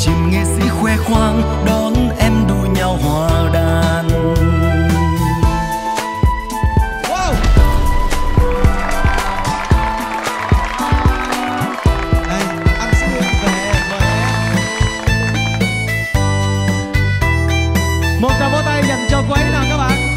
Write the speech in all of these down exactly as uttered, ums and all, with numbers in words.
chim nghệ sĩ khoe khoang đón em đua nhau hòa đàn. Wow. Đây, anh sẽ đưa em về, mời em. Một tràng vỗ tay dành cho cô ấy nào các bạn.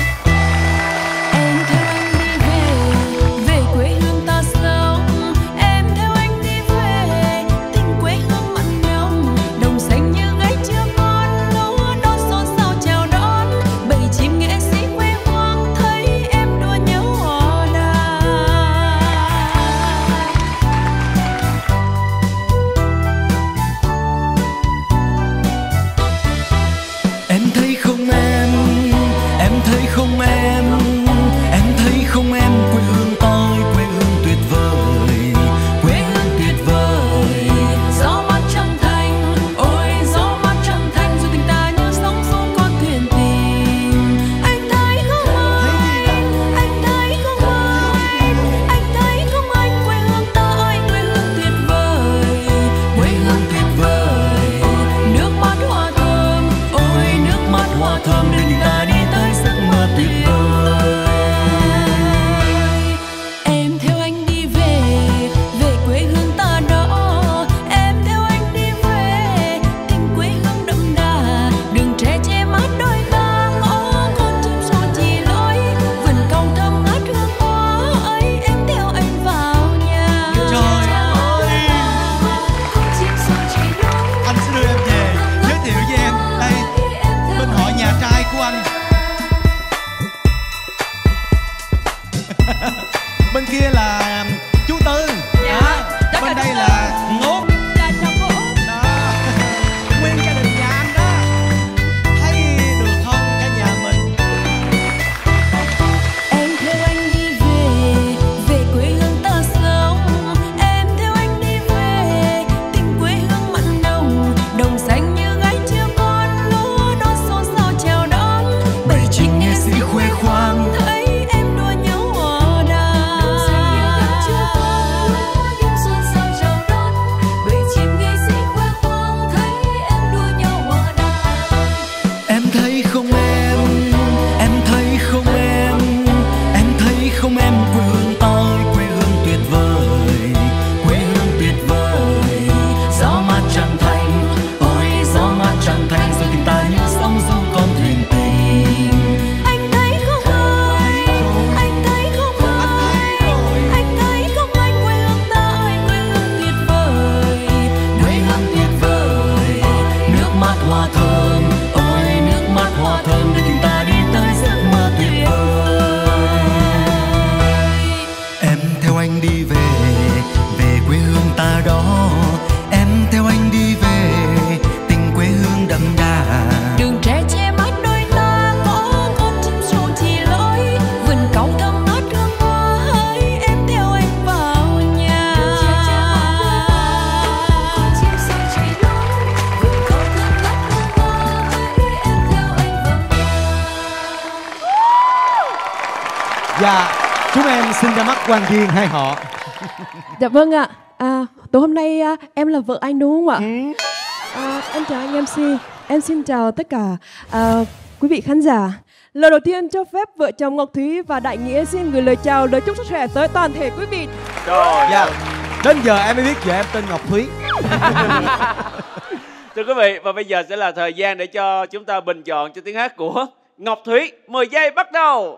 Bên kia là chú Tư. Dạ, đó. Bên đây là Út. Dạ, chào cô Út. Đó. Nguyên gia đình nhà anh đó. Thấy được không cả nhà mình? Em theo anh đi về, về quê hương ta sống. Em theo anh đi về, tình quê hương mặn nồng. Đồng xanh như gái chưa con lúa đón xôn xao chào đón. Bầy chim nghệ sĩ khoe khoang thấy Dạ, chúng em xin ra mắt quan viên hai họ. Dạ vâng ạ. À, tối hôm nay à, em là vợ anh đúng không ạ? Ừ. À, em chào anh em xê. Em xin chào tất cả à, quý vị khán giả. Lời đầu tiên cho phép vợ chồng Ngọc Thúy và Đại Nghĩa xin gửi lời chào, lời chúc sức khỏe tới toàn thể quý vị. Rồi. Dạ. Đến giờ em mới biết vợ em tên Ngọc Thúy. Thưa quý vị, và bây giờ sẽ là thời gian để cho chúng ta bình chọn cho tiếng hát của Ngọc Thúy. mười giây bắt đầu.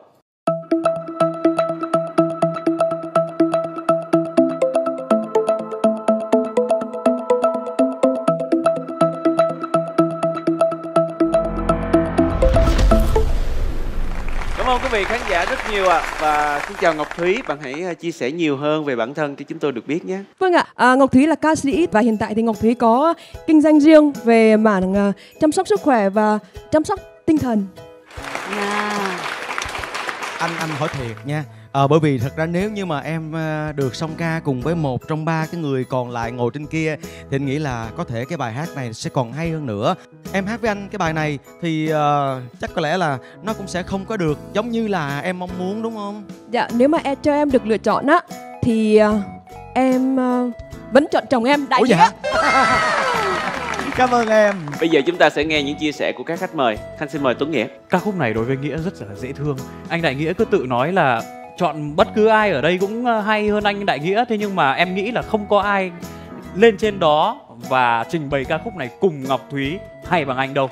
Cảm ơn quý vị khán giả rất nhiều ạ. À. Và xin chào Ngọc Thúy, bạn hãy chia sẻ nhiều hơn về bản thân cho chúng tôi được biết nhé. Vâng ạ, à, Ngọc Thúy là ca sĩ và hiện tại thì Ngọc Thúy có kinh doanh riêng về mảng uh, chăm sóc sức khỏe và chăm sóc tinh thần. Yeah. Anh anh hỏi thiệt nha. Ờ, bởi vì thật ra nếu như mà em được song ca cùng với một trong ba cái người còn lại ngồi trên kia thì anh nghĩ là có thể cái bài hát này sẽ còn hay hơn nữa. Em hát với anh cái bài này thì uh, chắc có lẽ là nó cũng sẽ không có được giống như là em mong muốn, đúng không? Dạ, nếu mà em cho em được lựa chọn á thì uh, em uh, vẫn chọn chồng em Đại Nghĩa. Dạ? Cảm ơn em. Bây giờ chúng ta sẽ nghe những chia sẻ của các khách mời. Khanh xin mời Tuấn Nghĩa. Ca khúc này đối với Nghĩa rất là dễ thương. Anh Đại Nghĩa cứ tự nói là chọn bất cứ ai ở đây cũng hay hơn anh Đại Nghĩa. Thế nhưng mà em nghĩ là không có ai lên trên đó và trình bày ca khúc này cùng Ngọc Thúy hay bằng anh đâu.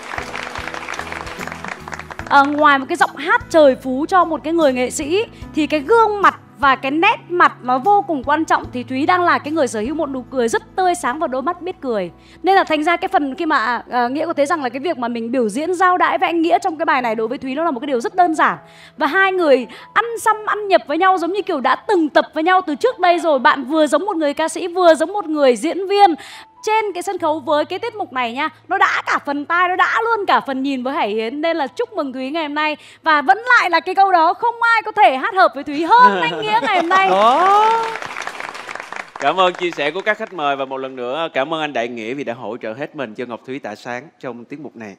À, ngoài một cái giọng hát trời phú cho một cái người nghệ sĩ thì cái gương mặt và cái nét mặt nó vô cùng quan trọng. Thì Thúy đang là cái người sở hữu một nụ cười rất tươi sáng và đôi mắt biết cười. Nên là thành ra cái phần khi mà uh, Nghĩa có thấy rằng là cái việc mà mình biểu diễn giao đãi với anh Nghĩa trong cái bài này đối với Thúy nó là một cái điều rất đơn giản. Và hai người ăn xăm ăn nhập với nhau giống như kiểu đã từng tập với nhau từ trước đây rồi. Bạn vừa giống một người ca sĩ, vừa giống một người diễn viên. Trên cái sân khấu với cái tiết mục này nha, nó đã cả phần tai, nó đã luôn cả phần nhìn với Hải Yến. Nên là chúc mừng Thúy ngày hôm nay. Và vẫn lại là cái câu đó, không ai có thể hát hợp với Thúy hơn anh Nghĩa ngày hôm nay. Đó. Cảm ơn chia sẻ của các khách mời. Và một lần nữa cảm ơn anh Đại Nghĩa vì đã hỗ trợ hết mình cho Ngọc Thúy tỏa sáng trong tiết mục này.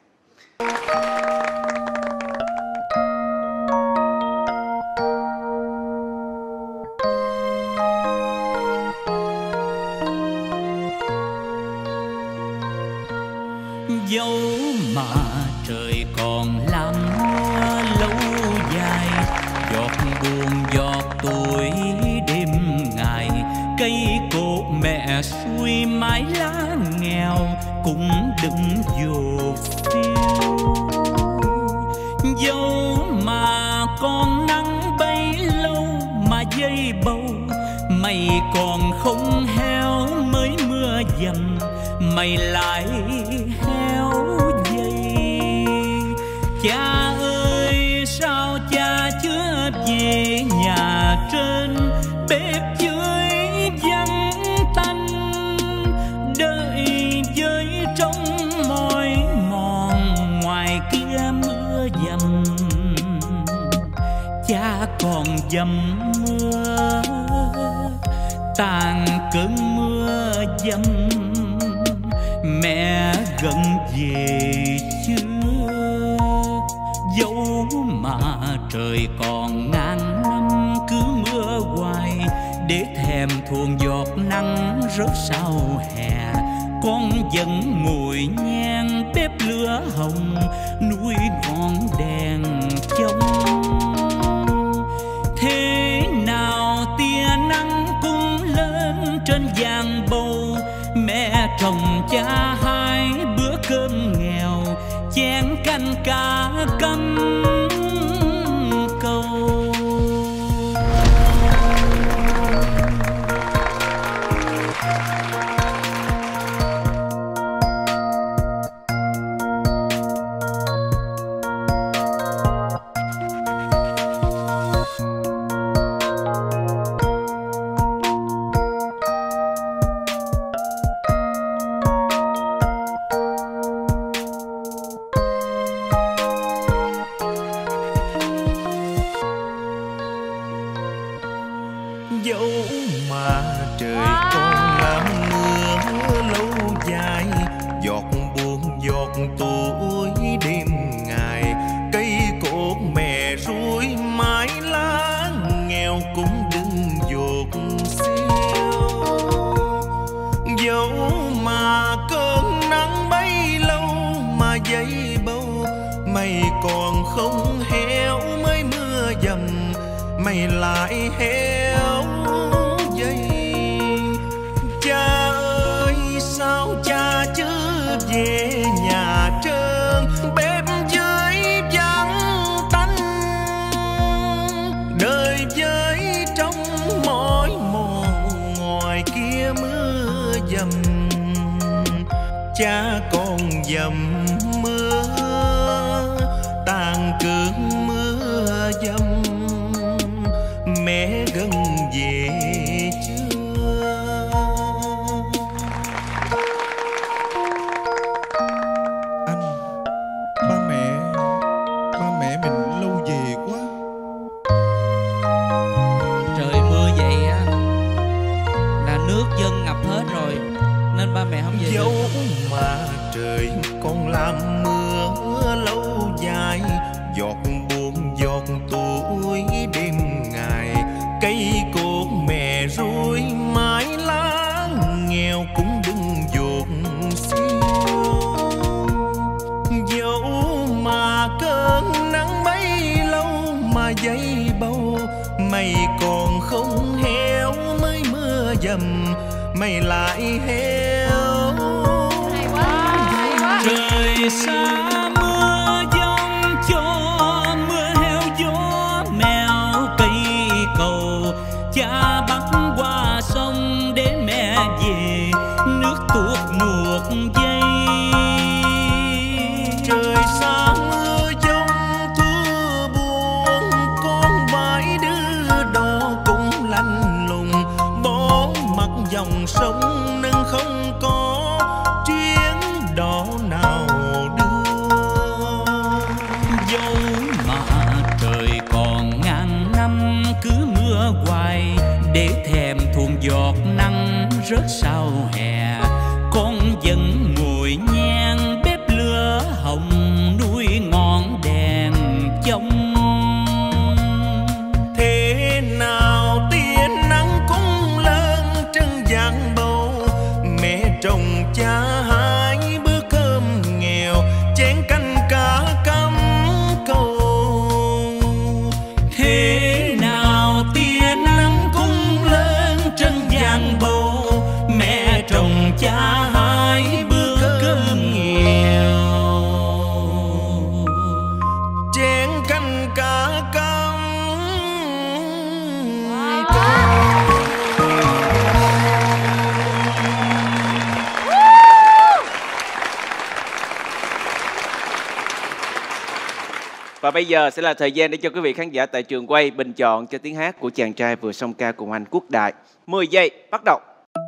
Dẫu mà trời còn làm mưa lâu dài, giọt buồn giọt tuổi đêm ngày, cây cột mẹ xuôi mái lá nghèo cũng đừng dột phiêu. Dẫu mà con nắng bay lâu mà dây bầu, mày còn không héo mới mưa dầm, mày lại héo dây. Cha ơi sao cha chưa về nhà trên, bếp dưới vắng tanh, đợi với trong mỏi mòn ngoài kia mưa dầm. Cha còn dầm mưa tàn cơn mưa dầm, mẹ gần về chưa? Dẫu mà trời còn ngàn năm cứ mưa hoài, để thèm thuồng giọt nắng rớt sau hè, con vẫn ngồi nhang bếp lửa hồng nuôi ngọn đèn trông. Thế nào tia nắng cũng lên trên giàn bầu, mẹ chồng cha hai bữa cơm nghèo, chén canh cá cắm câu. Dẫu mà trời còn làm mưa lâu dài, giọt buồn giọt tuổi đêm ngày, cây cột mẹ ruôi mái lá nghèo cũng đừng dột xiêu. Dẫu mà cơn nắng bay lâu mà dây bầu, mày còn không héo mới mưa dầm, mày lại héo dây. Cha ơi sao cha chưa về nhà trơn, bếp dưới vắng tanh, đời với trong mỏi mòn ngoài kia mưa dầm. Cha còn dầm mưa tàn cơn mưa dầm, mẹ gần về chưa? Anh, ba mẹ, ba mẹ mình lâu về quá. Trời mưa vậy á là nước dân ngập hết rồi, nên ba mẹ không về. Dẫu mà trời còn làm mưa lâu dài, giọt buồn giọt tuổi đêm ngày, cây cột mẹ ruôi mái lá nghèo cũng đừng dột xiêu. mày lại héo. Hay quá, hay quá. Trời xa mưa giông cho mưa heo gió mèo cây cầu, cha bắt qua sông để mẹ về nước tuột nuột dây. Trời xa mưa giông thưa buồn, con bãi đứa đó cũng lạnh lùng, bỏ mặt dòng sông nên không có chuyến đò nào đưa. Dẫu mà trời còn ngàn năm cứ mưa hoài, để thèm thuồng giọt nắng rớt sau hè, con vẫn ngồi nhang bếp lửa hồng nuôi ngọn đèn trong. Thế nào tia nắng cũng lên trên giang bầu, mẹ chồng cha hai bữa cơm nghèo, chén canh cá cắm câu. Thế nào tia nắng cũng lên trên giang bầu, mẹ chồng cha hai bữa cơm nghèo. Chén canh cá cắm Và bây giờ sẽ là thời gian để cho quý vị khán giả tại trường quay bình chọn cho tiếng hát của chàng trai vừa song ca cùng anh Quốc Đại. mười giây bắt đầu.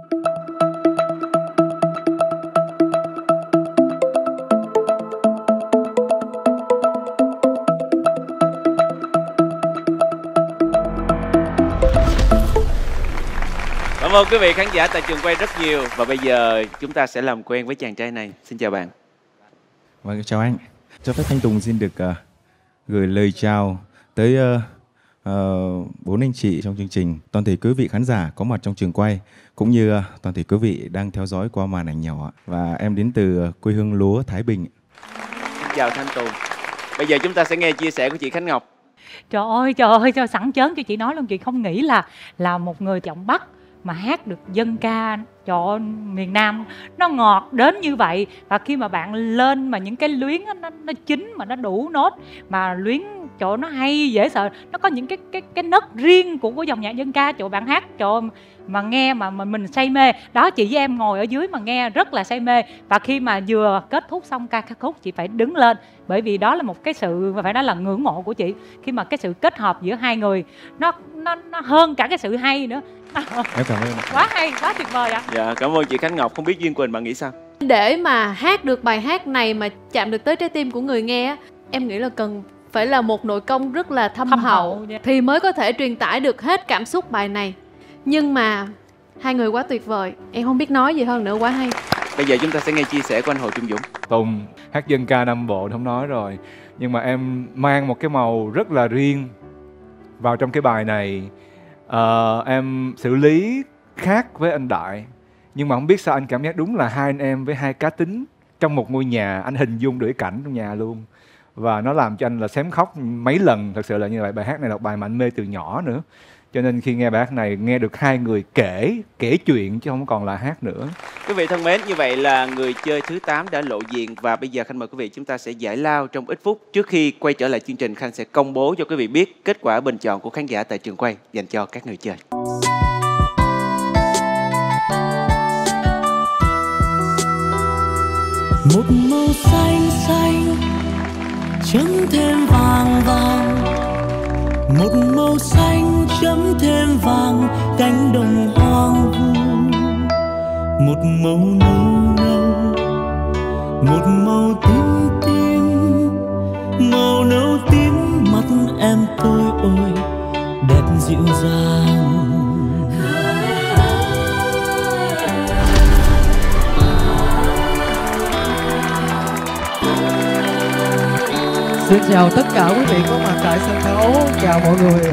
Cảm ơn quý vị khán giả tại trường quay rất nhiều. Và bây giờ chúng ta sẽ làm quen với chàng trai này. Xin chào bạn. Vâng, chào anh. Cho phép Thanh Tùng xin được uh, gửi lời chào tới uh, uh, bốn anh chị trong chương trình, toàn thể quý vị khán giả có mặt trong trường quay, cũng như uh, toàn thể quý vị đang theo dõi qua màn ảnh nhỏ. Và em đến từ uh, quê hương lúa Thái Bình. Xin chào Thanh Tùng. Bây giờ chúng ta sẽ nghe chia sẻ của chị Khánh Ngọc. Trời ơi, trời ơi, sao sẵn chớn cho chị nói luôn. Chị không nghĩ là là một người giọng Bắc mà hát được dân ca cho miền Nam nó ngọt đến như vậy. Và khi mà bạn lên mà những cái luyến nó, nó, nó chín mà nó đủ nốt, mà luyến chỗ nó hay dễ sợ, nó có những cái cái cái nấc riêng của của dòng nhạc dân ca, chỗ bạn hát chỗ mà nghe mà mình mình say mê. Đó, chị với em ngồi ở dưới mà nghe rất là say mê. Và khi mà vừa kết thúc xong ca khúc, chị phải đứng lên, bởi vì đó là một cái sự mà phải nói là ngưỡng mộ của chị, khi mà cái sự kết hợp giữa hai người nó nó nó hơn cả cái sự hay nữa. Em cảm ơn. Quá hay, quá tuyệt vời ạ. Dạ, cảm ơn chị Khánh Ngọc. Không biết Duyên Quỳnh bạn nghĩ sao? Để mà hát được bài hát này mà chạm được tới trái tim của người nghe, em nghĩ là cần phải là một nội công rất là thâm, Thâm hậu, hậu, dạ. thì mới có thể truyền tải được hết cảm xúc bài này. Nhưng mà hai người quá tuyệt vời, em không biết nói gì hơn nữa, quá hay. Bây giờ chúng ta sẽ nghe chia sẻ của anh Hồ Trung Dũng. Tùng hát dân ca Nam Bộ không nói rồi, nhưng mà em mang một cái màu rất là riêng vào trong cái bài này. Ờ, em xử lý khác với anh Đại, nhưng mà không biết sao anh cảm giác đúng là hai anh em với hai cá tính trong một ngôi nhà. Anh hình dung được cái cảnh trong nhà luôn, và nó làm cho anh là xém khóc mấy lần. Thật sự là như vậy. Bài hát này là bài mà anh mê từ nhỏ nữa, cho nên khi nghe bài hát này nghe được hai người kể kể chuyện chứ không còn là hát nữa. Quý vị thân mến, như vậy là người chơi thứ tám đã lộ diện. Và bây giờ Khanh mời quý vị chúng ta sẽ giải lao trong ít phút. Trước khi quay trở lại chương trình, Khanh sẽ công bố cho quý vị biết kết quả bình chọn của khán giả tại trường quay dành cho các người chơi. Một màu xanh xanh chấm thêm vàng vàng, một màu xanh chấm thêm vàng cánh đồng hoang vu, một màu nâu nâu, một màu tím tím, màu nâu tím mắt em tôi ôi đẹp dịu dàng. Xin chào tất cả quý vị có mặt tại sân khấu, chào mọi người.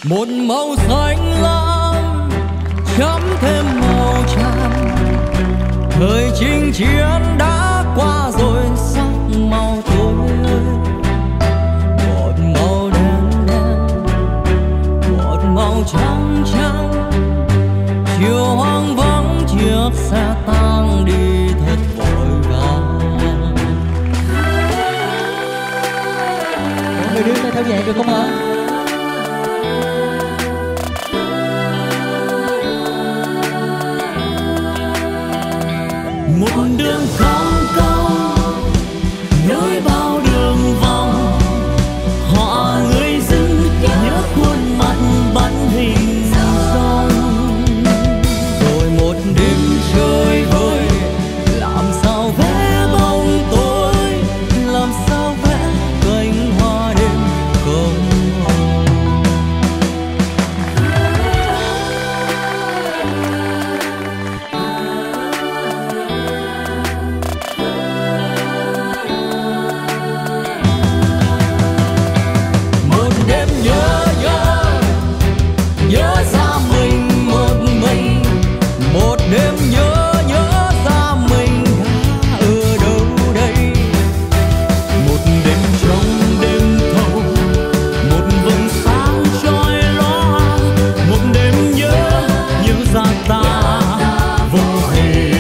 một màu xanh lam chấm thêm màu tràm. Thời chinh chiến đã qua rồi sắc màu tối, một màu đen đen, một màu trắng trắng. Chiều hoang vắng chiếc xe tang đi thật vội vàng. Mọi người đứng đây theo nhạc được không ạ? Một đường cong cong nối bao đường vòng, họ người dưng nhớ khuôn mặt bắn hình dong. Rồi một đêm chơi vơi, làm sao vẽ bóng tối, làm sao vẽ cánh hoa đêm không hồng. Một đêm nhớ nhớ nhớ ra mình một mình, một đêm nhớ nhớ ra mình đã ở đâu đây. Một đêm trong đêm thâu, một vầng sáng chói lóa, một đêm nhớ nhớ ra ta vô hình.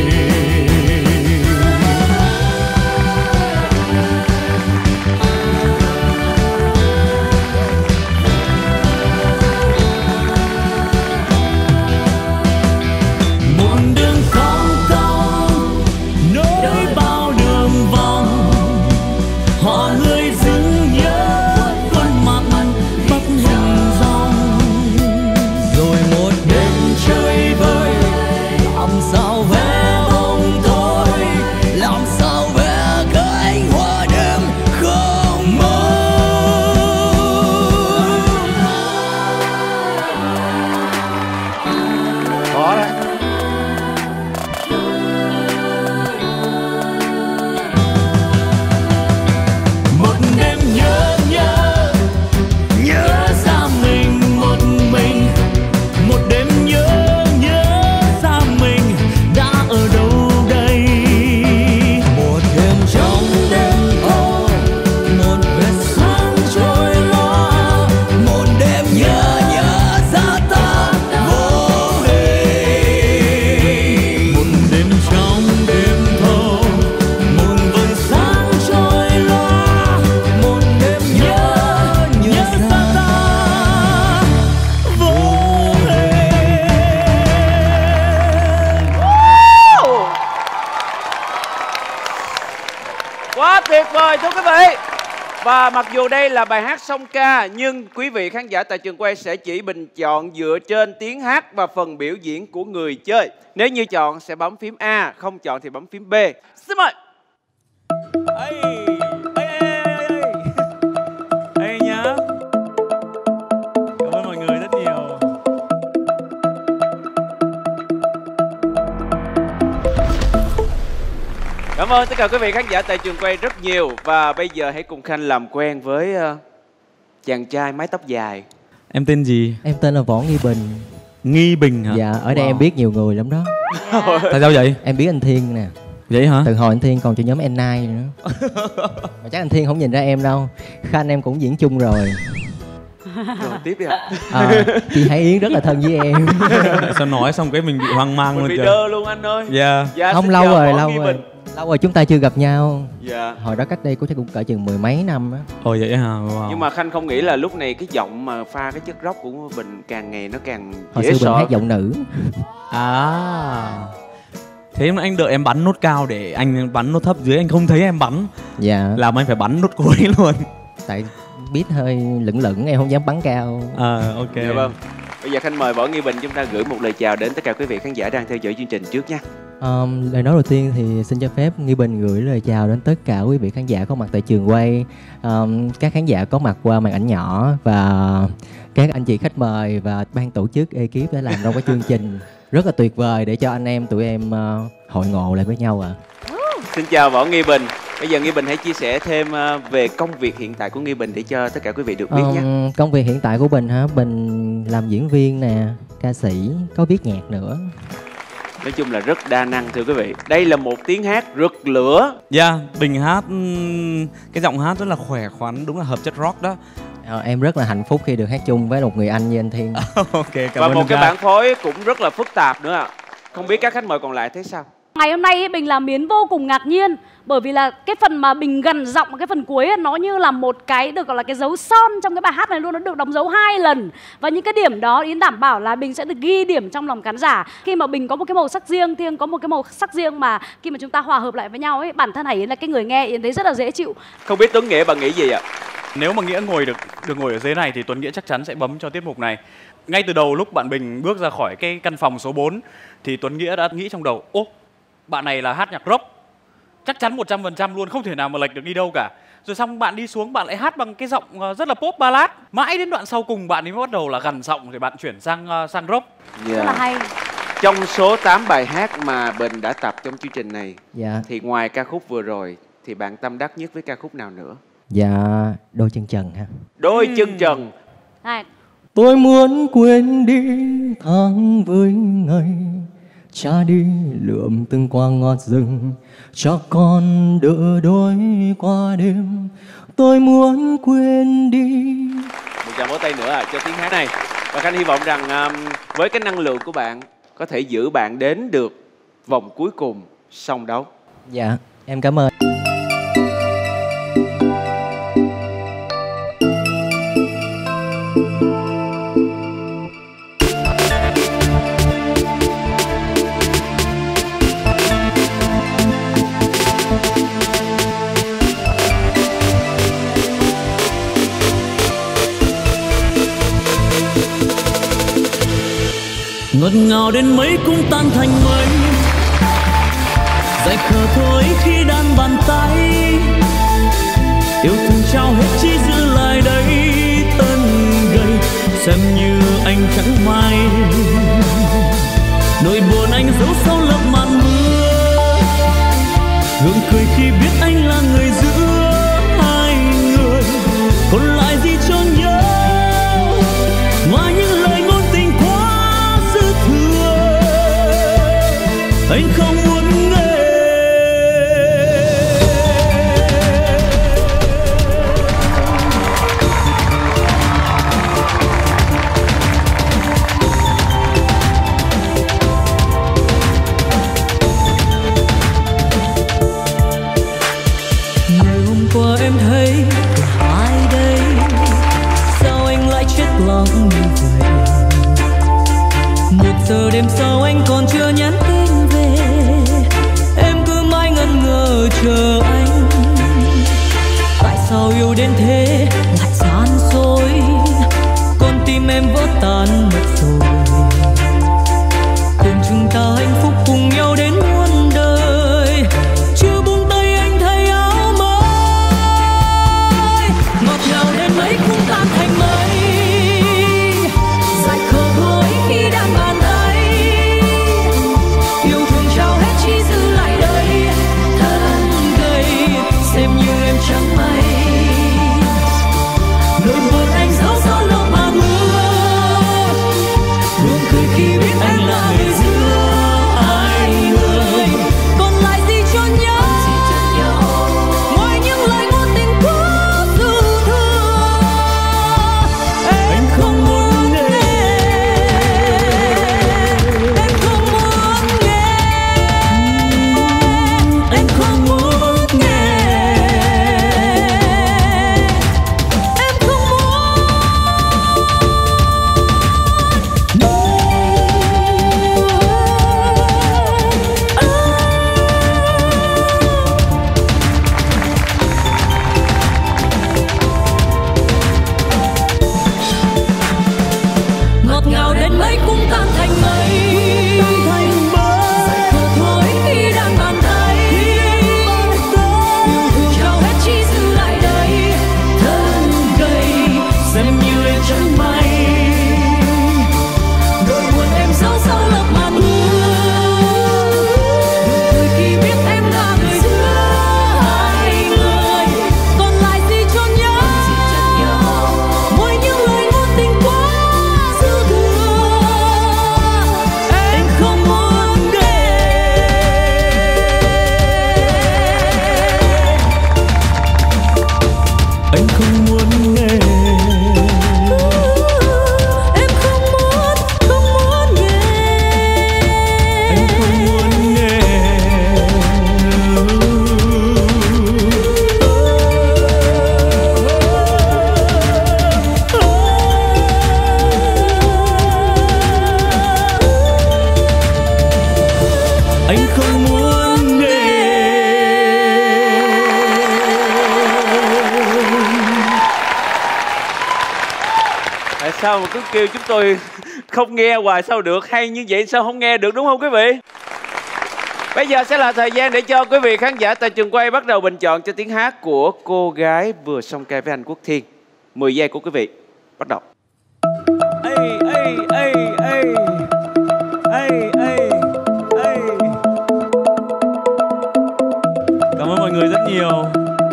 Một đường cong cong nối bao đường vòng, họ người dưng nhớ khuôn mặt bắt hình dong. Rồi một đêm chơi vơi, làm sao vẽ bóng tối, làm sao vẽ cánh hoa đêm không mơ. Khó đấy. Một đêm nhớ nhớ nhớ ra mình một mình, một đêm nhớ nhớ ra mình đã ở đâu đây. Một đêm trong đêm tối, một vệt sáng trôi loa, một đêm nhớ nhớ ra ta vô hình. Một đêm trong đêm thâu, một vầng sáng trôi loa, một đêm nhớ nhớ ra ta vô hình. Quá tuyệt vời thưa quý vị. Và mặc dù đây là bài hát song ca, nhưng quý vị khán giả tại trường quay sẽ chỉ bình chọn dựa trên tiếng hát và phần biểu diễn của người chơi. Nếu như chọn sẽ bấm phím A, không chọn thì bấm phím B. Xin mời. Ê, ê, ê, ê, ê. Ê nhá. Cảm ơn mọi người rất nhiều. Cảm ơn tất cả quý vị khán giả tại trường quay rất nhiều. Và bây giờ hãy cùng Khanh làm quen với uh, chàng trai mái tóc dài. Em tên gì? Em tên là Võ Nghi Bình. Nghi Bình hả? Dạ, ở đây Wow. em biết nhiều người lắm đó. Tại sao vậy? Em biết anh Thiên nè. Vậy hả? Từ hồi anh Thiên còn cho nhóm N chín nữa. Mà chắc anh Thiên không nhìn ra em đâu. Khanh em cũng diễn chung rồi. Rồi tiếp đi ạ. À, chị Hải Yến rất là thân với em. Sao nói xong cái mình bị hoang mang Mình luôn bị kìa. đơ luôn anh ơi. Dạ. Dạ, Không xin lâu chào rồi, Võ lâu Nghi rồi. Bình. Lâu rồi chúng ta chưa gặp nhau. Dạ. Hồi đó cách đây cũng chắc cũng cỡ chừng mười mấy năm á. Ồ vậy hả? Wow. Nhưng mà Khanh không nghĩ là lúc này cái giọng mà pha cái chất rock của Bình càng ngày nó càng Hồi dễ xưa Bình sợ. hát giọng nữ. À. Thế mà anh đợi em bắn nốt cao để anh bắn nốt thấp dưới, anh không thấy em bắn. Dạ. Làm anh phải bắn nốt cuối luôn. Tại biết hơi lửng lửng em không dám bắn cao. À ok. Dạ vâng. Bây giờ Khanh mời Võ Nghi Bình chúng ta gửi một lời chào đến tất cả quý vị khán giả đang theo dõi chương trình trước nha. Um, lời nói đầu tiên thì xin cho phép Nghi Bình gửi lời chào đến tất cả quý vị khán giả có mặt tại trường quay, um, các khán giả có mặt qua màn ảnh nhỏ và các anh chị khách mời và ban tổ chức ekip đã làm ra cái chương trình rất là tuyệt vời để cho anh em tụi em uh, hội ngộ lại với nhau ạ. À. Xin chào Võ Nghi Bình. Bây giờ Nghi Bình hãy chia sẻ thêm ờ, về công việc hiện tại của Nghi Bình để cho tất cả quý vị được biết nhé. Ờm, công việc hiện tại của Bình hả? Bình làm diễn viên nè, ca sĩ, có viết nhạc nữa. Nói chung là rất đa năng thưa quý vị. Đây là một tiếng hát rực lửa. Dạ, yeah, Bình hát ừm, cái giọng hát rất là khỏe khoắn, đúng là hợp chất rock đó. Ờ, em rất là hạnh phúc khi được hát chung với một người anh như anh Thiên. Ok, cảm Và ơn một anh cái trai. bản phối cũng rất là phức tạp nữa ạ. Không biết các khách mời còn lại thấy sao? Ngày hôm nay ấy, Bình làm Miến vô cùng ngạc nhiên bởi vì là cái phần mà Bình gần giọng cái phần cuối ấy, nó như là một cái được gọi là cái dấu son trong cái bài hát này luôn, nó được đóng dấu hai lần. Và những cái điểm đó Yến đảm bảo là Bình sẽ được ghi điểm trong lòng khán giả. Khi mà Bình có một cái màu sắc riêng, Thiên có một cái màu sắc riêng mà khi mà chúng ta hòa hợp lại với nhau ấy, bản thân Hải Yến là cái người nghe Yến thấy rất là dễ chịu. Không biết Tuấn Nghĩa bạn nghĩ gì ạ? Nếu mà Nghĩa ngồi được được ngồi ở dưới này thì Tuấn Nghĩa chắc chắn sẽ bấm cho tiết mục này. Ngay từ đầu lúc bạn Bình bước ra khỏi cái căn phòng số bốn thì Tuấn Nghĩa đã nghĩ trong đầu: ô, bạn này là hát nhạc rock, chắc chắn một trăm phần trăm luôn, không thể nào mà lệch được đi đâu cả. Rồi xong bạn đi xuống bạn lại hát bằng cái giọng rất là pop ballad. Mãi đến đoạn sau cùng bạn ấy mới bắt đầu là gằn giọng rồi bạn chuyển sang sang rock. Yeah. Rất là hay. Trong số tám bài hát mà Bình đã tập trong chương trình này, Dạ. thì ngoài ca khúc vừa rồi thì bạn tâm đắc nhất với ca khúc nào nữa? Dạ, đôi chân trần ha. Đôi chân trần. Này. Tôi muốn quên đi tháng với ngày, cha đi lượm từng qua ngọt rừng, cho con đỡ đôi qua đêm. Tôi muốn quên đi. Một tràng vỗ tay nữa à, cho tiếng hát này. Và Khanh hy vọng rằng um, với cái năng lượng của bạn có thể giữ bạn đến được vòng cuối cùng song đấu. Dạ, em cảm ơn. Ngọt ngào đến mấy cũng tan thành mây, dại khờ thôi khi đan bàn tay. Yêu thương trao hết chỉ giữ lại đây thân gầy, xem như anh chẳng may. Nỗi buồn anh giấu sau lớp màn mưa, gượng cười khi biết anh là người giữa hai người. Còn lại gì cho nhớ ngoài những lời ngôn tình quá dư thừa, anh không muốn nghe. Ngày hôm qua em thấy ai đây, sao anh lại chết lặng như vậy? Một giờ đêm sau anh còn chưa nhắn tin về, em cứ mãi ngẩn ngơ chờ anh. Tại sao yêu đến thế lại gian dối, con tim em vỡ tan mất rồi. Cùng chúng ta hạnh phúc cùng nhau đến muôn đời, chưa buông tay anh thay áo mới. Ngọt ngào đến mấy cũng tan thành mây, dại khờ thôi khi đang bàn tay. Tại sao mà cứ kêu chúng tôi không nghe hoài sao được, hay như vậy sao không nghe được, đúng không quý vị? Bây giờ sẽ là thời gian để cho quý vị khán giả tại trường quay bắt đầu bình chọn cho tiếng hát của cô gái vừa song ca với anh Quốc Thiên. mười giây của quý vị, bắt đầu. Ê, ê, ê, ê. Ê, ê, ê. Cảm ơn mọi người rất nhiều.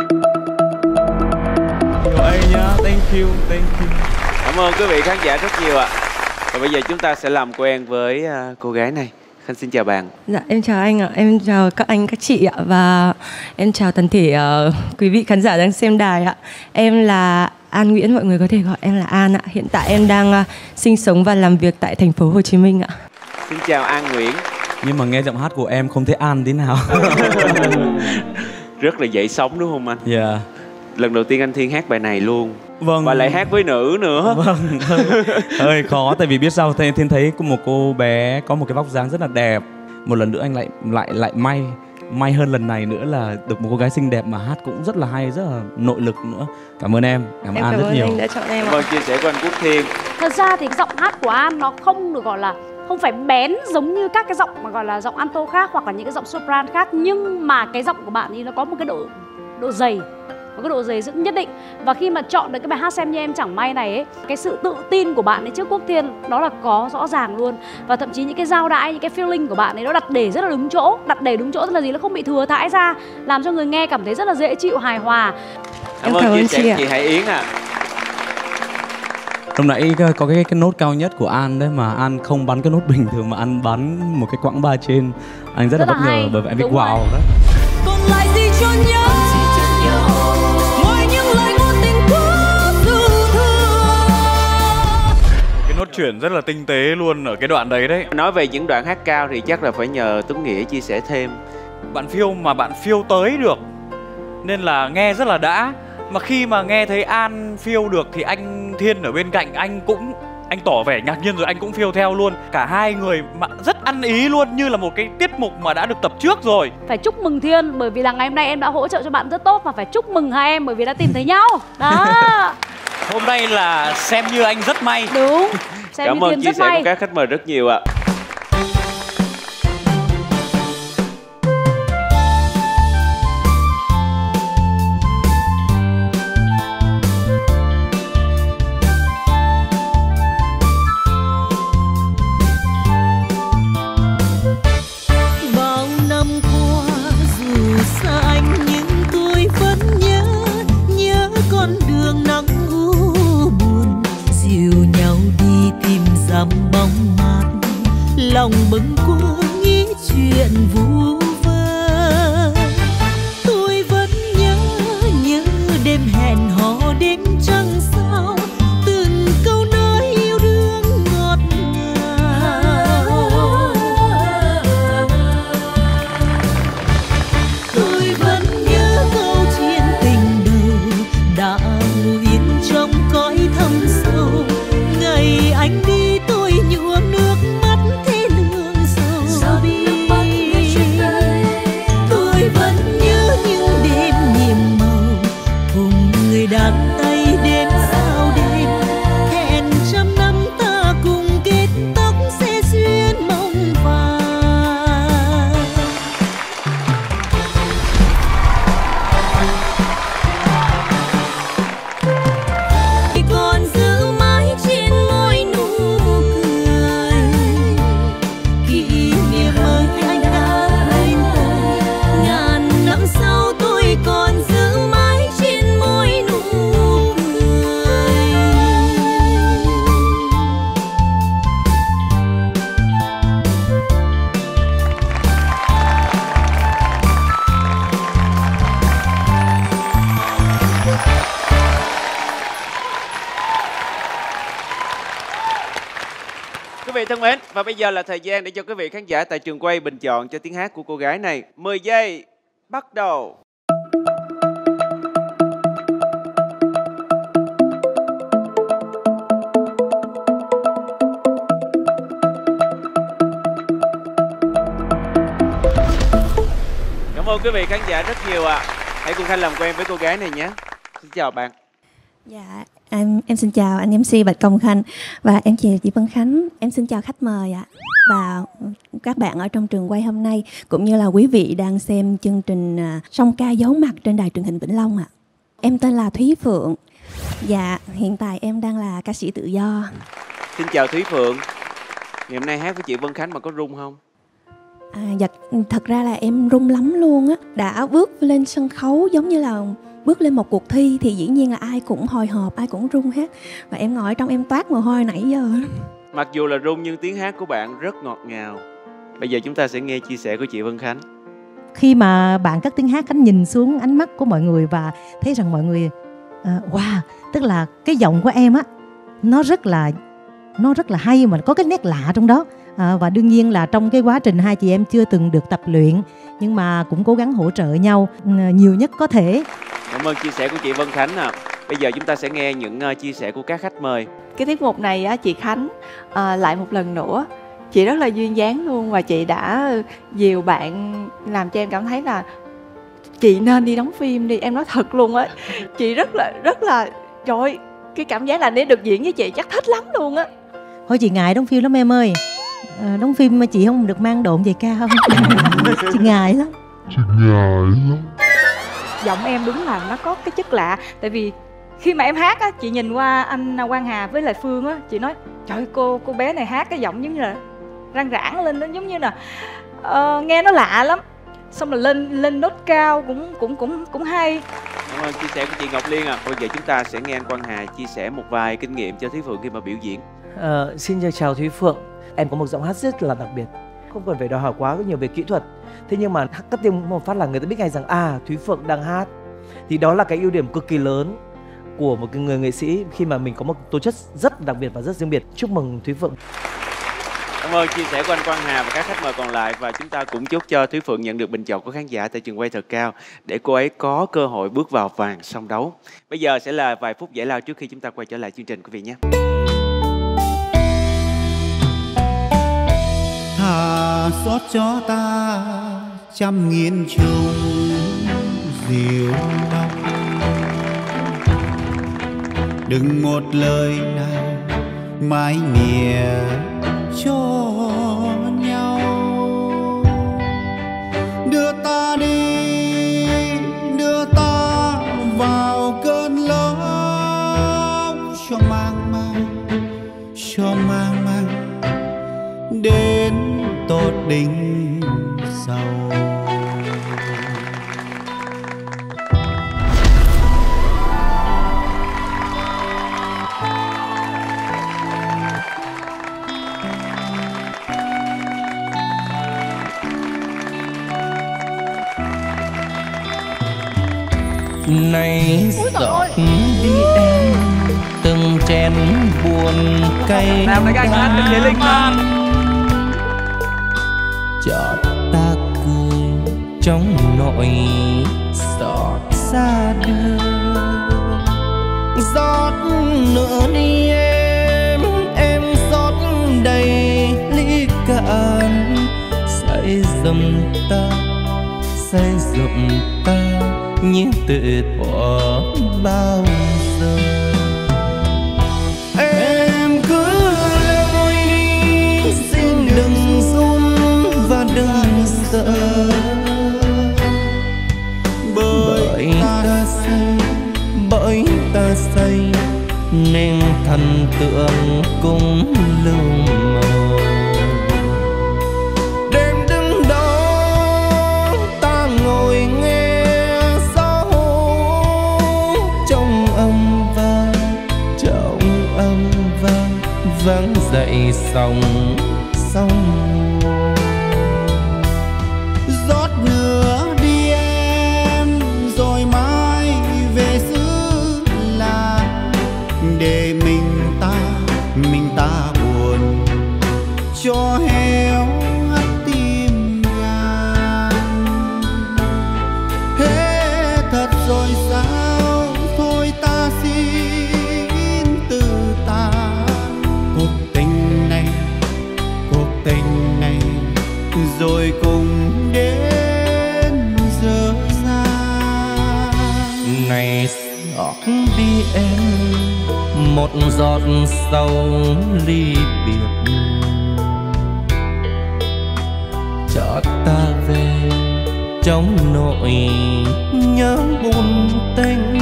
Nhiều ê nhá, thank you, thank you. Cảm ơn quý vị khán giả rất nhiều ạ. Và bây giờ chúng ta sẽ làm quen với uh, cô gái này. Khanh xin chào bạn. Dạ em chào anh ạ, em chào các anh các chị ạ, và em chào toàn thể uh, quý vị khán giả đang xem đài ạ. Em là An Nguyễn, mọi người có thể gọi em là An ạ. Hiện tại em đang uh, sinh sống và làm việc tại thành phố Hồ Chí Minh ạ. Xin chào An Nguyễn. Nhưng mà nghe giọng hát của em không thấy An tí nào. Rất là dậy sóng đúng không anh? Dạ. Yeah. Lần đầu tiên anh Thiên hát bài này luôn. Vâng. Và lại hát với nữ nữa. Vâng. Hơi khó, tại vì biết sao Thiên Thiên thấy có một cô bé có một cái vóc dáng rất là đẹp. Một lần nữa anh lại lại lại may may hơn lần này nữa là được một cô gái xinh đẹp mà hát cũng rất là hay, rất là nội lực nữa. Cảm ơn em, cảm ơn em An cảm rất ơn nhiều. Anh đã chọn em ạ. Vâng, chia sẻ của anh Quốc Thiên. Thật ra thì cái giọng hát của An nó không được gọi là không phải bén giống như các cái giọng mà gọi là giọng alto khác hoặc là những cái giọng soprano khác, nhưng mà cái giọng của bạn thì nó có một cái độ độ dày, một cái độ dày rất nhất định. Và khi mà chọn được cái bài hát Xem Như Em Chẳng May này ấy, cái sự tự tin của bạn ấy trước Quốc Thiên đó là có rõ ràng luôn. Và thậm chí những cái giao đãi, những cái feeling của bạn ấy nó đặt để rất là đúng chỗ. Đặt để đúng chỗ tức là gì? Nó không bị thừa thãi ra, làm cho người nghe cảm thấy rất là dễ chịu, hài hòa. Cảm ơn chia sẻ chị Hải Yến ạ. À. Lúc nãy có cái cái nốt cao nhất của An đấy mà An không bắn cái nốt bình thường mà An bắn một cái quãng ba trên. Anh rất, rất là bất ngờ bởi vậy anh biết wow đó. Còn lại gì cho nhau? Ngoài những lời ngôn tình quá dư thừa. Cái nốt chuyển rất là tinh tế luôn ở cái đoạn đấy đấy. Nói về những đoạn hát cao thì chắc là phải nhờ Tuấn Nghĩa chia sẻ thêm. Bạn phiêu mà bạn phiêu tới được nên là nghe rất là đã. Mà khi mà nghe thấy An phiêu được thì anh Thiên ở bên cạnh anh cũng anh tỏ vẻ ngạc nhiên rồi anh cũng phiêu theo luôn. Cả hai người mà rất ăn ý luôn, như là một cái tiết mục mà đã được tập trước rồi. Phải chúc mừng Thiên bởi vì là ngày hôm nay em đã hỗ trợ cho bạn rất tốt, và phải chúc mừng hai em bởi vì đã tìm thấy nhau. Đó. Hôm nay là xem như anh rất may. Đúng. Xem Cảm ơn chia sẻ của các khách mời rất nhiều ạ. Lòng bâng khuâng nghĩ chuyện vu vơ. Tôi vẫn nhớ nhớ đêm hẹn hò đêm trăng sao, từng câu nói yêu đương ngọt ngào. Tôi vẫn nhớ câu chuyện tình đầu đã ngủ yên trong cõi thâm sâu. Ngày anh đi tôi nhuốm nước mắt. Tôi vẫn nhớ những đêm nhiệm màu cùng người đàn tay đến sao đêm, hẹn trăm năm ta cùng kết tóc sẽ duyên mong vàng. Còn giữ mãi trên môi nụ cười, kỷ niệm ơi anh đã bên tôi. Ngàn năm sau tôi còn giữ mãi trên môi nụ cười. Quý vị thân mến, và bây giờ là thời gian để cho quý vị khán giả tại trường quay bình chọn cho tiếng hát của cô gái này. mười giây, bắt đầu. Cảm ơn quý vị khán giả rất nhiều ạ. À. Hãy cùng Khanh làm quen với cô gái này nhé. Xin chào bạn. Dạ, Em em xin chào anh em xê Bạch Công Khanh và em chào chị Vân Khánh. Em xin chào khách mời ạ và các bạn ở trong trường quay hôm nay cũng như là quý vị đang xem chương trình Song Ca Giấu Mặt trên đài truyền hình Vĩnh Long ạ. Em tên là Thúy Phượng. Dạ, hiện tại em đang là ca sĩ tự do. Xin chào Thúy Phượng. Ngày hôm nay hát với chị Vân Khánh mà có run không? À, dạ, thật ra là em run lắm luôn á. Đã bước lên sân khấu giống như là bước lên một cuộc thi thì dĩ nhiên là ai cũng hồi hộp, ai cũng run hết. Và em ngồi ở trong em toát mồ hôi nãy giờ. Mặc dù là run nhưng tiếng hát của bạn rất ngọt ngào. Bây giờ chúng ta sẽ nghe chia sẻ của chị Vân Khánh. Khi mà bạn cất tiếng hát, Khánh nhìn xuống ánh mắt của mọi người và thấy rằng mọi người uh, wow, tức là cái giọng của em á nó rất là nó rất là hay mà có cái nét lạ trong đó. À, và đương nhiên là trong cái quá trình hai chị em chưa từng được tập luyện nhưng mà cũng cố gắng hỗ trợ nhau nhiều nhất có thể. Cảm ơn chia sẻ của chị Vân Khánh ạ. Bây giờ chúng ta sẽ nghe những uh, chia sẻ của các khách mời. Cái tiết mục này á, chị Khánh uh, lại một lần nữa chị rất là duyên dáng luôn và chị đã dìu bạn làm cho em cảm thấy là chị nên đi đóng phim đi. Em nói thật luôn á, chị rất là rất là trời ơi, cái cảm giác là nếu được diễn với chị chắc thích lắm luôn á. Thôi chị ngại đóng phim lắm em ơi. À, đóng phim mà chị không được mang độn về cao. Chị ngại lắm. Chị ngại lắm. Giọng em đúng là nó có cái chất lạ. Tại vì khi mà em hát á, chị nhìn qua anh Quang Hà với lại Phương á, chị nói trời ơi, cô cô bé này hát cái giọng giống như là răng rãng lên, nó giống như là uh, nghe nó lạ lắm. Xong rồi lên lên nốt cao cũng cũng cũng cũng hay. Cảm ơn chia sẻ của chị Ngọc Liên ạ. À. Bây giờ chúng ta sẽ nghe anh Quang Hà chia sẻ một vài kinh nghiệm cho Thúy Phượng khi mà biểu diễn. Uh, xin chào Thúy Phượng. Em có một giọng hát rất là đặc biệt, không cần phải đòi hỏi quá nhiều về kỹ thuật. Thế nhưng mà cất tiếng một phát là người ta biết ngay rằng à, Thúy Phượng đang hát. Thì đó là cái ưu điểm cực kỳ lớn của một người nghệ sĩ khi mà mình có một tố chất rất đặc biệt và rất riêng biệt. Chúc mừng Thúy Phượng. Cảm ơn chia sẻ của anh Quang Hà và các khách mời còn lại. Và chúng ta cũng chúc cho Thúy Phượng nhận được bình chọn của khán giả tại trường quay thật cao để cô ấy có cơ hội bước vào vàng song đấu. Bây giờ sẽ là vài phút giải lao trước khi chúng ta quay trở lại chương trình quý vị nhé. Thả xót cho ta trăm nghìn trùng diệu đau, đừng một lời nào mãi mỉa cho nhau. Đưa ta đi, đưa ta vào cơn lốc cho mang mang, cho mang mang đến tột đỉnh sầu. Này giọt đi em từng chén buồn cay đắng, chợt ta cười trong nỗi xót xa đưa. Rót nữa đi em, em rót đầy ly cạn, say dùm ta, say dùm ta như tự thuở bao giờ. Em cứ lôi đi, xin đừng run và đừng sợ, bởi ta say, bởi ta say nên thần tượng cũng lưu mờ. Đêm đứng đó ta ngồi nghe gió trong âm vang, trong âm vang vang dậy sóng sóng. Rót nữa đi em rồi mai về xứ làng, để mình ta mình ta buồn cho héo hắt tim ngàn. Thế thật rồi sao, thôi ta xin từ ta. Cuộc tình này, cuộc tình này giọt sầu ly biệt, cho ta về trong nỗi nhớ buồn tênh.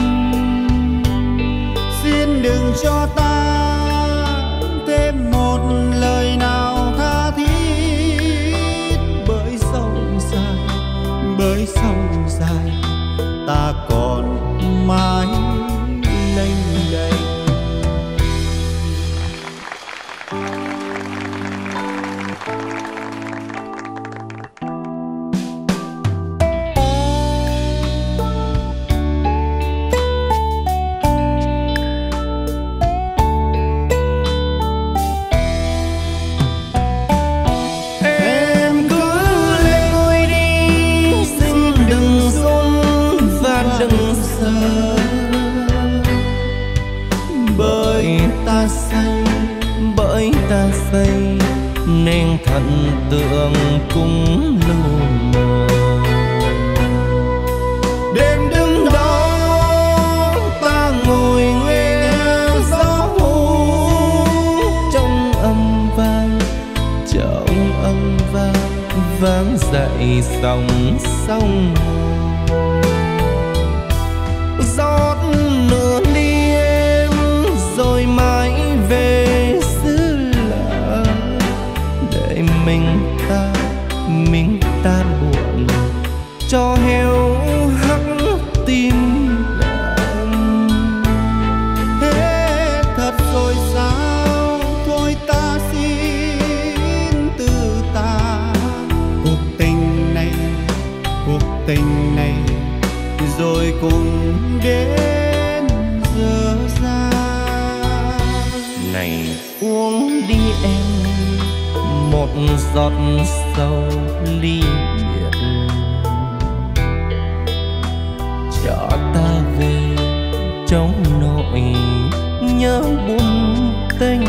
Xin đừng cho ta thêm một lời nào tha thiết, bởi sông dài, bởi sông dài ta còn mãi lênh đênh. Xây nên thần tượng cũng lu mờ. Đêm đứng đó ta ngồi nghe gió hú trong âm vang, trong âm vang vang dậy dòng sông. Giót nửa ly em rồi mãi về mình ta, mình ta buồn cho heo hắt tim đàn. Hết thật rồi sao, thôi ta xin từ ta. Cuộc tình này, cuộc tình này rồi cùng đến giờ ra. Này uống đi em một giọt sầu ly biệt, cho ta về trong nỗi nhớ buồn tênh.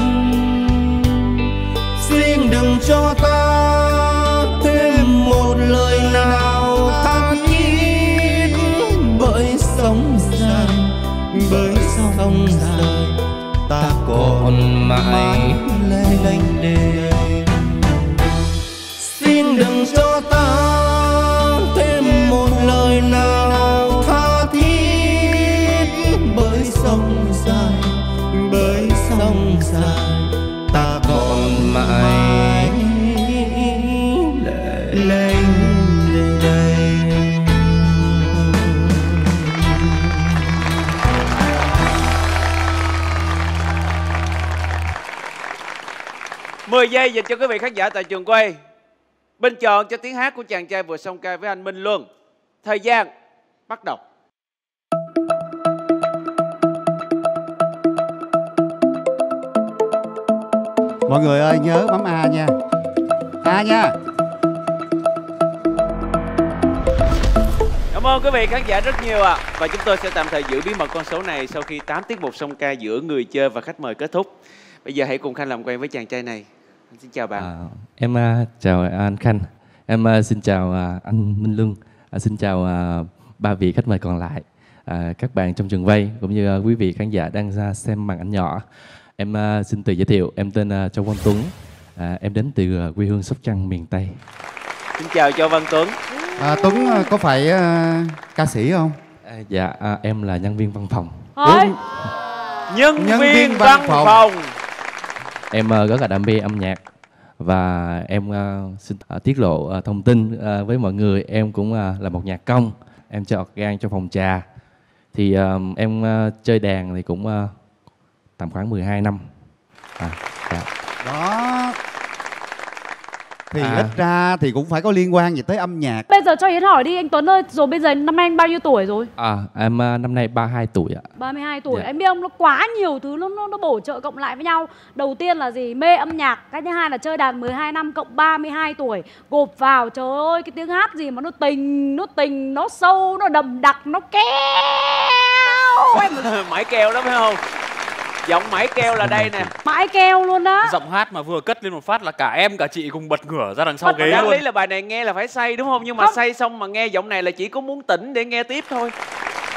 Xin đừng cho ta thêm một lời nào tha thiết, bởi sông dài, bởi sông dài ta còn mãi lênh đênh. Xin đừng cho ta thêm một lời nào tha thiết, bởi sông dài, bởi sông dài ta còn mãi lênh đênh. mười giây dành cho quý vị khán giả tại trường quay. Bình chọn cho tiếng hát của chàng trai vừa song ca với anh Minh Luân. Thời gian bắt đầu. Mọi người ơi nhớ bấm A nha. A nha. Cảm ơn quý vị khán giả rất nhiều ạ. À. Và chúng tôi sẽ tạm thời giữ bí mật con số này sau khi tám tiết mục song ca giữa người chơi và khách mời kết thúc. Bây giờ hãy cùng Khanh làm quen với chàng trai này. Xin chào bạn. À, em uh, chào anh Khanh. Em uh, xin chào uh, anh Minh Luân. Uh, xin chào uh, ba vị khách mời còn lại, uh, các bạn trong trường quay cũng như uh, quý vị khán giả đang ra xem màn ảnh nhỏ. Em uh, xin tự giới thiệu, em tên uh, Châu Văn Tuấn. Uh, em đến từ uh, quê hương Sóc Trăng, miền Tây. Xin chào Châu Văn Tuấn. À, Tuấn uh, có phải uh, ca sĩ không? Uh, dạ, uh, em là nhân viên văn phòng. Nhân, nhân viên, viên văn, văn phòng. phòng. Em uh, rất là đam mê âm nhạc và em uh, xin uh, tiết lộ uh, thông tin uh, với mọi người. Em cũng uh, là một nhạc công. Em chơi organ trong phòng trà. Thì uh, em uh, chơi đàn thì cũng uh, tầm khoảng mười hai năm. À, dạ. Đó. Thì à. ít ra thì cũng phải có liên quan gì tới âm nhạc. Bây giờ cho Yến hỏi đi anh Tuấn ơi, rồi bây giờ năm nay anh bao nhiêu tuổi rồi? À, em uh, năm nay ba mươi hai tuổi ạ. ba mươi hai tuổi, dạ. Em biết không, nó quá nhiều thứ nó, nó nó bổ trợ cộng lại với nhau. Đầu tiên là gì? Mê âm nhạc. Cái thứ hai là chơi đàn mười hai năm cộng ba mươi hai tuổi. Gộp vào, trời ơi, cái tiếng hát gì mà nó tình, nó tình, nó sâu, nó đậm đặc, nó keo. Mãi keo đó phải không? Giọng mãi keo là đây nè. Mãi keo luôn đó. Giọng hát mà vừa cất lên một phát là cả em cả chị cùng bật ngửa ra đằng sau Bật ghế đáng luôn. lý là bài này nghe là phải say đúng không? Nhưng mà không. Say xong mà nghe giọng này là chỉ có muốn tỉnh để nghe tiếp thôi.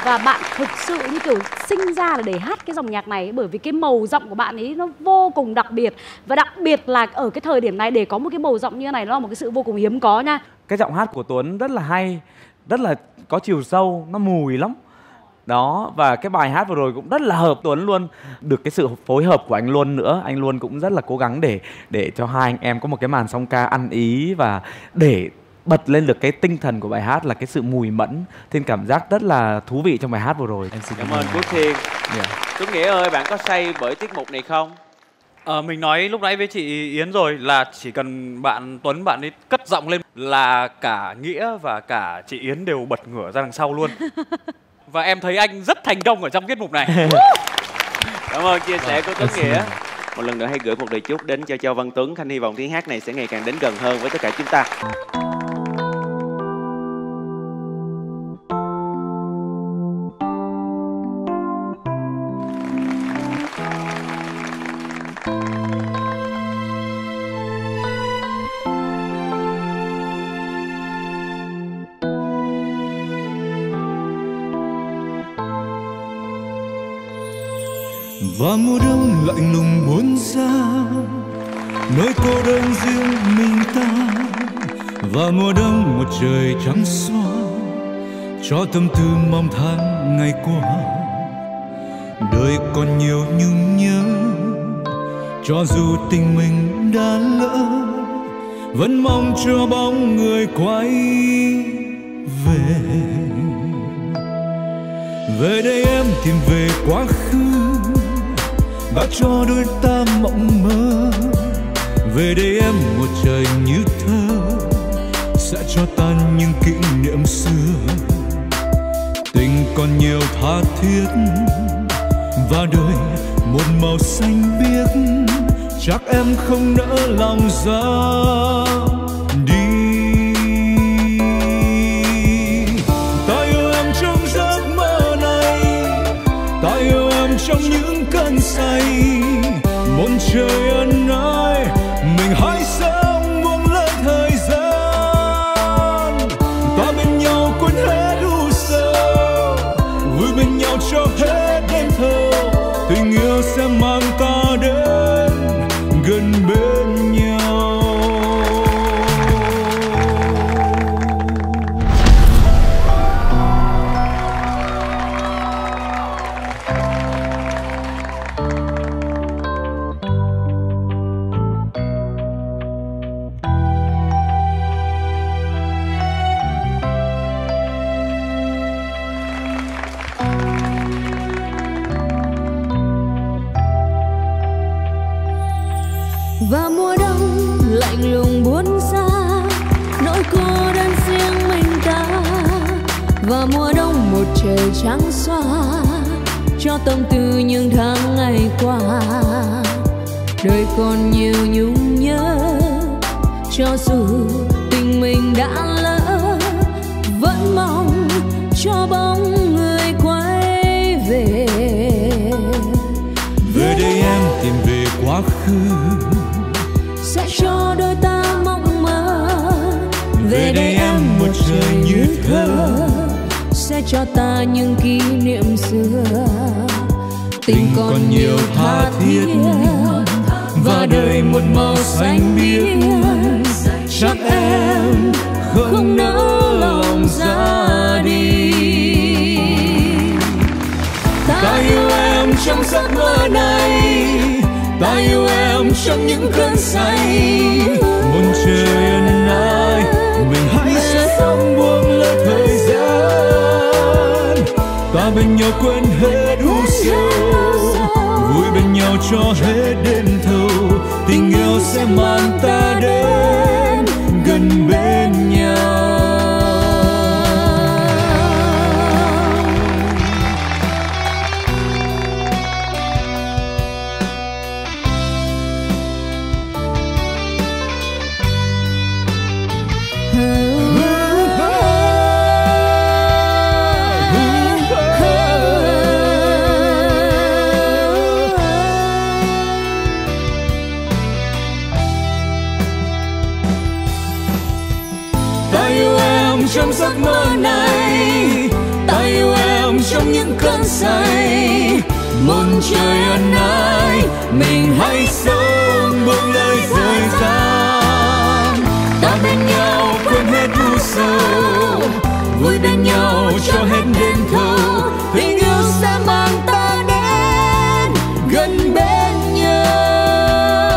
Và bạn thực sự như kiểu sinh ra là để hát cái dòng nhạc này ấy, bởi vì cái màu giọng của bạn ấy nó vô cùng đặc biệt. Và đặc biệt là ở cái thời điểm này để có một cái màu giọng như thế này nó là một cái sự vô cùng hiếm có nha. Cái giọng hát của Tuấn rất là hay, rất là có chiều sâu, nó mùi lắm. Đó, và cái bài hát vừa rồi cũng rất là hợp Tuấn luôn. Được cái sự phối hợp của anh Luân nữa. Anh Luân cũng rất là cố gắng để để cho hai anh em có một cái màn song ca ăn ý, và để bật lên được cái tinh thần của bài hát là cái sự mùi mẫn. Thiên cảm giác rất là thú vị trong bài hát vừa rồi. Em xin Cảm ơn Quốc Thiên. Yeah. Tuấn Nghĩa ơi, bạn có say bởi tiết mục này không? Ờ, mình nói lúc nãy với chị Yến rồi là chỉ cần bạn Tuấn bạn ấy cất giọng lên là cả Nghĩa và cả chị Yến đều bật ngửa ra đằng sau luôn. Và em thấy anh rất thành công ở trong tiết mục này. Cảm ơn chia sẻ của Tuấn Nghĩa. Một lần nữa hãy gửi một lời chúc đến cho Châu Văn Tuấn. Khanh hy vọng tiếng hát này sẽ ngày càng đến gần hơn với tất cả chúng ta. Và mùa đông lạnh lùng buồn xa, nỗi cô đơn riêng mình ta. Và mùa đông một trời trắng xóa, cho tâm tư mong tháng ngày qua. Đời còn nhiều nhung nhớ, cho dù tình mình đã lỡ, vẫn mong cho bóng người quay về. Về đây em tìm về quá khứ, đã cho đôi ta mộng mơ. Về đây em một trời như thơ, sẽ cho ta những kỷ niệm xưa. Tình còn nhiều tha thiết, và đời một màu xanh biếc. Chắc em không nỡ lòng ra đi. Ta yêu em trong giấc mơ này, ta yêu em trong những cơn say. Một trời ân ái, mình hãy sống buông lơi thời gian. Ta bên nhau quên hết u sầu, vui bên nhau cho hết đêm thâu. Tình yêu sẽ mang ta đến gần bên nhau. Và mùa đông lạnh lùng buồn xa, nỗi cô đơn riêng mình ta. Và mùa đông một trời trắng xóa, cho tâm tư những tháng ngày qua. Đời còn nhiều nhung nhớ, cho dù tình mình đã lỡ, vẫn mong cho bóng người quay về. Về đây em tìm về quá khứ, sẽ cho đôi ta mộng mơ. Về đây em một trời như thơ, sẽ cho ta những kỷ niệm xưa. Tình còn nhiều tha thiết, và đời một màu xanh biếc. Chắc em không nỡ lòng ra đi. Ta yêu em trong giấc mơ này, ta yêu em trong những cơn say. Một trời ân ái, mình hãy sống buông lơi thời gian. Ta bên nhau quên hết u sầu, vui bên nhau cho hết đêm thâu. Tình yêu sẽ mang ta đến gần bên nhau. Trong giấc mơ này, ta yêu em trong cơn say. Một trời ân ái mình hãy sống buông lời rời gian. Ta bên nhau quên hết u sầu, vui bên nhau cho hết đêm thâu. Tình yêu sẽ mang ta đến gần bên nhau.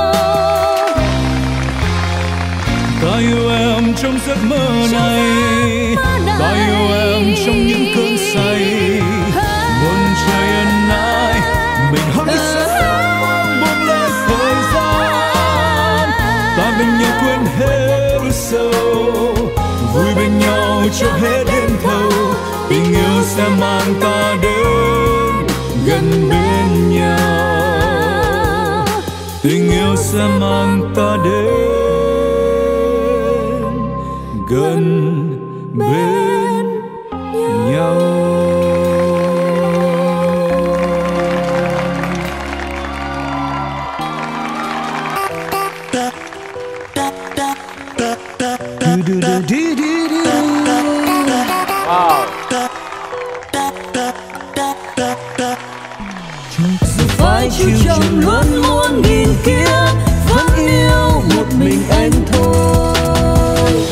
Ta yêu em trong giấc mơ này, ta yêu em trong những cơn say. Muôn trời ân ái mình hãy sống buông lời thời gian. Ta bên nhau quên hết u sầu, vui bên nhau cho hết đêm thâu. Tình yêu sẽ mang ta đến gần bên nhau. Tình yêu sẽ mang ta đến gần bên nhau. Wow. Dù phải chịu trầm luôn muôn nghìn kiếp, vẫn yêu một mình em thôi.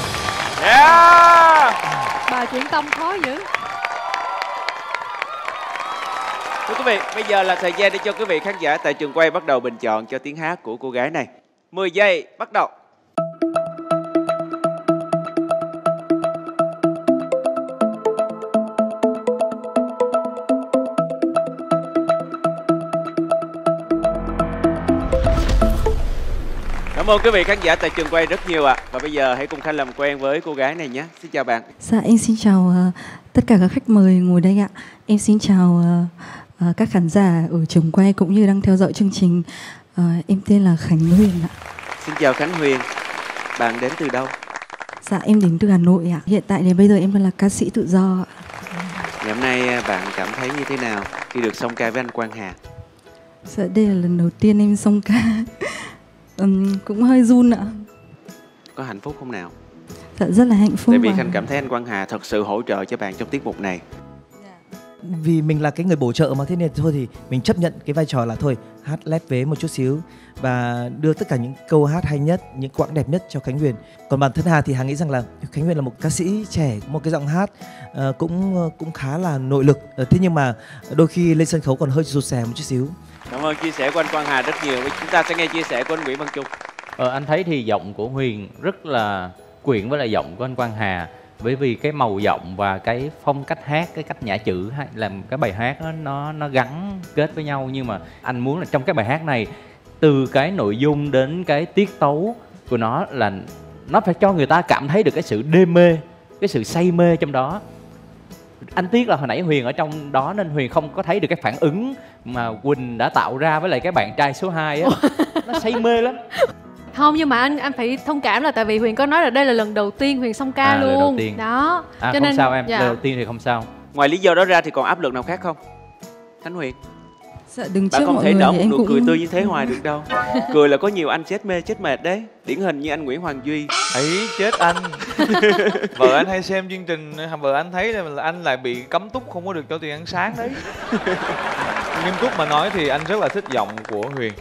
Yeah. Bà chuyển tâm khó dữ. Thưa quý vị, bây giờ là thời gian để cho quý vị khán giả tại trường quay bắt đầu bình chọn cho tiếng hát của cô gái này. mười giây bắt đầu. Cảm ơn quý vị khán giả tại trường quay rất nhiều ạ. À. Và bây giờ hãy cùng Khanh làm quen với cô gái này nhé. Xin chào bạn. Dạ em xin chào uh, tất cả các khách mời ngồi đây ạ. Em xin chào uh, uh, các khán giả ở trường quay cũng như đang theo dõi chương trình. Uh, em tên là Khánh Huyền ạ. Xin chào Khánh Huyền. Bạn đến từ đâu? Dạ em đến từ Hà Nội ạ. Hiện tại đến bây giờ em đang là ca sĩ tự do ạ. Ngày hôm nay bạn cảm thấy như thế nào khi được song ca với anh Quang Hà? Dạ đây là lần đầu tiên em song ca. Um, cũng hơi run ạ. Có hạnh phúc không nào? Dạ rất là hạnh phúc. Tại vì và... Khanh cảm thấy anh Quang Hà thật sự hỗ trợ cho bạn trong tiết mục này. Vì mình là cái người bổ trợ mà, thế nên thôi thì mình chấp nhận cái vai trò là thôi hát lép vế một chút xíu và đưa tất cả những câu hát hay nhất, những quãng đẹp nhất cho Khánh Huyền. Còn bản thân Hà thì Hà nghĩ rằng là Khánh Huyền là một ca sĩ trẻ, một cái giọng hát uh, cũng cũng khá là nội lực. Uh, thế nhưng mà đôi khi lên sân khấu còn hơi rụt rè một chút xíu. Cảm ơn chia sẻ của anh Quang Hà rất nhiều. Chúng ta sẽ nghe chia sẻ của anh Nguyễn Văn Trung. Ờ, anh thấy thì giọng của Huyền rất là quyện với lại giọng của anh Quang Hà, bởi vì cái màu giọng và cái phong cách hát, cái cách nhả chữ làm cái bài hát đó, nó nó gắn kết với nhau. Nhưng mà anh muốn là trong cái bài hát này, từ cái nội dung đến cái tiết tấu của nó là nó phải cho người ta cảm thấy được cái sự đê mê, cái sự say mê trong đó. Anh tiếc là hồi nãy Huyền ở trong đó nên Huyền không có thấy được cái phản ứng mà Quỳnh đã tạo ra với lại cái bạn trai số hai á. Nó say mê lắm. Không, nhưng mà anh anh phải thông cảm là tại vì Huyền có nói là đây là lần đầu tiên Huyền song ca à, luôn. Lần đầu tiên. Đó. À, cho không nên sao em, dạ. lần đầu tiên thì không sao. Ngoài lý do đó ra thì còn áp lực nào khác không? Khánh Huyền. Dạ, đứng Bạn trước không mọi thể người nở thì một em nụ cũng... cười tươi như thế hoài được đâu. Cười là có nhiều anh chết mê chết mệt đấy. Điển hình như anh Nguyễn Hoàng Duy. Ấy chết anh. Vợ anh hay xem chương trình, vợ anh thấy là anh lại bị cấm túc, không có được cho tiền ăn sáng đấy. Nghiêm túc mà nói thì anh rất là thích giọng của Huyền.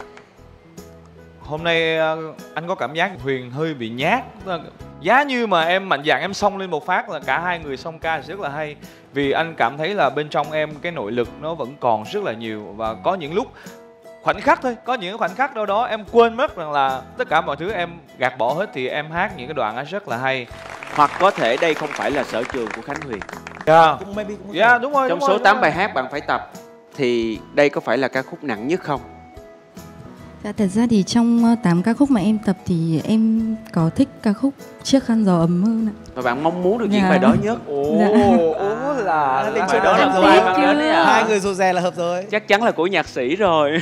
Hôm nay anh có cảm giác Huyền hơi bị nhát. Giá như mà em mạnh dạn em xông lên một phát là cả hai người xông ca rất là hay. Vì anh cảm thấy là bên trong em cái nội lực nó vẫn còn rất là nhiều. Và có những lúc khoảnh khắc thôi, có những khoảnh khắc đâu đó em quên mất rằng là tất cả mọi thứ em gạt bỏ hết thì em hát những cái đoạn ấy rất là hay. Hoặc có thể đây không phải là sở trường của Khánh Huyền. Dạ, Cũng maybe cũng dạ đúng rồi. Trong đúng số rồi, tám bài hát bạn phải tập thì đây có phải là ca khúc nặng nhất không? Dạ, thật ra thì trong tám ca khúc mà em tập thì em có thích ca khúc Chiếc khăn gió ấm hơn ạ. Và bạn mong muốn được diễn Dạ. bài đó nhất. Ồ, Dạ. ố là lên bài đó là hợp bài rồi. bạn đến đấy à? Hai người rụt rè là hợp rồi. Chắc chắn là của nhạc sĩ rồi.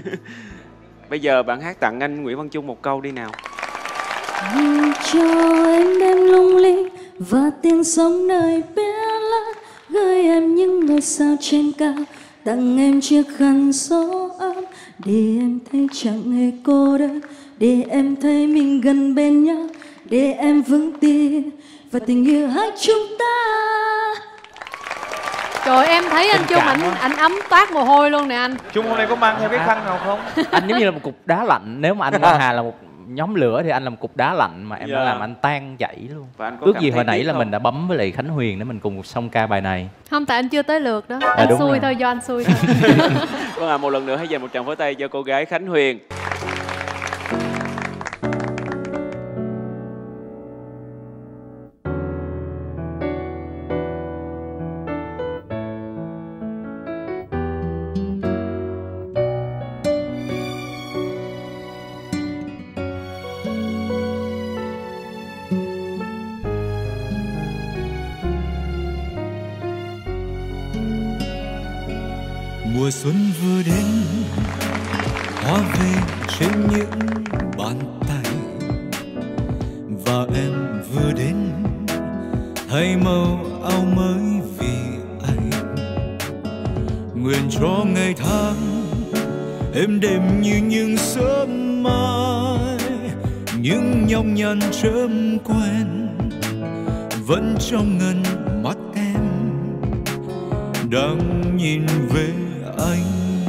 Bây giờ bạn hát tặng anh Nguyễn Văn Trung một câu đi nào. Cho em đêm lung linh và tiếng sóng nơi biển lớn, gửi em những ngôi sao trên cao, tặng em chiếc khăn gió ấm để em thấy chẳng hề cô đơn, để em thấy mình gần bên nhau, để em vững tin và tình yêu hai chúng ta. Trời, em thấy anh Trung ảnh ảnh ấm toát mồ hôi luôn nè anh. Trung hôm nay có mang theo cái khăn nào không? Anh giống như là một cục đá lạnh. Nếu mà anh Quang Hà là một nhóm lửa thì anh là một cục đá lạnh mà em Dạ. đã làm anh tan chảy luôn. Và anh có Ước cảm gì thấy hồi nãy tiếc là không? mình đã bấm với lại Khánh Huyền để mình cùng song ca bài này. Không, tại anh chưa tới lượt đó. À, Anh đúng xui rồi. thôi, do anh xui thôi. Vâng ạ, một lần nữa hãy dành một tràng pháo tay cho cô gái Khánh Huyền. Mùa xuân vừa đến, hoa về trên những bàn tay, và em vừa đến thay màu áo mới vì anh. Nguyện cho ngày tháng êm đềm như những sớm mai, những nhọc nhằn chớm quen vẫn trong ngần mắt em đang nhìn về anh.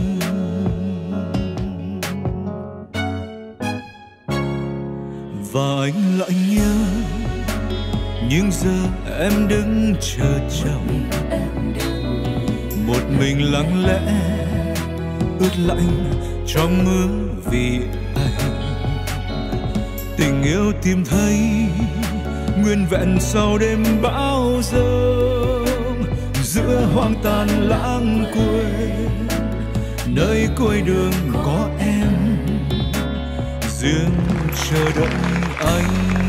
Và anh lại nhớ những giờ em đứng chờ chồng, một mình lặng lẽ ướt lạnh trong mưa vì anh. Tình yêu tìm thấy nguyên vẹn sau đêm bão giông, giữa hoang tàn lãng quên, nơi cuối đường có em riêng chờ đợi anh.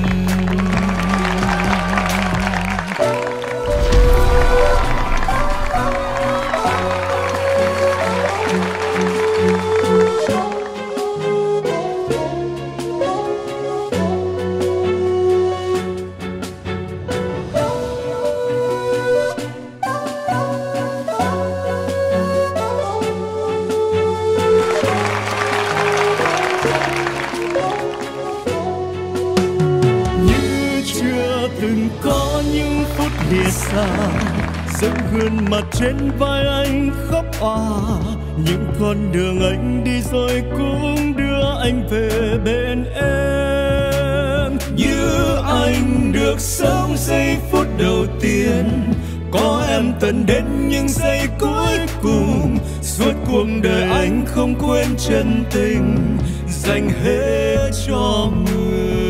Lìa xa dẫu gương mặt trên vai anh khóc òa, những con đường anh đi rồi cũng đưa anh về bên em. Như anh được sống giây phút đầu tiên, có em tận đến những giây cuối cùng. Suốt cuộc đời anh không quên chân tình dành hết cho người.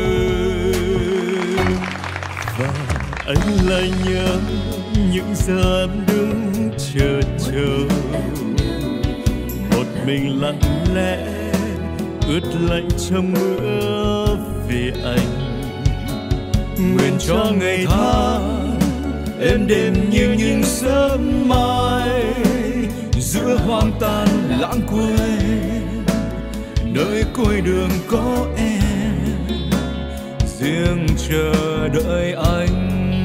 Anh lại nhớ những giờ em đứng chờ chờ, một mình lặng lẽ ướt lạnh trong mưa vì anh. Nguyện cho ngày tháng êm đềm như những sớm mai, giữa hoang tàn lãng quên, nơi cuối đường có em riêng chờ đợi anh.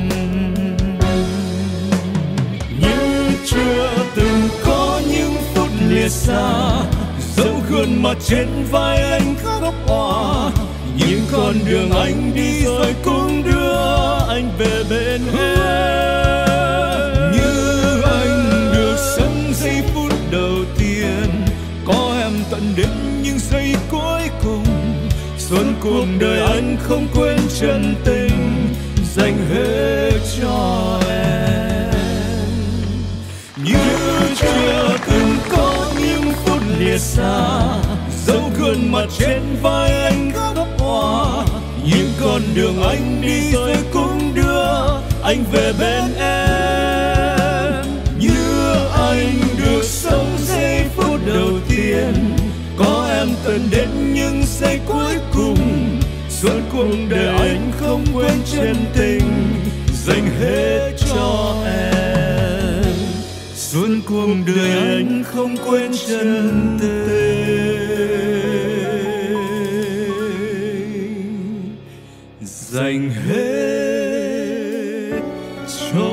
Chưa từng có những phút lìa xa, dẫu gương mặt trên vai anh khóc òa, những con đường anh đi rồi cũng đưa anh về bên em. Như anh được sống giây phút đầu tiên, có em tận đến những giây cuối cùng. Suốt cuộc đời anh không quên chân tình dành hết cho em. Như chưa từng có những phút lìa xa, dẫu gương mặt trên vai anh khóc òa, những con đường anh đi rồi cũng đưa anh về bên em. Như anh được sống giây phút đầu tiên, có em tận đến những giây cuối cùng. Suốt cuộc đời anh không quên chân tình dành hết cho em. Suốt cuộc đời anh không quên chân tình dành hết cho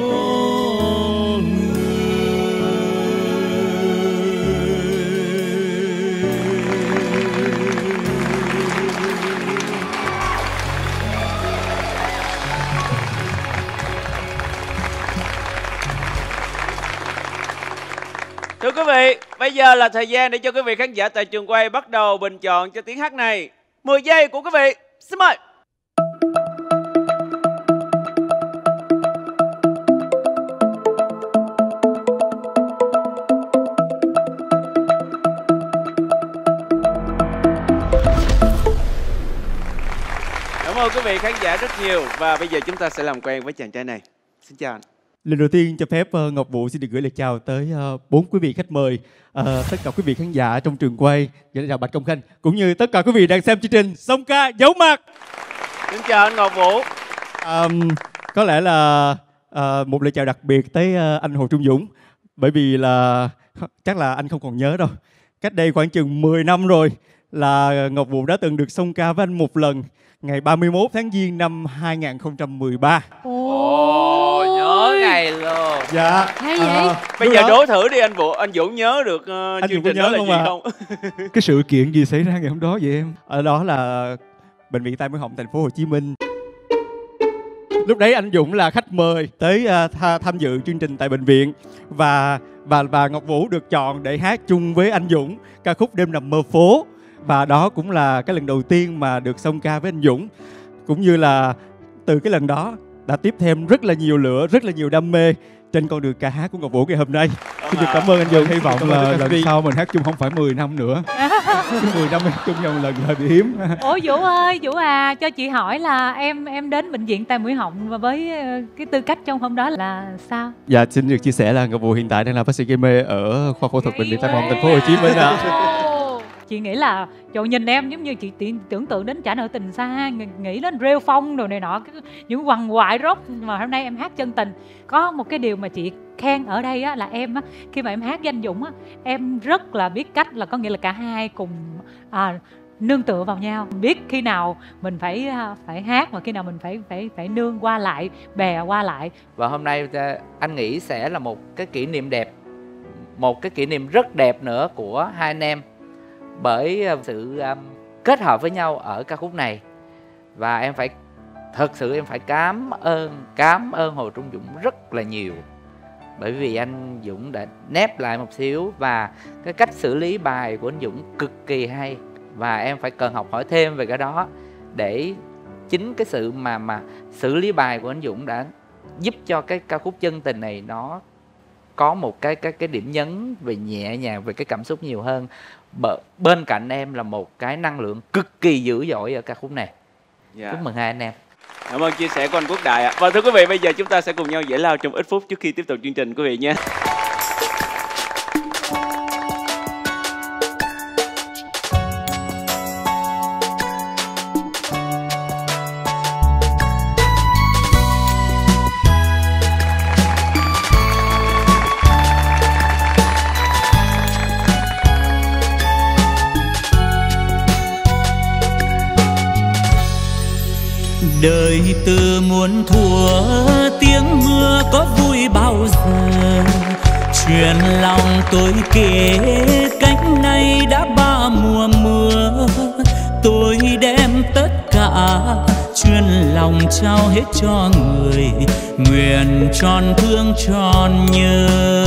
bây giờ là thời gian để cho quý vị khán giả tại trường quay bắt đầu bình chọn cho tiếng hát này. mười giây của quý vị. Xin mời. Cảm ơn quý vị khán giả rất nhiều. Và bây giờ chúng ta sẽ làm quen với chàng trai này. Xin chào anh. Lần đầu tiên cho phép uh, Ngọc Vũ xin được gửi lời chào tới uh, bốn quý vị khách mời, uh, tất cả quý vị khán giả trong trường quay, gửi lời chào Bạch Công Khanh cũng như tất cả quý vị đang xem chương trình Song Ca Giấu Mặt. Xin chào anh Ngọc Vũ. Um, có lẽ là uh, một lời chào đặc biệt tới uh, anh Hồ Trung Dũng, bởi vì là chắc là anh không còn nhớ đâu. Cách đây khoảng chừng mười năm rồi là Ngọc Vũ đã từng được song ca với anh một lần, ngày ba mươi mốt tháng Giêng năm hai nghìn không trăm mười ba. Ồ, nhớ ngày luôn. Dạ. Hay vậy? À, bây giờ đó... đố thử đi anh Vũ, anh Dũng nhớ được uh, anh chương trình đó là gì à? không? Cái sự kiện gì xảy ra ngày hôm đó vậy em? Ở đó là bệnh viện Tai Mũi Họng thành phố Hồ Chí Minh. Lúc đấy anh Dũng là khách mời tới uh, tha, tham dự chương trình tại bệnh viện, và và và Ngọc Vũ được chọn để hát chung với anh Dũng ca khúc Đêm Nằm Mơ Phố. Và đó cũng là cái lần đầu tiên mà được song ca với anh Dũng. Cũng như là từ cái lần đó đã tiếp thêm rất là nhiều lửa, rất là nhiều đam mê trên con đường ca hát của Ngọc Vũ ngày hôm nay. Xin được cảm ơn anh Dũng. Hy vọng là lần sau mình hát chung không phải mười năm nữa. mười năm hát chung nhau một lần hơi bị hiếm. Ủa Vũ ơi, Vũ à, cho chị hỏi là em em đến bệnh viện Tai Mũi Họng và với cái tư cách trong hôm đó là sao? Dạ, xin được chia sẻ là Ngọc Vũ hiện tại đang là bác sĩ gây mê ở khoa phẫu thuật bệnh viện Tai Mũi Họng thành phố Hồ Chí Minh ạ. Chị nghĩ là trời, nhìn em giống như chị tưởng tượng đến Trả Nợ Tình Xa, nghĩ đến rêu phong đồ này nọ, những quằn quại rock, mà hôm nay em hát chân tình. Có một cái điều mà chị khen ở đây á, là em á, khi mà em hát với anh Dũng á, em rất là biết cách, là có nghĩa là cả hai cùng à, nương tựa vào nhau, biết khi nào mình phải phải hát và khi nào mình phải phải phải nương qua lại, bè qua lại. Và hôm nay anh nghĩ sẽ là một cái kỷ niệm đẹp, một cái kỷ niệm rất đẹp nữa của hai anh em, bởi sự um, kết hợp với nhau ở ca khúc này. Và em phải thật sự em phải cảm ơn cảm ơn Hồ Trung Dũng rất là nhiều, bởi vì anh Dũng đã nép lại một xíu, và cái cách xử lý bài của anh Dũng cực kỳ hay, và em phải cần học hỏi thêm về cái đó, để chính cái sự mà mà xử lý bài của anh Dũng đã giúp cho cái ca khúc Chân Tình này nó có một cái cái cái điểm nhấn về nhẹ nhàng, về cái cảm xúc nhiều hơn. Bờ, bên cạnh em là một cái năng lượng cực kỳ dữ dội ở ca khúc này. Dạ. Chúc mừng hai anh em. Cảm ơn chia sẻ của anh Quốc Đại ạ. Và thưa quý vị, bây giờ chúng ta sẽ cùng nhau giải lao trong ít phút trước khi tiếp tục chương trình quý vị nhé. Đời từ muôn thuở tiếng mưa có vui bao giờ, chuyện lòng tôi kể cách nay đã ba mùa mưa. Tôi đem tất cả chuyên lòng trao hết cho người, nguyện tròn thương tròn nhớ.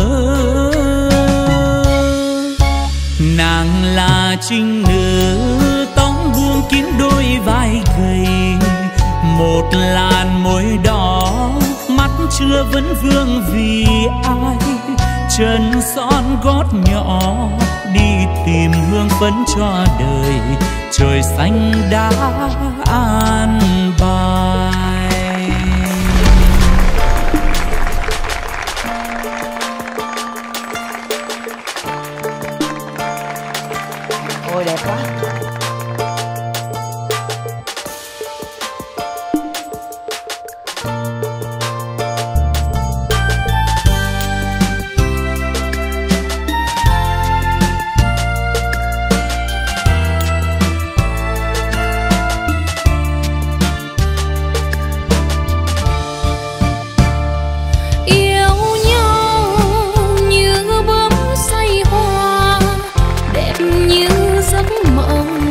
Nàng là trinh nữ tóc buông kín đôi vai gầy, một làn môi đỏ mắt chưa vấn vương vì ai, chân son gót nhỏ đi tìm hương phấn cho đời, trời xanh đã an bài. Ôi đẹp quá. Như bướm say hoa, đẹp như giấc mộng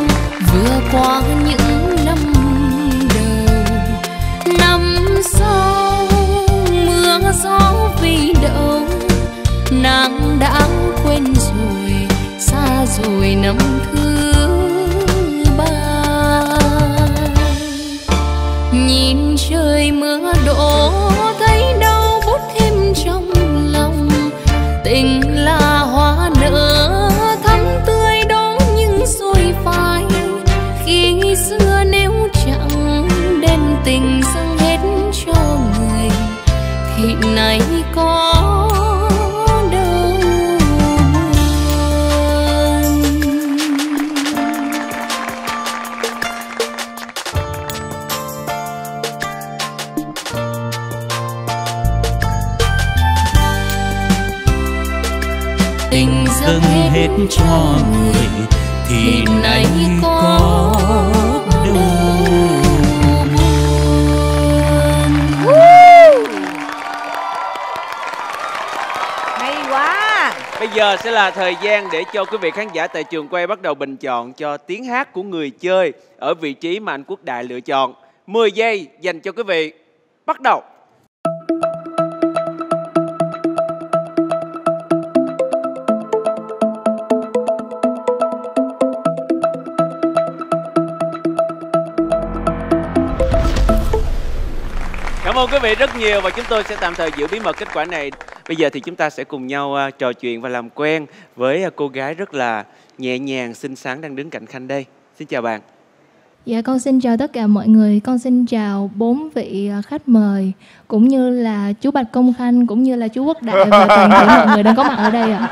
dâng hết cho người thì nay có đâu buồn. Hay quá. Bây giờ sẽ là thời gian để cho quý vị khán giả tại trường quay bắt đầu bình chọn cho tiếng hát của người chơi ở vị trí mà anh Quốc Đại lựa chọn. mười giây dành cho quý vị. Bắt đầu. Cảm ơn quý vị rất nhiều và chúng tôi sẽ tạm thời giữ bí mật kết quả này. Bây giờ thì chúng ta sẽ cùng nhau uh, trò chuyện và làm quen với uh, cô gái rất là nhẹ nhàng, xinh xắn đang đứng cạnh Khanh đây. Xin chào bạn. Dạ con xin chào tất cả mọi người, con xin chào bốn vị khách mời cũng như là chú Bạch Công Khanh cũng như là chú Quốc Đại và toàn thể mọi người đang có mặt ở đây ạ.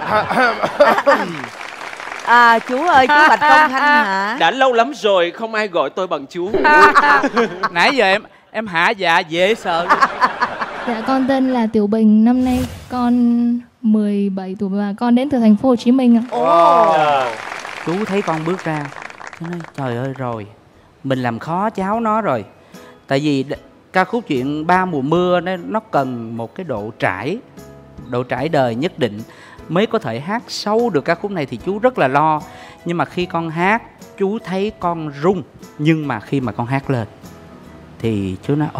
À chú ơi, chú Bạch Công Khanh hả? Đã lâu lắm rồi không ai gọi tôi bằng chú. Nãy giờ em em hạ dạ dễ sợ. Dạ con tên là Tiểu Bình, năm nay con mười bảy tuổi và con đến từ thành phố Hồ Chí Minh ạ. Wow. Chú thấy con bước ra, chú nói trời ơi rồi, mình làm khó cháu nó rồi. Tại vì ca khúc chuyện Ba Mùa Mưa nó, nó cần một cái độ trải, độ trải đời nhất định mới có thể hát sâu được ca khúc này thì chú rất là lo. Nhưng mà khi con hát, chú thấy con rung. Nhưng mà khi mà con hát lên thì chú nói, ồ,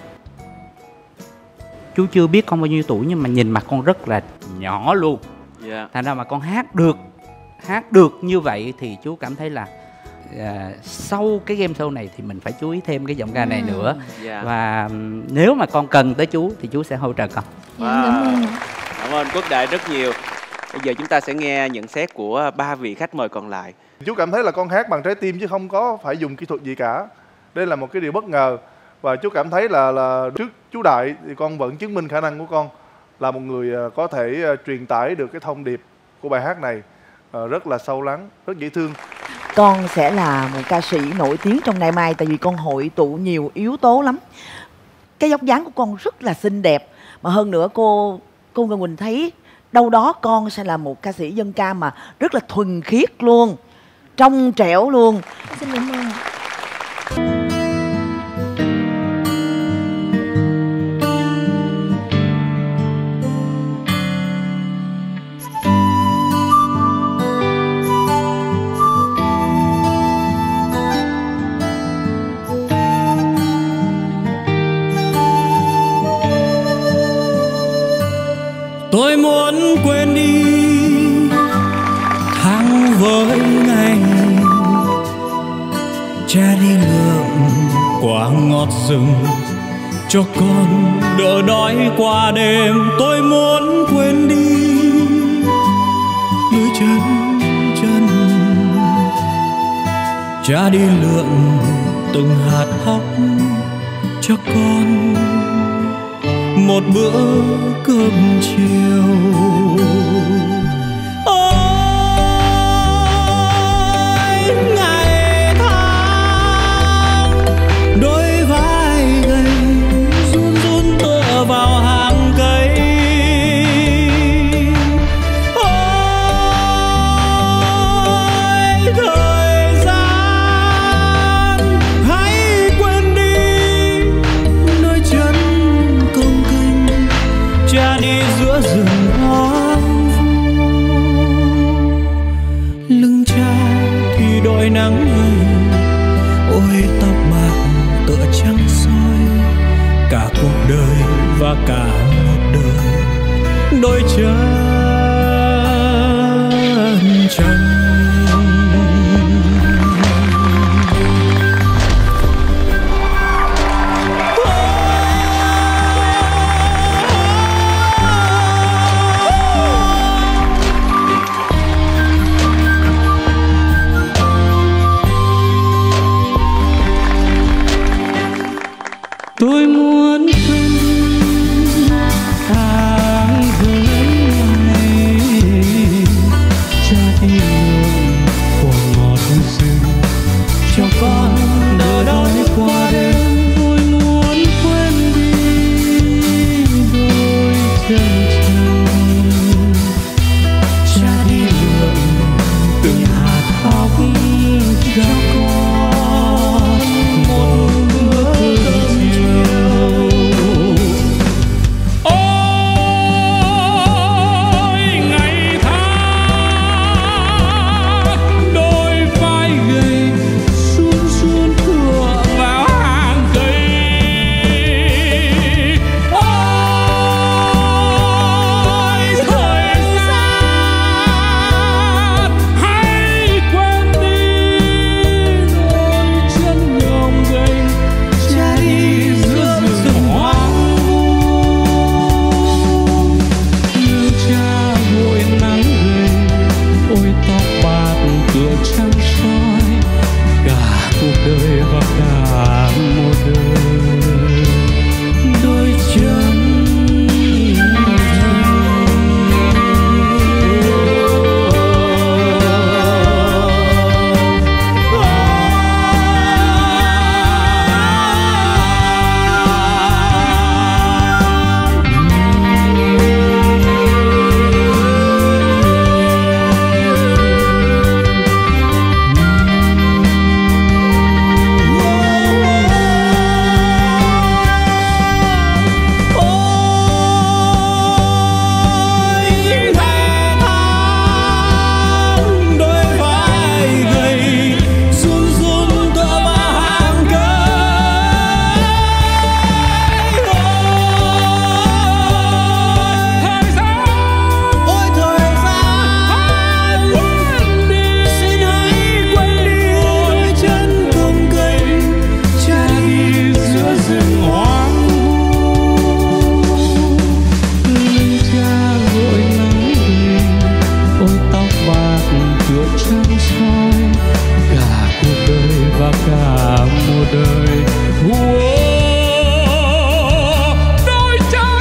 chú chưa biết con bao nhiêu tuổi nhưng mà nhìn mặt con rất là nhỏ luôn. Yeah. Thành ra mà con hát được, hát được như vậy thì chú cảm thấy là à, sau cái game show này thì mình phải chú ý thêm cái giọng ca này nữa. Yeah. Và nếu mà con cần tới chú thì chú sẽ hỗ trợ con. Wow. Cảm ơn. Cảm ơn Quốc Đại rất nhiều. Bây giờ chúng ta sẽ nghe nhận xét của ba vị khách mời còn lại. Chú cảm thấy là con hát bằng trái tim chứ không có phải dùng kỹ thuật gì cả. Đây là một cái điều bất ngờ. Và chú cảm thấy là là trước chú Đại thì con vẫn chứng minh khả năng của con là một người có thể truyền tải được cái thông điệp của bài hát này rất là sâu lắng, rất dễ thương. Con sẽ là một ca sĩ nổi tiếng trong ngày mai tại vì con hội tụ nhiều yếu tố lắm. Cái dốc dáng của con rất là xinh đẹp, mà hơn nữa cô cô Ngân Quỳnh thấy đâu đó con sẽ là một ca sĩ dân ca mà rất là thuần khiết luôn, trong trẻo luôn. Xin cảm ơn. Tôi muốn quên đi tháng với ngày, cha đi lượm quả ngọt rừng cho con đỡ đói qua đêm. Tôi muốn quên đi đôi chân chân, cha đi lượm từng hạt thóc cho con một bữa cơm chiều. Ôi ngày tháng đôi vai gầy run run tựa vào hàng cây. Ôi thời gian hãy quên đi đôi chân công kênh, cha đi giữa rừng hoang vu. Lưng cha thì đội nắng gầy, ôi tóc bạc tựa trăng soi. Cả cuộc đời và cả một đời đôi chân trần. Tôi muốn quên tháng với ngày, cha đi lượm quả ngọt rừng cho con đỡ đói qua đêm. Tôi muốn quên đi đôi chân trần, cha đi lượm cho con một bữa cơm chiều. Ôi ngày tháng đôi vai gầy suôn suôn tựa vào hàng cây. Ôi thời gian hãy quên đi đôi chân nhòm gầy cha đi giữa rừng hoang vu. Như cha vội nắng gầy ôi tóc bạc tựa trăng soi cả cuộc đời và cả một đời đôi chân đôi vai gầy run run tựa vào hàng cây. Thời gian ôi thời gian quên đi xin hãy quên đi đôi chân cong gầy cha đi giữa rừng hoang vu. Lưng cha vội nắng gầy ôi tóc bạc tựa trăng soi cả cuộc đời và cả một đời. Wow, đôi chân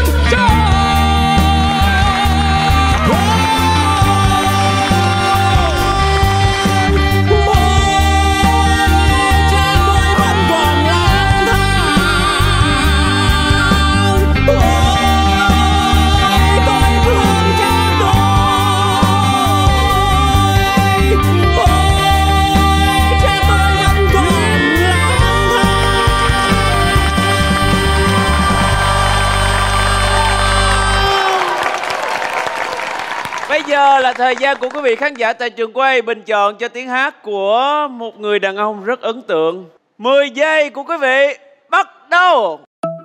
Bây giờ là thời gian của quý vị khán giả tại trường quay bình chọn cho tiếng hát của một người đàn ông rất ấn tượng. mười giây của quý vị bắt đầu.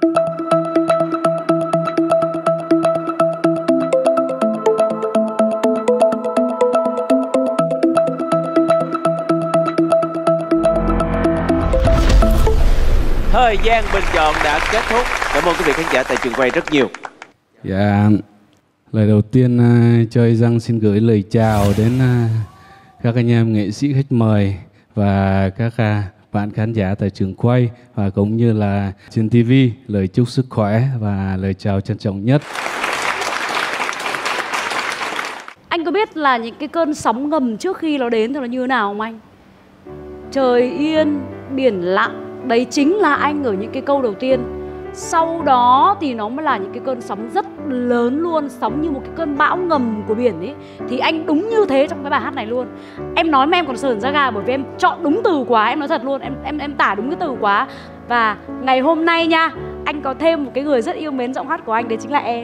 Thời gian bình chọn đã kết thúc. Cảm ơn quý vị khán giả tại trường quay rất nhiều. Dạ, lời đầu tiên uh, Chơi Răng xin gửi lời chào đến uh, các anh em nghệ sĩ khách mời và các uh, bạn khán giả tại trường quay và cũng như là trên ti vi. Lời chúc sức khỏe và lời chào trân trọng nhất. Anh có biết là những cái cơn sóng ngầm trước khi nó đến thì nó như thế nào không anh? Trời yên, biển lặng. Đấy chính là anh ở những cái câu đầu tiên. Sau đó thì nó mới là những cái cơn sóng rất lớn luôn. Sóng như một cái cơn bão ngầm của biển ấy. Thì anh đúng như thế trong cái bài hát này luôn. Em nói mà em còn sởn da gà bởi vì em chọn đúng từ quá. Em nói thật luôn, em em em tả đúng cái từ quá. Và ngày hôm nay nha, anh có thêm một cái người rất yêu mến giọng hát của anh. Đấy chính là em.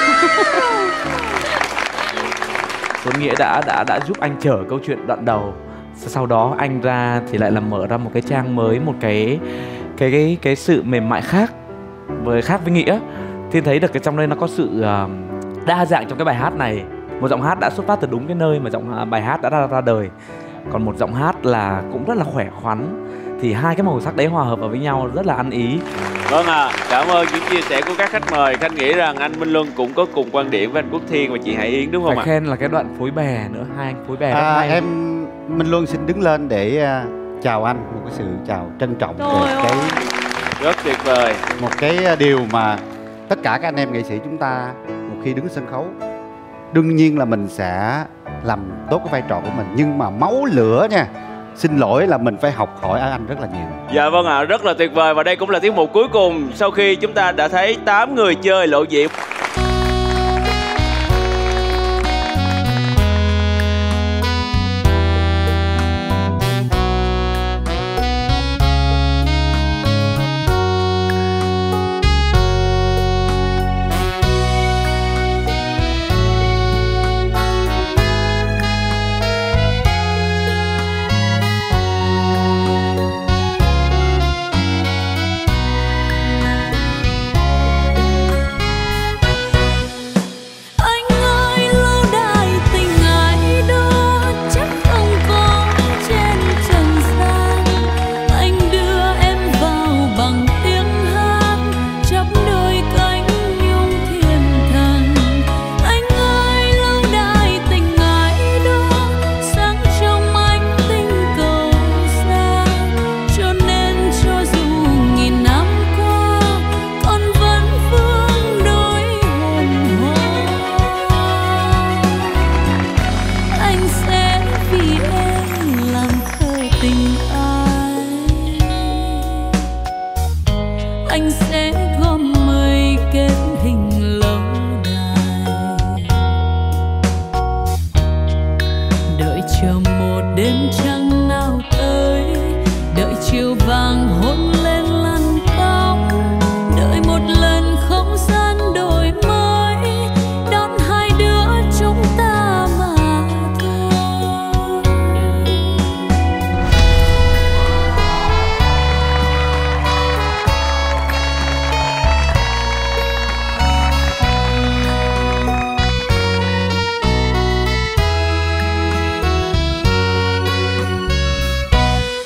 Tuấn Nghĩa đã đã đã giúp anh chở câu chuyện đoạn đầu. Sau đó anh ra thì lại là mở ra một cái trang mới, một cái cái cái cái sự mềm mại khác với khác với Nghĩa. Thì thấy được cái trong đây nó có sự uh, đa dạng trong cái bài hát này. Một giọng hát đã xuất phát từ đúng cái nơi mà giọng uh, bài hát đã ra, ra đời. Còn một giọng hát là cũng rất là khỏe khoắn. Thì hai cái màu sắc đấy hòa hợp vào với nhau rất là ăn ý. Vâng ạ, à, cảm ơn những chia sẻ của các khách mời. Khanh nghĩ rằng anh Minh Luân cũng có cùng quan điểm với anh Quốc Thiên và chị Hải Yến đúng không ạ? Phải khen là cái đoạn phối bè nữa, hai anh phối bè rất à, hay. Em Minh Luân xin đứng lên để uh, chào anh, một cái sự chào trân trọng về cái rất tuyệt vời. Một cái điều mà tất cả các anh em nghệ sĩ chúng ta một khi đứng sân khấu, đương nhiên là mình sẽ làm tốt cái vai trò của mình, nhưng mà máu lửa nha, xin lỗi là mình phải học hỏi ở anh rất là nhiều. Dạ vâng ạ, à, rất là tuyệt vời. Và đây cũng là tiết mục cuối cùng sau khi chúng ta đã thấy tám người chơi lộ diện.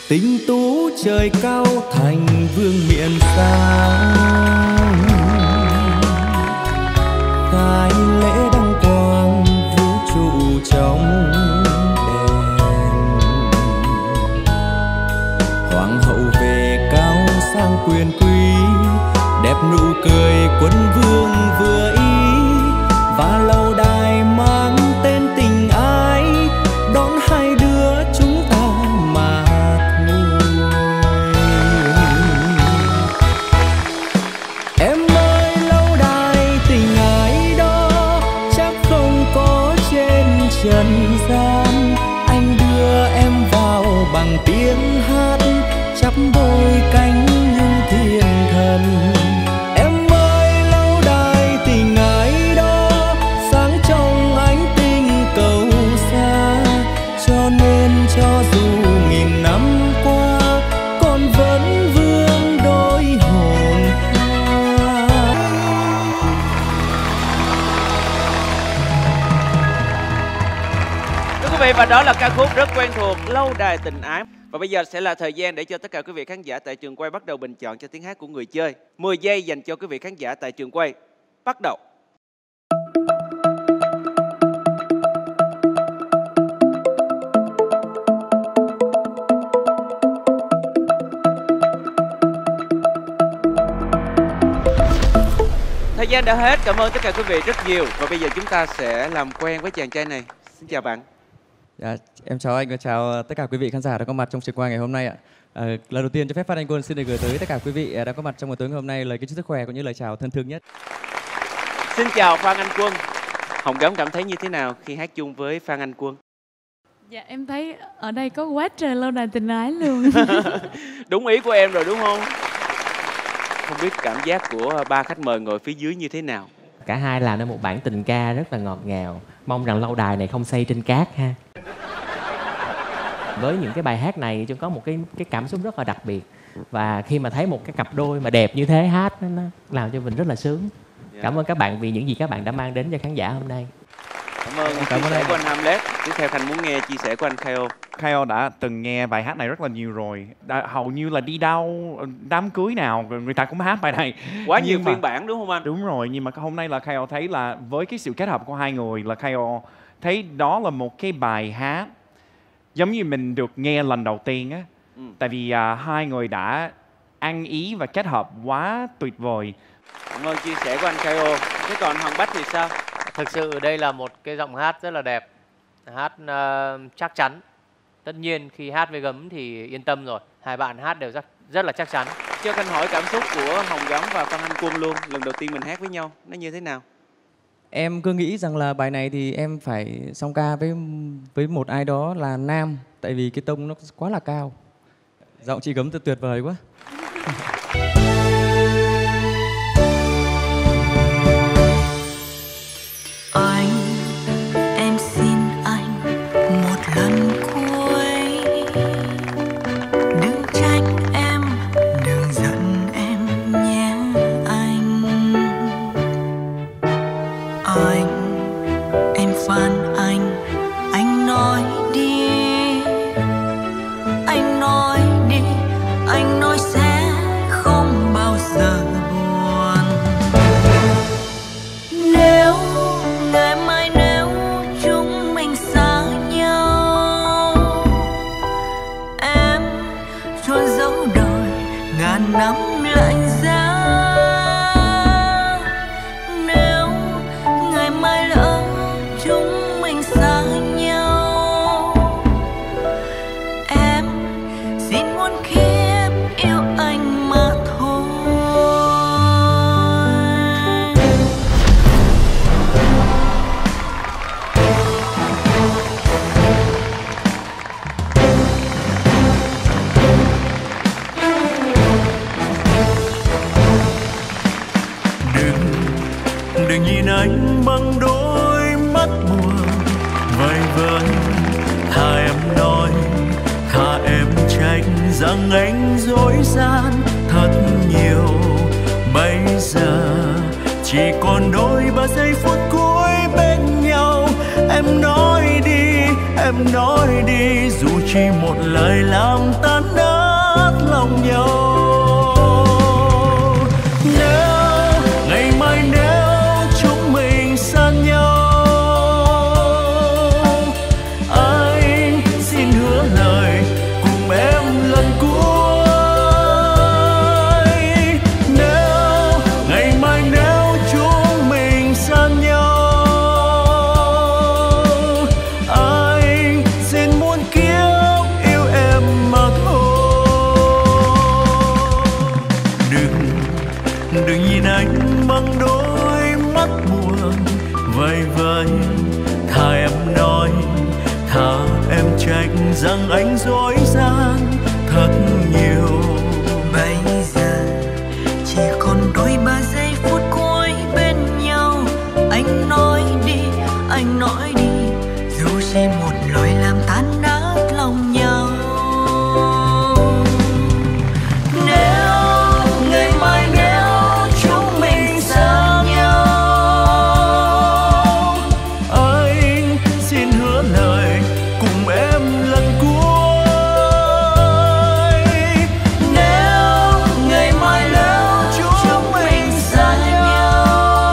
Tinh tú trời cao thành vương miện sáng, khai lễ đăng quang vũ trụ trong đèn. Hoàng hậu về cao sang quyền quý, đẹp nụ cười quân vương vừa ý, và lâu đài mang tên tình ái đón hai đứa chúng ta mà thôi. Em ơi lâu đài tình ái đó chắc không có trên trần gian, anh đưa em vào bằng tiếng hát chắp đôi cánh như thiên thần. Em ơi lâu đài tình ái đó sáng trong ánh tinh cầu xa, cho nên cho dù nghìn năm qua con vẫn vương đôi hồn hoa. Thưa quý vị, và đó là ca khúc rất quen thuộc Lâu đài tình ái. Và bây giờ sẽ là thời gian để cho tất cả quý vị khán giả tại trường quay bắt đầu bình chọn cho tiếng hát của người chơi. mười giây dành cho quý vị khán giả tại trường quay. Bắt đầu. Thời gian đã hết. Cảm ơn tất cả quý vị rất nhiều. Và bây giờ chúng ta sẽ làm quen với chàng trai này. Xin chào bạn. Dạ, em chào anh và chào tất cả quý vị khán giả đã có mặt trong trường quay ngày hôm nay ạ. À, lần đầu tiên cho phép Phát Anh Quân xin được gửi tới tất cả quý vị đã có mặt trong buổi tối ngày hôm nay lời kính chúc sức khỏe cũng như lời chào thân thương nhất. Xin chào Phan Anh Quân. Hồng Gấm cảm thấy như thế nào khi hát chung với Phan Anh Quân? Dạ em thấy ở đây có quá trời lâu đài tình ái luôn. Đúng ý của em rồi đúng không? Không biết cảm giác của ba khách mời ngồi phía dưới như thế nào? Cả hai làm nên một bản tình ca rất là ngọt ngào. Mong rằng lâu đài này không xây trên cát ha. Với những cái bài hát này chúng có một cái cái cảm xúc rất là đặc biệt. Và khi mà thấy một cái cặp đôi mà đẹp như thế hát nó làm cho mình rất là sướng. Cảm ơn các bạn vì những gì các bạn đã mang đến cho khán giả hôm nay. Cảm ơn cảm chia sẻ của anh Hamlet. Tiếp theo Khanh muốn nghe chia sẻ của anh Khayo. Khayo đã từng nghe bài hát này rất là nhiều rồi. Đã, hầu như là đi đâu đám cưới nào người ta cũng hát bài này. Quá nhiều nhưng mà, phiên bản đúng không anh? Đúng rồi, nhưng mà hôm nay là Khayo thấy là với cái sự kết hợp của hai người là Khayo thấy đó là một cái bài hát giống như mình được nghe lần đầu tiên á. Ừ. Tại vì à, hai người đã ăn ý và kết hợp quá tuyệt vời. Cảm ơn chia sẻ của anh Khayo. Thế còn Hoàng Bách thì sao? Thực sự đây là một cái giọng hát rất là đẹp, hát uh, chắc chắn. Tất nhiên khi hát với Gấm thì yên tâm rồi, hai bạn hát đều rất, rất là chắc chắn. Cho Khanh hỏi cảm xúc của Hồng Gấm và Phan Anh Quân luôn. Lần đầu tiên mình hát với nhau, nó như thế nào? Em cứ nghĩ rằng là bài này thì em phải song ca với với một ai đó là nam, tại vì cái tông nó quá là cao. Giọng chị Gấm tuyệt vời quá. Anh, em xin anh một lần cuối, đừng trách em, đừng giận em nhé anh. Anh, em phán anh, anh nói đi, anh nói đi, anh nói sẽ không bao giờ buồn. Nếu ngày mai nếu chúng mình xa nhau, em chôn giấu đời ngàn năm lạnh giá. Nếu ngày mai lỡ chúng mình xa nhau, em xin muôn kiếp yêu anh mà thôi. Đừng nhìn anh bằng đôi mắt buồn vây vơi, thà em nói, thà em trách rằng anh dối gian thật nhiều. Bây giờ chỉ còn đôi ba giây phút cuối bên nhau, em nói đi, em nói đi, dù chỉ một lời làm tan nát lòng nhau. Nếu ngày mai nếu chúng mình xa nhau, anh xin hứa lời cùng em lần cuối. Nếu ngày mai nếu chúng mình xa nhau, anh xin muôn kiếp yêu em mà thôi. Đừng, đừng nhìn anh bằng đôi mắt buồn vây vây. Thà em nói, thà em trách rằng anh dối gian thật nhiều. Bây giờ chỉ còn đôi ba giây phút cuối bên nhau. Anh nói đi, anh nói đi, dù chỉ một lời làm tan nát lòng nhau. Nếu ngày mai nếu chúng mình xa nhau, Anh xin hứa lời cùng em lần cuối. nếu ngày mai nếu chúng mình xa nhau,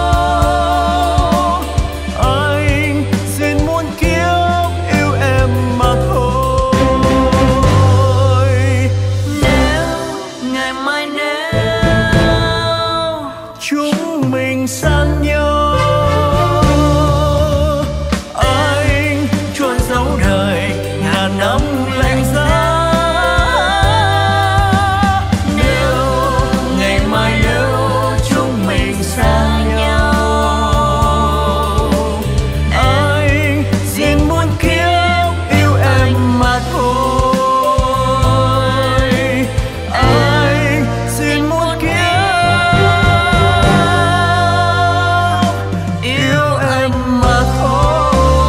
Anh xin muôn kiếp yêu em mà thôi. nếu ngày mai nếu Chúng mình xa nhau, anh chôn giấu đời ngàn năm lạnh giá. nếu ngày mai nếu chúng mình xa nhau, Anh xin muôn kiếp yêu em mà thôi. Anh xin muôn kiếp yêu em mà thôi.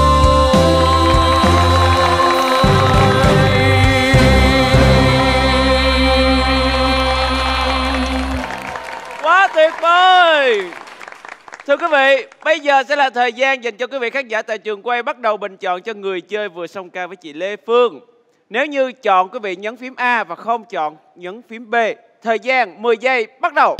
Quá tuyệt vời. Thưa quý vị, bây giờ sẽ là thời gian dành cho quý vị khán giả tại trường quay bắt đầu bình chọn cho người chơi vừa song ca với chị Lê Phương. Nếu như chọn, quý vị nhấn phím A và không chọn nhấn phím B. Thời gian mười giây bắt đầu.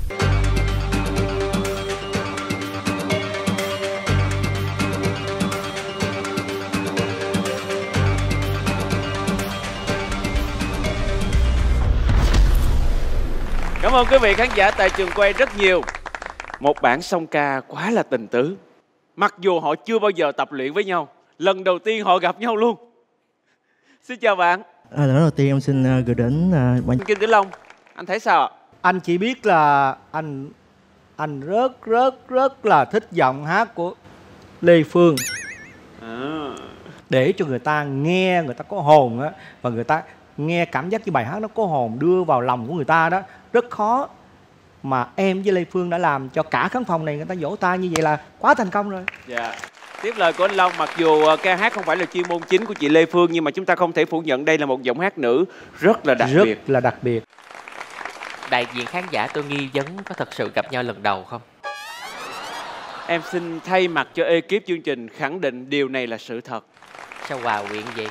Cảm ơn quý vị khán giả tại trường quay rất nhiều. Một bản song ca quá là tình tứ. Mặc dù họ chưa bao giờ tập luyện với nhau, lần đầu tiên họ gặp nhau luôn. Xin chào bạn. À, lần đầu tiên em xin uh, gửi đến uh, bạn Kim Tử Long, anh thấy sao ạ? Anh chỉ biết là anh anh rất rất rất là thích giọng hát của Lê Phương. À. Để cho người ta nghe, người ta có hồn á, và người ta nghe cảm giác cái bài hát nó có hồn đưa vào lòng của người ta đó, rất khó. Mà em với Lê Phương đã làm cho cả khán phòng này người ta vỗ tay như vậy là quá thành công rồi. Dạ. Tiếp lời của anh Long, mặc dù ca hát không phải là chuyên môn chính của chị Lê Phương, nhưng mà chúng ta không thể phủ nhận đây là một giọng hát nữ rất là đặc rất biệt. là đặc biệt. Đại diện khán giả tôi nghi vấn có thật sự gặp nhau lần đầu không? Em xin thay mặt cho ekip chương trình khẳng định điều này là sự thật. Sao hòa quyện vậy?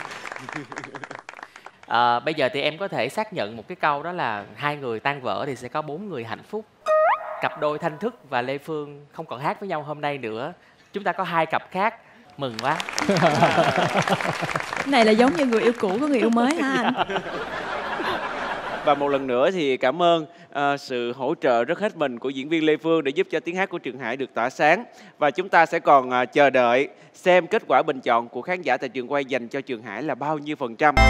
À, bây giờ thì em có thể xác nhận một cái câu, đó là hai người tan vỡ thì sẽ có bốn người hạnh phúc. Cặp đôi Thanh Thức và Lê Phương không còn hát với nhau hôm nay nữa. Chúng ta có hai cặp khác. Mừng quá. Cái này là giống như người yêu cũ có người yêu mới ha anh. Và một lần nữa thì cảm ơn uh, sự hỗ trợ rất hết mình của diễn viên Lê Phương để giúp cho tiếng hát của Trường Hải được tỏa sáng. Và chúng ta sẽ còn uh, chờ đợi xem kết quả bình chọn của khán giả tại trường quay dành cho Trường Hải là bao nhiêu phần trăm.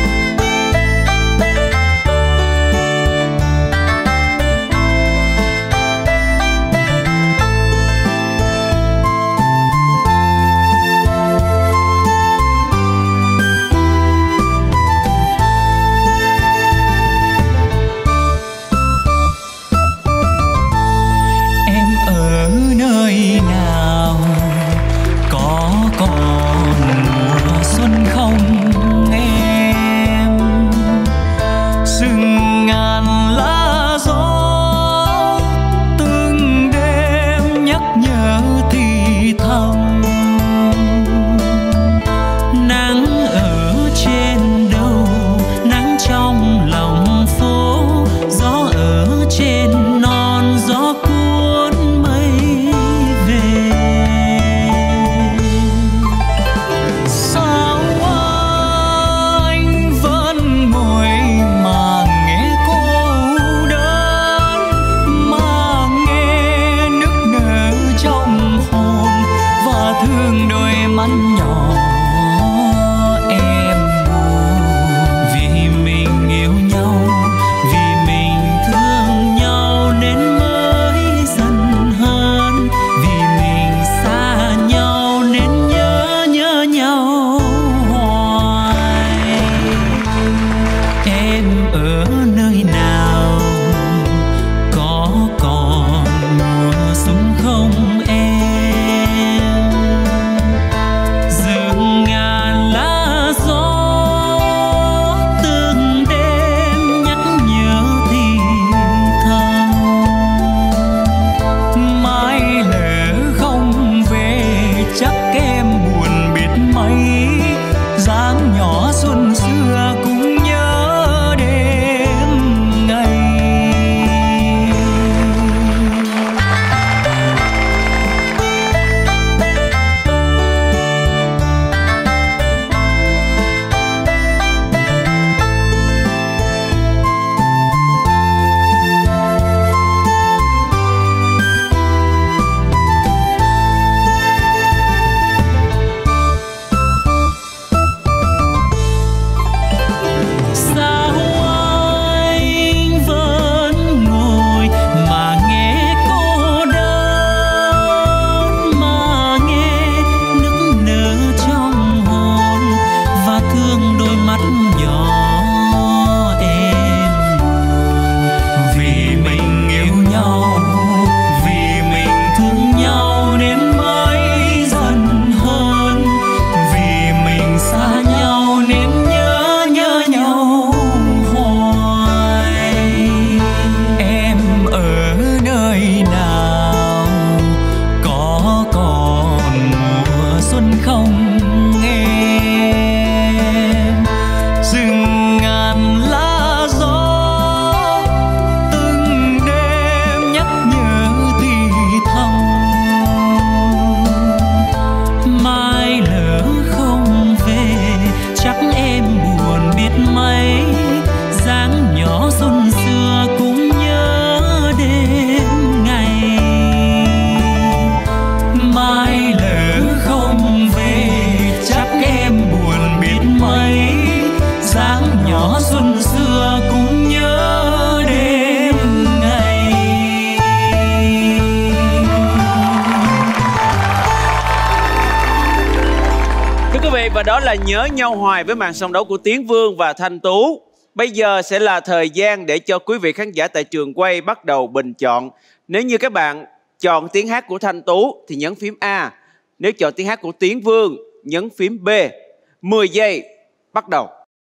Nơi nào có còn mùa xuân không em? ở nơi nào, có còn mùa xuân không em? Rừng ngàn lá gió từng đêm nhắc nhớ thì thầm, mai lỡ không về chắc em buồn biết mấy. Dáng nhỏ xuân xưa cũng nhớ đêm ngày. Và đó là Nhớ Nhau Hoài với màn song đấu của Tiến Vương và Thanh Tú. Bây giờ sẽ là thời gian để cho quý vị khán giả tại trường quay bắt đầu bình chọn. Nếu như các bạn chọn tiếng hát của Thanh Tú thì nhấn phím A. Nếu chọn tiếng hát của Tiến Vương, nhấn phím B. mười giây, bắt đầu.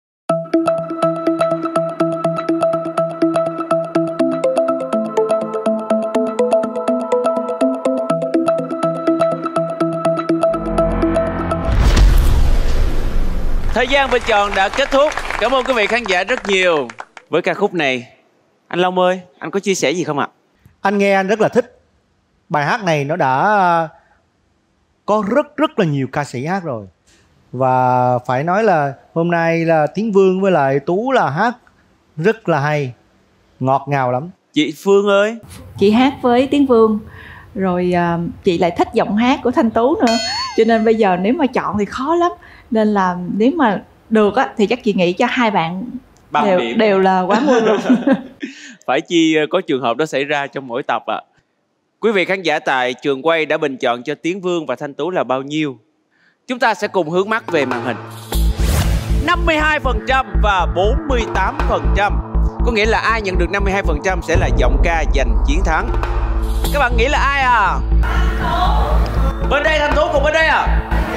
Thời gian bình chọn đã kết thúc. Cảm ơn quý vị khán giả rất nhiều. Với ca khúc này, anh Long ơi, anh có chia sẻ gì không ạ? Anh nghe anh rất là thích. Bài hát này nó đã có rất rất là nhiều ca sĩ hát rồi. Và phải nói là hôm nay là Tiến Vương với lại Tú là hát rất là hay, ngọt ngào lắm. Chị Phương ơi. Chị hát với Tiến Vương, rồi uh, chị lại thích giọng hát của Thanh Tú nữa. Cho nên bây giờ nếu mà chọn thì khó lắm. Nên là nếu mà được á thì chắc chị nghĩ cho hai bạn đều, đều là quá mưa luôn. Phải chi có trường hợp đó xảy ra trong mỗi tập ạ. À. Quý vị khán giả tại trường quay đã bình chọn cho Tiến Vương và Thanh Tú là bao nhiêu? Chúng ta sẽ cùng hướng mắt về màn hình. năm mươi hai phần trăm và bốn mươi tám phần trăm. Có nghĩa là ai nhận được năm mươi hai phần trăm sẽ là giọng ca giành chiến thắng. Các bạn nghĩ là ai à? Bên đây Thanh Tú, cùng bên đây à?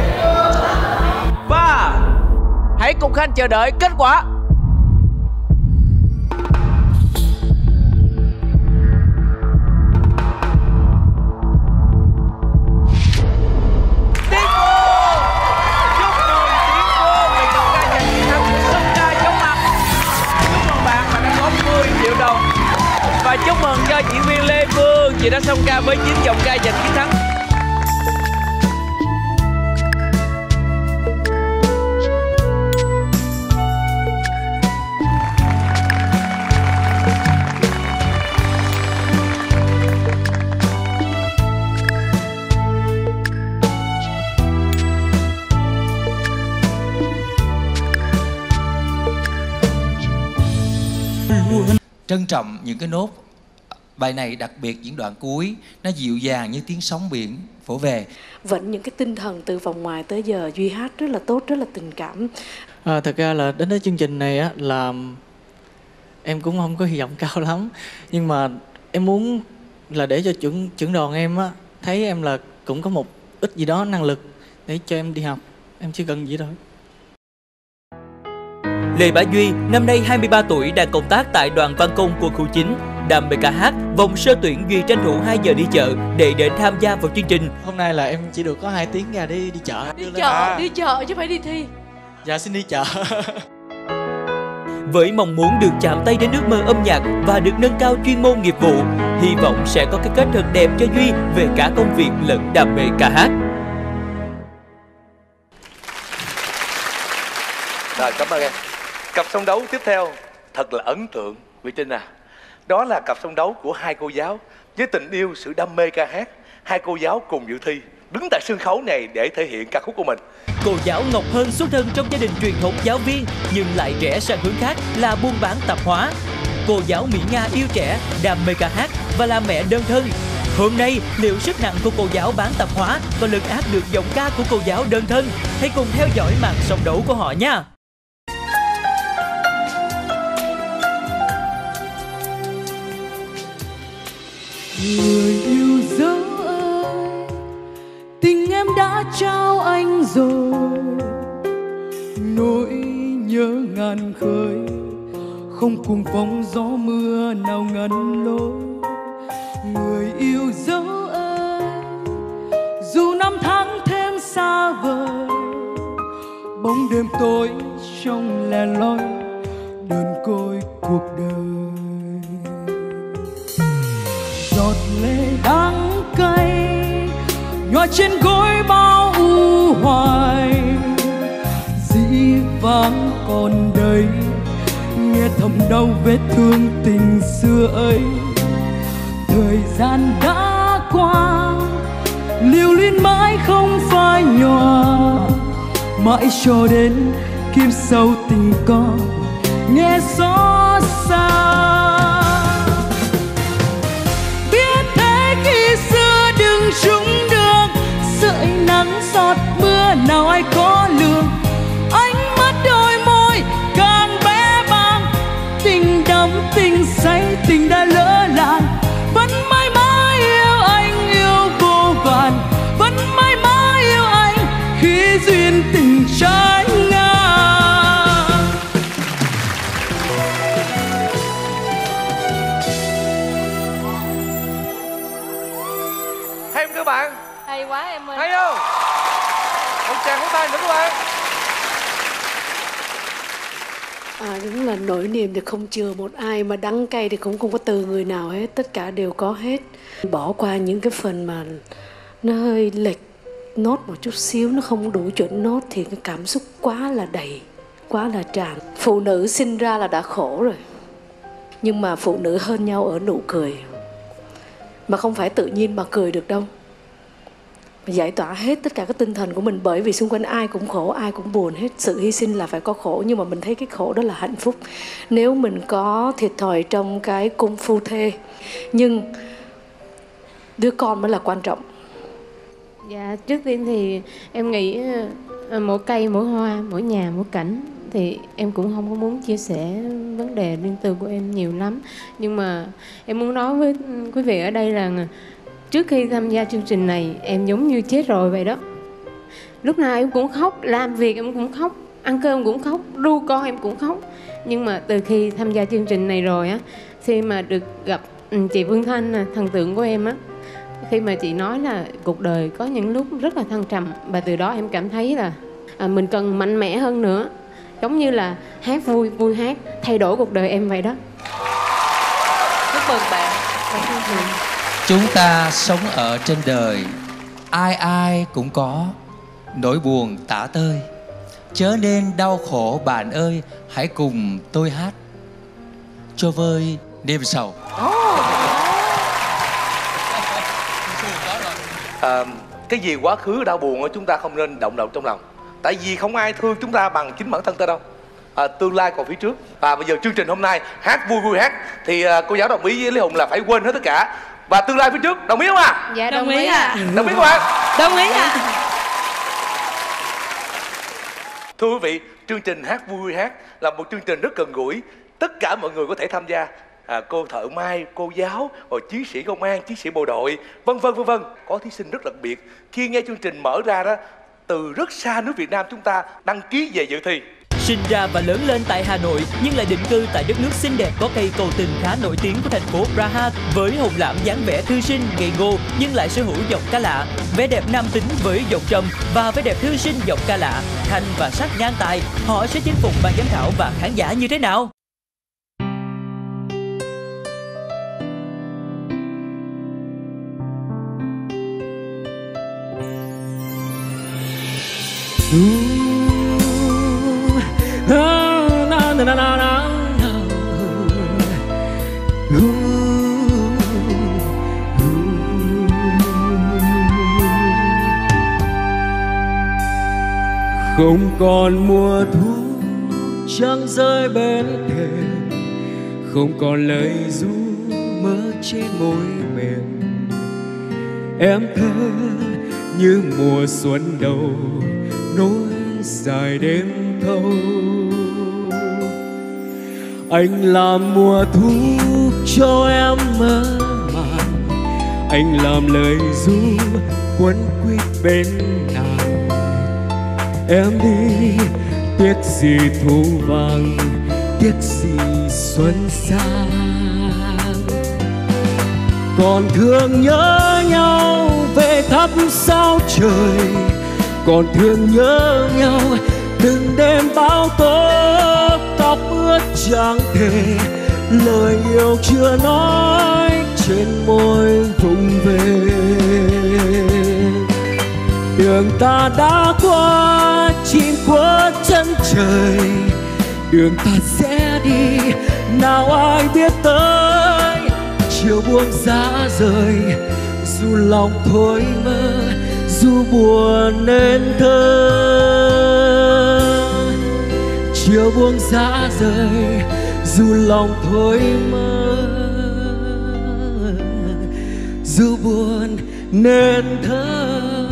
Và hãy cùng Khanh chờ đợi kết quả. Tiến Vương, chúc mừng Tiến Vương về giọng ca giành chiến thắng của Sông Ca Chóng Mặt. Chúc mừng bạn, bạn đã có mười triệu đồng. Và chúc mừng cho diễn viên Lê Phương, chị đã song ca với chín giọng ca giành chiến thắng. Trân trọng những cái nốt bài này, đặc biệt những đoạn cuối nó dịu dàng như tiếng sóng biển vỗ về. Vẫn những cái tinh thần từ vòng ngoài tới giờ Duy hát rất là tốt, rất là tình cảm. À, thật ra là đến với chương trình này á, là em cũng không có hy vọng cao lắm, nhưng mà em muốn là để cho trưởng trưởng đoàn em á thấy em là cũng có một ít gì đó năng lực để cho em đi học. Em chỉ cần gì thôi. Lê Bá Duy, năm nay hai mươi ba tuổi, đang công tác tại đoàn văn công quân khu chín. Đam mê ca hát, vòng sơ tuyển Duy tranh thủ hai giờ đi chợ để đến tham gia vào chương trình. Hôm nay là em chỉ được có hai tiếng ra đi đi chợ. Đi chợ, đi chợ chứ phải đi thi. Dạ xin đi chợ. Với mong muốn được chạm tay đến ước mơ âm nhạc và được nâng cao chuyên môn nghiệp vụ, hy vọng sẽ có cái kết thật đẹp cho Duy về cả công việc lẫn đam mê ca hát. Rồi, cảm ơn em. Cặp song đấu tiếp theo thật là ấn tượng, Mỹ Trinh à. Đó là cặp song đấu của hai cô giáo với tình yêu, sự đam mê ca hát. Hai cô giáo cùng dự thi, đứng tại sân khấu này để thể hiện ca khúc của mình. Cô giáo Ngọc Hân xuất thân trong gia đình truyền thống giáo viên nhưng lại rẽ sang hướng khác là buôn bán tạp hóa. Cô giáo Mỹ Nga yêu trẻ, đam mê ca hát và là mẹ đơn thân. Hôm nay, liệu sức nặng của cô giáo bán tạp hóa có lấn át được giọng ca của cô giáo đơn thân? Hãy cùng theo dõi màn song đấu của họ nha! Người yêu dấu ơi, tình em đã trao anh rồi. Nỗi nhớ ngàn khơi, không cùng phong gió mưa nào ngăn lối. Người yêu dấu ơi, dù năm tháng thêm xa vời, bóng đêm tối trong lẻ loi đơn côi cuộc đời. Giọt lệ đắng cay nhòa trên gối bao u hoài, dĩ vãng còn đây nghe thầm đau vết thương tình xưa ấy. Thời gian đã qua, lưu luyến mãi không phai nhòa, mãi cho đến kiếp sau tình con nghe xót xa. Biết thế khi xưa đừng trúng đường, sợi nắng giọt mưa nào ai có lường. Ánh mắt đôi môi càng bé bàng, tình đắm tình say tình đã lỡ làng. Vẫn mãi mãi yêu anh yêu vô vàn, vẫn mãi mãi yêu anh khi duyên tình trái ngang. Hay không các bạn? Hay quá em ơi. Hay không? Một tràng pháo tay nữa các bạn. À, đúng là nỗi niềm thì không chừa một ai, mà đắng cay thì cũng không có từ người nào hết, tất cả đều có hết. Bỏ qua những cái phần mà nó hơi lệch nốt một chút xíu, nó không đủ chuẩn nốt thì cái cảm xúc quá là đầy, quá là tràn. Phụ nữ sinh ra là đã khổ rồi, nhưng mà phụ nữ hơn nhau ở nụ cười, mà không phải tự nhiên mà cười được đâu. Giải tỏa hết tất cả cái tinh thần của mình, bởi vì xung quanh ai cũng khổ, ai cũng buồn hết. Sự hy sinh là phải có khổ, nhưng mà mình thấy cái khổ đó là hạnh phúc. Nếu mình có thiệt thòi trong cái cung phu thê, nhưng đứa con mới là quan trọng. Dạ, trước tiên thì em nghĩ mỗi cây, mỗi hoa, mỗi nhà, mỗi cảnh thì em cũng không có muốn chia sẻ vấn đề riêng tư của em nhiều lắm. Nhưng mà em muốn nói với quý vị ở đây là trước khi tham gia chương trình này em giống như chết rồi vậy đó. Lúc nào em cũng khóc, làm việc em cũng khóc, ăn cơm cũng khóc, đu con em cũng khóc. Nhưng mà từ khi tham gia chương trình này rồi á, khi mà được gặp chị Phương Thanh, thần tượng của em á, khi mà chị nói là cuộc đời có những lúc rất là thăng trầm, và từ đó em cảm thấy là à, mình cần mạnh mẽ hơn nữa. Giống như là hát vui, vui hát, thay đổi cuộc đời em vậy đó. Chúc mừng bạn. Chúng ta sống ở trên đời, ai ai cũng có nỗi buồn tả tơi. Chớ nên đau khổ bạn ơi, hãy cùng tôi hát cho vơi đêm sầu. À, cái gì quá khứ đau buồn của chúng ta không nên động động trong lòng, tại vì không ai thương chúng ta bằng chính bản thân ta đâu. À, tương lai còn phía trước. Và bây giờ chương trình hôm nay hát vui vui hát thì à, cô giáo đồng ý với Lê Hùng là phải quên hết tất cả và tương lai phía trước, đồng ý không ạ? À? Dạ đồng, đồng ý ạ. À. Đồng ý không ạ? Đồng ý ạ. À. Thưa quý vị, chương trình hát vui vui hát là một chương trình rất gần gũi, tất cả mọi người có thể tham gia. À, cô thợ may, cô giáo, rồi chiến sĩ công an, chiến sĩ bộ đội, vân vân vân vân. Có thí sinh rất đặc biệt khi nghe chương trình mở ra đó, từ rất xa nước Việt Nam chúng ta đăng ký về dự thi. Sinh ra và lớn lên tại Hà Nội nhưng lại định cư tại đất nước xinh đẹp có cây cầu tình khá nổi tiếng của thành phố Praha, với hồn lãm dáng vẻ thư sinh ngây ngô nhưng lại sở hữu giọng ca lạ, vẻ đẹp nam tính với giọng trầm và vẻ đẹp thư sinh giọng ca lạ, thanh và sắc ngang tài. Họ sẽ chinh phục ban giám khảo và khán giả như thế nào? Không còn mùa thu trăng rơi bên thềm, không còn lời ru mơ trên môi mềm. Em thơ như mùa xuân đầu nối dài đêm thâu. Anh làm mùa thu cho em mơ màng, anh làm lời ru quấn quýt bên nàng. Em đi tiếc gì thu vàng, tiếc gì xuân sang. Còn thương nhớ nhau về thắp sao trời, còn thương nhớ nhau từng đêm bao tố. Tóc ướt chẳng thể lời yêu chưa nói, trên môi vụng về. Đường ta đã qua chìm qua chân trời, đường ta sẽ đi nào ai biết tới. Chiều buông giá rời dù lòng thôi mơ, dù buồn nên thơ. Chiều buông giá rời dù lòng thôi mơ, dù buồn nên thơ.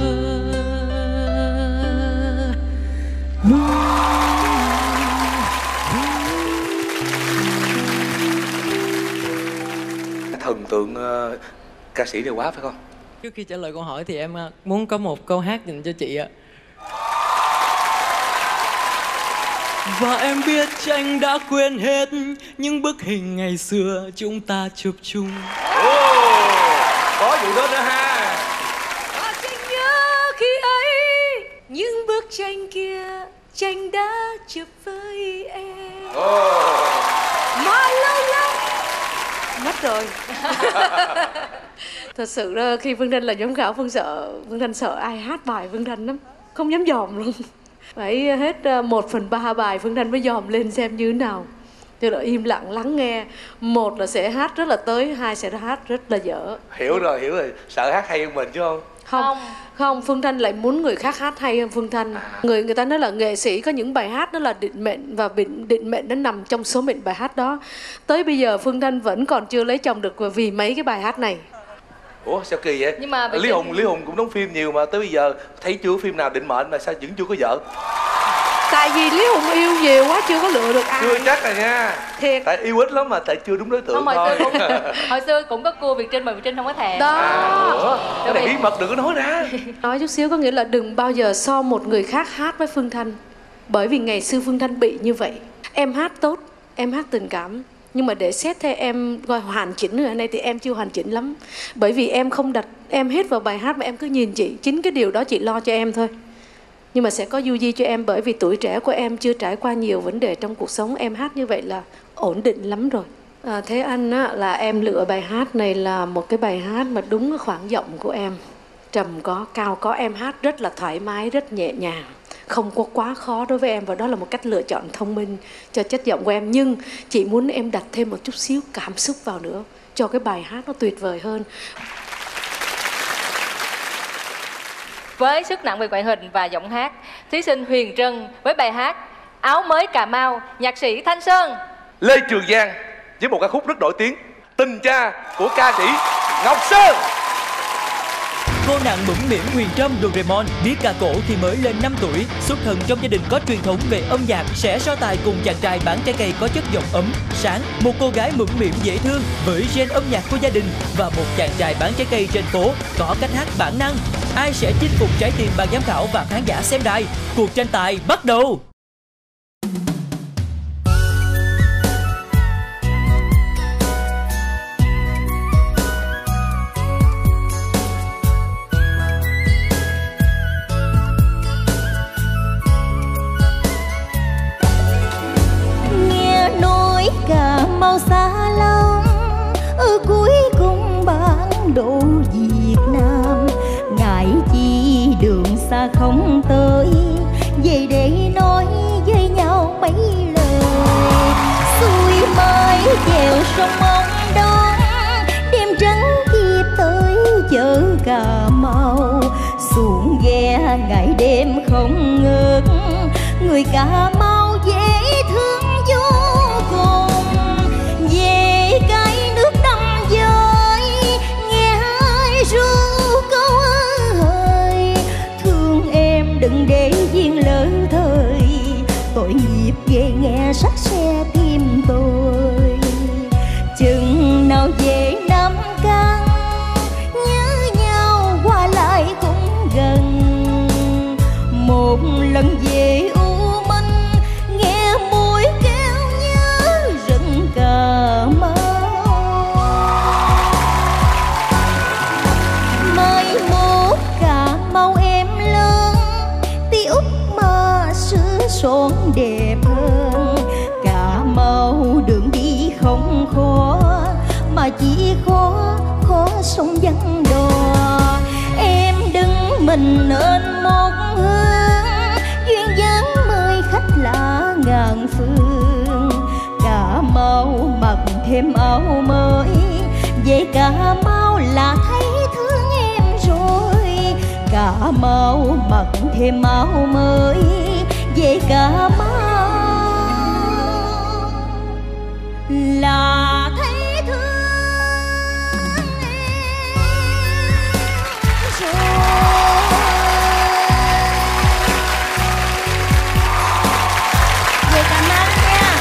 Thần tượng uh, ca sĩ này quá phải không? Trước khi trả lời câu hỏi thì em muốn có một câu hát dành cho chị ạ. Và em biết tranh đã quên hết những bức hình ngày xưa chúng ta chụp chung. Oh, có vụ đó nữa ha. Và tranh nhớ khi ấy những bức tranh kia, tranh đã chụp với em. Oh. Mà lâu lắm mất rồi. Thật sự là khi Phương Thanh là giám khảo, Phương sợ Phương Thanh sợ ai hát bài Phương Thanh lắm, không dám dòm luôn. Phải hết một phần ba bài Phương Thanh mới dòm lên xem như thế nào. Tôi đã im lặng lắng nghe. Một là sẽ hát rất là tới, hai sẽ hát rất là dở. Hiểu rồi, hiểu rồi. Sợ hát hay hơn mình chứ không? Không, không, Phương Thanh lại muốn người khác hát hay hơn Phương Thanh. Người người ta nói là nghệ sĩ có những bài hát nó là định mệnh, và định, định mệnh nó nằm trong số mệnh bài hát đó. Tới bây giờ Phương Thanh vẫn còn chưa lấy chồng được vì mấy cái bài hát này. Ủa sao kỳ vậy? Nhưng mà Lý Hùng Lý Hùng cũng đóng phim nhiều mà tới bây giờ thấy chưa phim nào định mệnh mà sao vẫn chưa có vợ? Tại vì Lý Hùng yêu nhiều quá chưa có lựa được ai. Chưa chắc rồi nha. Thiệt. Tại yêu ít lắm mà tại chưa đúng đối tượng không, hồi thôi. Xưa cũng, hồi xưa cũng có cua Việt Trinh mà Việt Trinh không có thèm. Đó. À, ủa, cái này bí mật đừng có nói ra. Nói chút xíu có nghĩa là đừng bao giờ so một người khác hát với Phương Thanh. Bởi vì ngày xưa Phương Thanh bị như vậy. Em hát tốt, em hát tình cảm. Nhưng mà để xét theo em gọi hoàn chỉnh ở đây thì em chưa hoàn chỉnh lắm. Bởi vì em không đặt em hết vào bài hát mà em cứ nhìn chị. Chính cái điều đó chị lo cho em thôi. Nhưng mà sẽ có du di cho em, bởi vì tuổi trẻ của em chưa trải qua nhiều vấn đề trong cuộc sống. Em hát như vậy là ổn định lắm rồi. À, thế anh á, là em lựa bài hát này là một cái bài hát mà đúng cái khoảng giọng của em. Trầm có, cao có, em hát rất là thoải mái, rất nhẹ nhàng. Không có quá khó đối với em, và đó là một cách lựa chọn thông minh cho chất giọng của em. Nhưng chị muốn em đặt thêm một chút xíu cảm xúc vào nữa cho cái bài hát nó tuyệt vời hơn. Với sức nặng về ngoại hình và giọng hát, thí sinh Huyền Trân với bài hát Áo Mới Cà Mau, nhạc sĩ Thanh Sơn. Lê Trường Giang với một ca khúc rất nổi tiếng, Tình Cha của ca sĩ Ngọc Sơn. Cô nàng mũm mĩm Huyền Trâm Doraemon biết ca cổ khi mới lên năm tuổi, xuất thân trong gia đình có truyền thống về âm nhạc, sẽ so tài cùng chàng trai bán trái cây có chất giọng ấm, sáng, một cô gái mũm mĩm dễ thương với gen âm nhạc của gia đình và một chàng trai bán trái cây trên phố có cách hát bản năng. Ai sẽ chinh phục trái tim ban giám khảo và khán giả xem đài? Cuộc tranh tài bắt đầu. Cà Mau xa lắm, ở cuối cùng bản đồ Việt Nam. Ngại chi đường xa không tới, về để nói với nhau mấy lời. Xuôi mai chèo sông Ông Đông, đêm trắng kịp tới chợ Cà Mau. Xuồng ghe ngày đêm không ngớt, người Cà Mau dễ thương vô cùng. Về cái nước đầm dơi, nghe ai ru câu ơi, thương em đừng để duyên lỡ thời, tội nghiệp ghê nghe sắc xe tim tôi. Chừng nào về Nam Căn, nhớ nhau qua lại cũng gần. Một lần về U Minh, nghe mùi kêu nhớ rừng Cà Mau. Mai mốt Cà Mau em lớn, tí út mà xứ son đẹp hơn. Cà Mau đường đi không khó, mà chỉ khó khó sông vắng đò. Em đứng mình nên một hướng, duyên dáng mời khách lạ ngàn phương. Cà Mau mặc thêm áo mới, về Cà Mau là thấy thương em rồi. Cà Mau mặc thêm áo mới, về Cà Mau là thấy thương em rồi. Về Cà Mau nha.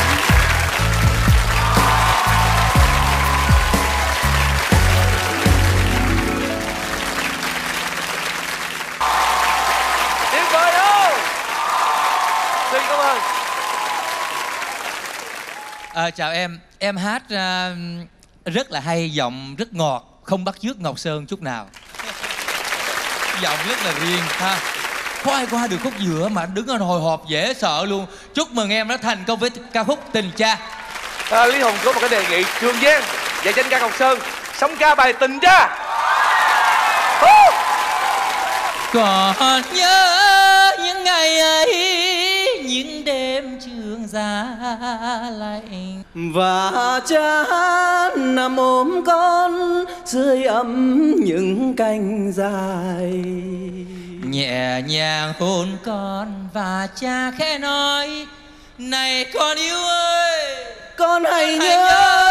Tuyệt vời không? Xin cảm ơn. À, chào em, em hát à, rất là hay, giọng rất ngọt, không bắt chước Ngọc Sơn chút nào. Giọng rất là riêng ha. Có ai qua được khúc giữa mà đứng ở hồi hộp dễ sợ luôn. Chúc mừng em đã thành công với ca khúc Tình Cha. À, Lý Hùng có một cái đề nghị, Trường Giang và danh ca Ngọc Sơn song ca bài Tình Cha. Còn nhớ những ngày ấy, những đêm trường giá lạnh, và cha nằm ôm con dưới ấm những cánh dài. nhẹ nhàng hôn con và cha khẽ nói: này con yêu ơi, con hãy hãy nhớ,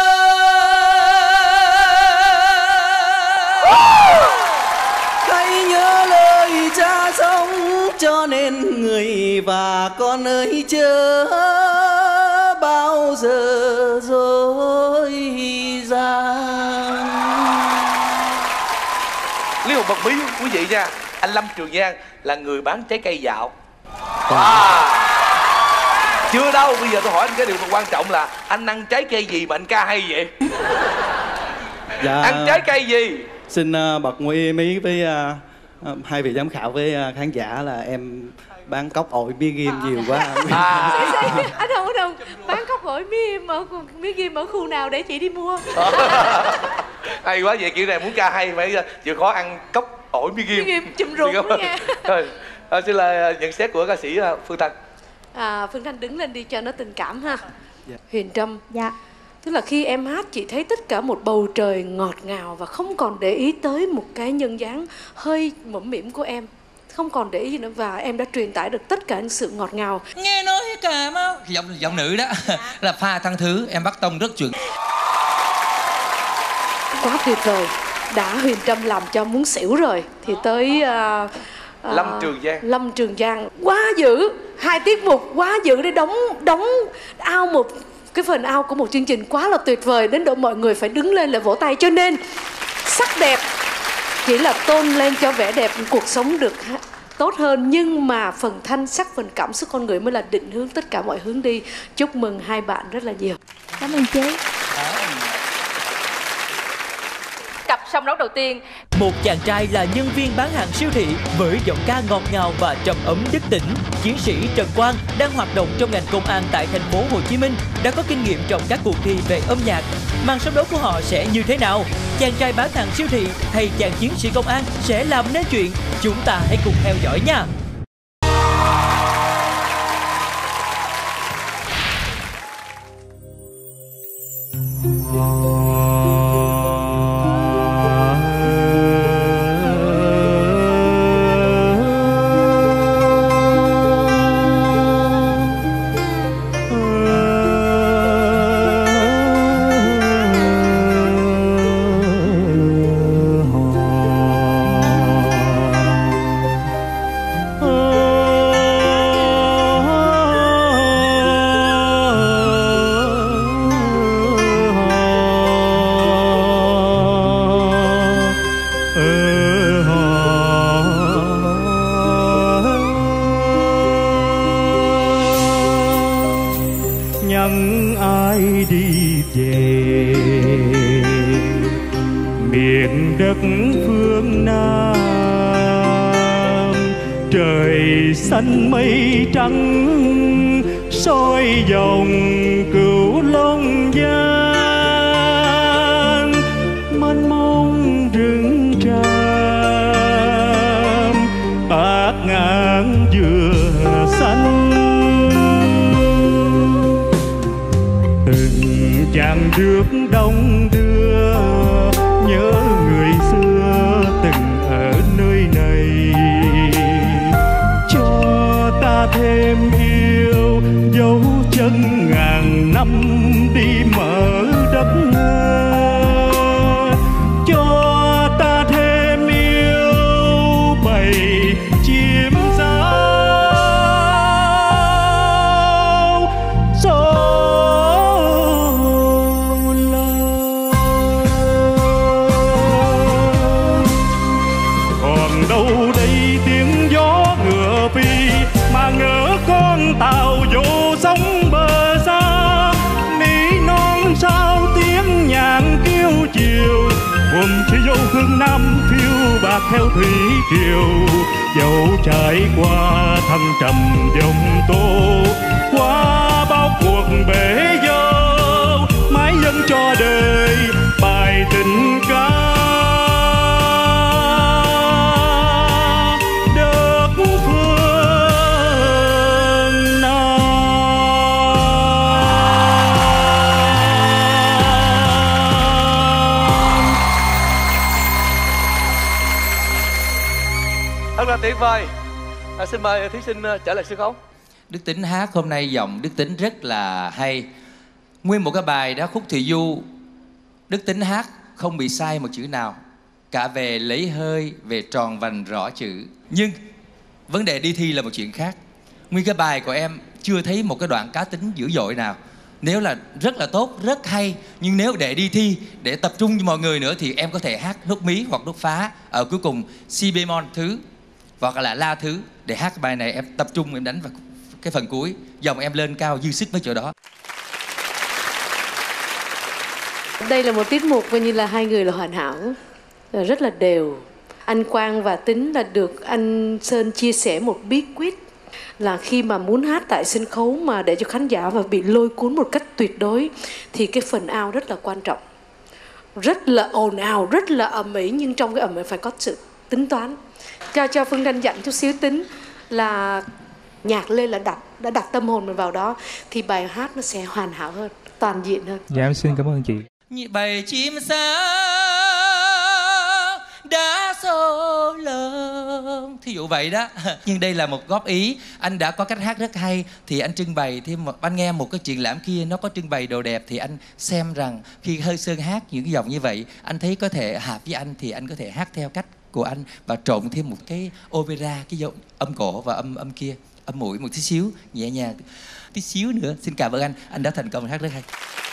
hãy nhớ lời cha sống cho nên người, và con ơi chớ bao giờ dối gian. Lý Hùng bật mí quý vị nha, anh Lâm Trường Giang là người bán trái cây dạo. À, chưa đâu, bây giờ tôi hỏi anh cái điều quan trọng là anh ăn trái cây gì mà anh ca hay vậy? Dạ, ăn trái cây gì? Xin uh, bật nguy ý với uh, uh, hai vị giám khảo với uh, khán giả là em bán cốc ổi mía ghim nhiều quá. À. Anh không, anh không bán cốc ổi mía ở mía ghim ở khu nào để chị đi mua. Hay quá, vậy kiểu này muốn ca hay phải chịu khó ăn cốc ổi mía ghim. Mía ghim chùm ruột đó nha. Thôi, à, xin là nhận xét của ca sĩ Phương Thanh. À, Phương Thanh đứng lên đi cho nó tình cảm ha. Dạ. Huyền Trâm. Dạ. Tức là khi em hát chị thấy tất cả một bầu trời ngọt ngào và không còn để ý tới một cái nhân dáng hơi mũm mĩm của em. Không còn để ý gì nữa, và em đã truyền tải được tất cả những sự ngọt ngào. Nghe nói Cà Mau, giọng giọng nữ đó là pha thăng thứ, em bắt tông rất chuẩn. Quá tuyệt vời. đã Huyền Trâm làm cho muốn xỉu rồi. Thì tới uh, uh, Lâm Trường Giang. Lâm Trường Giang quá dữ, hai tiết mục quá dữ để đóng đóng ao một cái phần ao của một chương trình quá là tuyệt vời đến độ mọi người phải đứng lên là vỗ tay. Cho nên sắc đẹp chỉ là tôn lên cho vẻ đẹp cuộc sống được tốt hơn, nhưng mà phần thanh sắc, phần cảm xúc con người mới là định hướng tất cả mọi hướng đi. Chúc mừng hai bạn rất là nhiều. Cảm ơn chế. Cặp song đấu đầu tiên. Một chàng trai là nhân viên bán hàng siêu thị với giọng ca ngọt ngào và trầm ấm đức tĩnh. Chiến sĩ Trần Quang đang hoạt động trong ngành công an tại thành phố Hồ Chí Minh, đã có kinh nghiệm trong các cuộc thi về âm nhạc. Màn song đấu của họ sẽ như thế nào? Chàng trai bán hàng siêu thị hay chàng chiến sĩ công an sẽ làm nên chuyện? Chúng ta hãy cùng theo dõi nha. Nhắn ai đi về miền đất phương Nam, trời xanh mây trắng soi dòng Cửu Long Giang, mênh mông rừng tràm bát ngát dừa xanh. Từng chàng nước đông đưa nhớ người xưa từng ở nơi này, cho ta thêm yêu dấu chân ngàn năm đi mở đất, cho ta thêm yêu bầy chim sáo gió lao. Còn đâu đây tiếng gió ngựa phi mà ngỡ con tàu vô sóng bờ xa, ní non sao tiếng nhạc kêu chiều, buồn chỉ dấu hương Nam phiêu bạc theo thủy triều, dẫu trải qua thăng trầm dòng tố, qua bao cuộc bể dâu mãi dâng cho đời bài tình ca đất phương Nam. Thật là tuyệt vời. À, xin mời thí sinh trở lại sân khấu. Đức Tính hát hôm nay giọng Đức Tính rất là hay. Nguyên một cái bài đó khúc Thị Du, Đức Tính hát không bị sai một chữ nào, cả về lấy hơi, về tròn vành rõ chữ. Nhưng vấn đề đi thi là một chuyện khác. Nguyên cái bài của em chưa thấy một cái đoạn cá tính dữ dội nào. Nếu là rất là tốt, rất hay, nhưng nếu để đi thi, để tập trung với mọi người nữa thì em có thể hát nốt mí hoặc nốt phá ở cuối cùng si bemol thứ hoặc là la thứ. Để hát cái bài này em tập trung em đánh vào cái phần cuối, dòng em lên cao dư sức với chỗ đó. Đây là một tiết mục coi như là hai người là hoàn hảo, là rất là đều. Anh Quang và Tính là được anh Sơn chia sẻ một bí quyết là khi mà muốn hát tại sân khấu mà để cho khán giả và bị lôi cuốn một cách tuyệt đối thì cái phần ao rất là quan trọng. Rất là ồn ào, rất là ầm ĩ, nhưng trong cái ầm ĩ phải có sự tính toán. Cho cho Phương Thanh dặn chút xíu Tính là nhạc lên là đặt đã đặt tâm hồn mình vào đó thì bài hát nó sẽ hoàn hảo hơn, toàn diện hơn. Dạ em xin cảm ơn chị. Như bầy chim sáo đã xô lồng thí dụ vậy đó. Nhưng đây là một góp ý. Anh đã có cách hát rất hay thì anh trưng bày thêm một, anh nghe một cái triển lãm kia nó có trưng bày đồ đẹp thì anh xem rằng khi Hơi Sơn hát những cái dòng như vậy, anh thấy có thể hợp với anh thì anh có thể hát theo cách của anh và trộn thêm một cái opera, cái dấu âm cổ và âm âm kia, âm mũi một tí xíu nhẹ nhàng tí xíu nữa. Xin cảm ơn anh, anh đã thành công hát rất hay.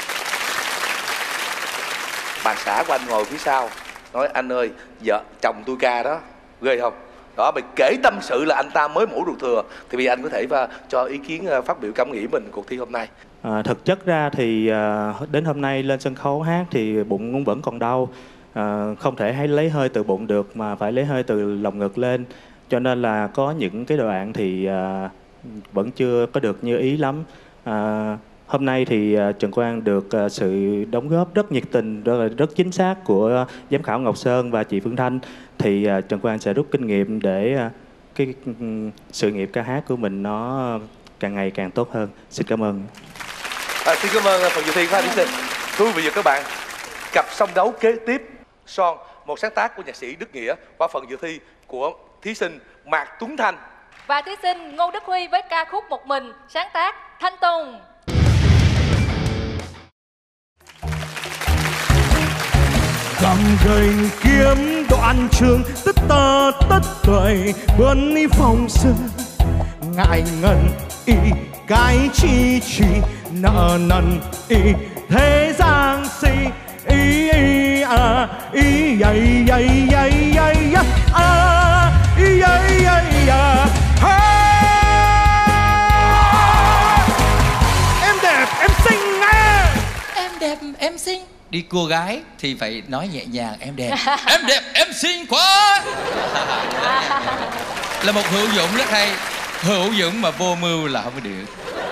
Bà xã của anh ngồi phía sau nói anh ơi, vợ chồng tôi ca đó ghê không đó, mày kể tâm sự là anh ta mới mổ ruột thừa thì bây giờ anh có thể và cho ý kiến phát biểu cảm nghĩ mình cuộc thi hôm nay. À, thực chất ra thì à, đến hôm nay lên sân khấu hát thì bụng cũng vẫn còn đau, à, không thể hay lấy hơi từ bụng được mà phải lấy hơi từ lồng ngực lên, cho nên là có những cái đoạn thì à, vẫn chưa có được như ý lắm. À, hôm nay thì à, Trần Quang được à, sự đóng góp rất nhiệt tình, rất, rất chính xác của giám khảo Ngọc Sơn và chị Phương Thanh, thì à, Trần Quang sẽ rút kinh nghiệm để à, cái sự nghiệp ca hát của mình nó càng ngày càng tốt hơn. Xin cảm ơn. À, xin cảm ơn phần dự thi của hai thí sinh. Thưa quý vị và các bạn, cặp song đấu kế tiếp Son, một sáng tác của nhạc sĩ Đức Nghĩa qua phần dự thi của thí sinh Mạc Tuấn Thanh và thí sinh Ngô Đức Huy với ca khúc Một Mình sáng tác Thanh Tùng. Cầm gành kiếm đoạn trường tất tơ tất tuổi bướn đi phòng xưa ngại ngần y cái chi chi nợ nần y thế gian si y y à y yây yây yây yây à y yây yây à. Em đẹp em xinh nghe. Em đẹp em xinh. Đi cua gái thì phải nói nhẹ nhàng em đẹp. Em đẹp em xinh quá. Là một hữu dụng rất hay. Hữu dụng mà vô mưu là không có được.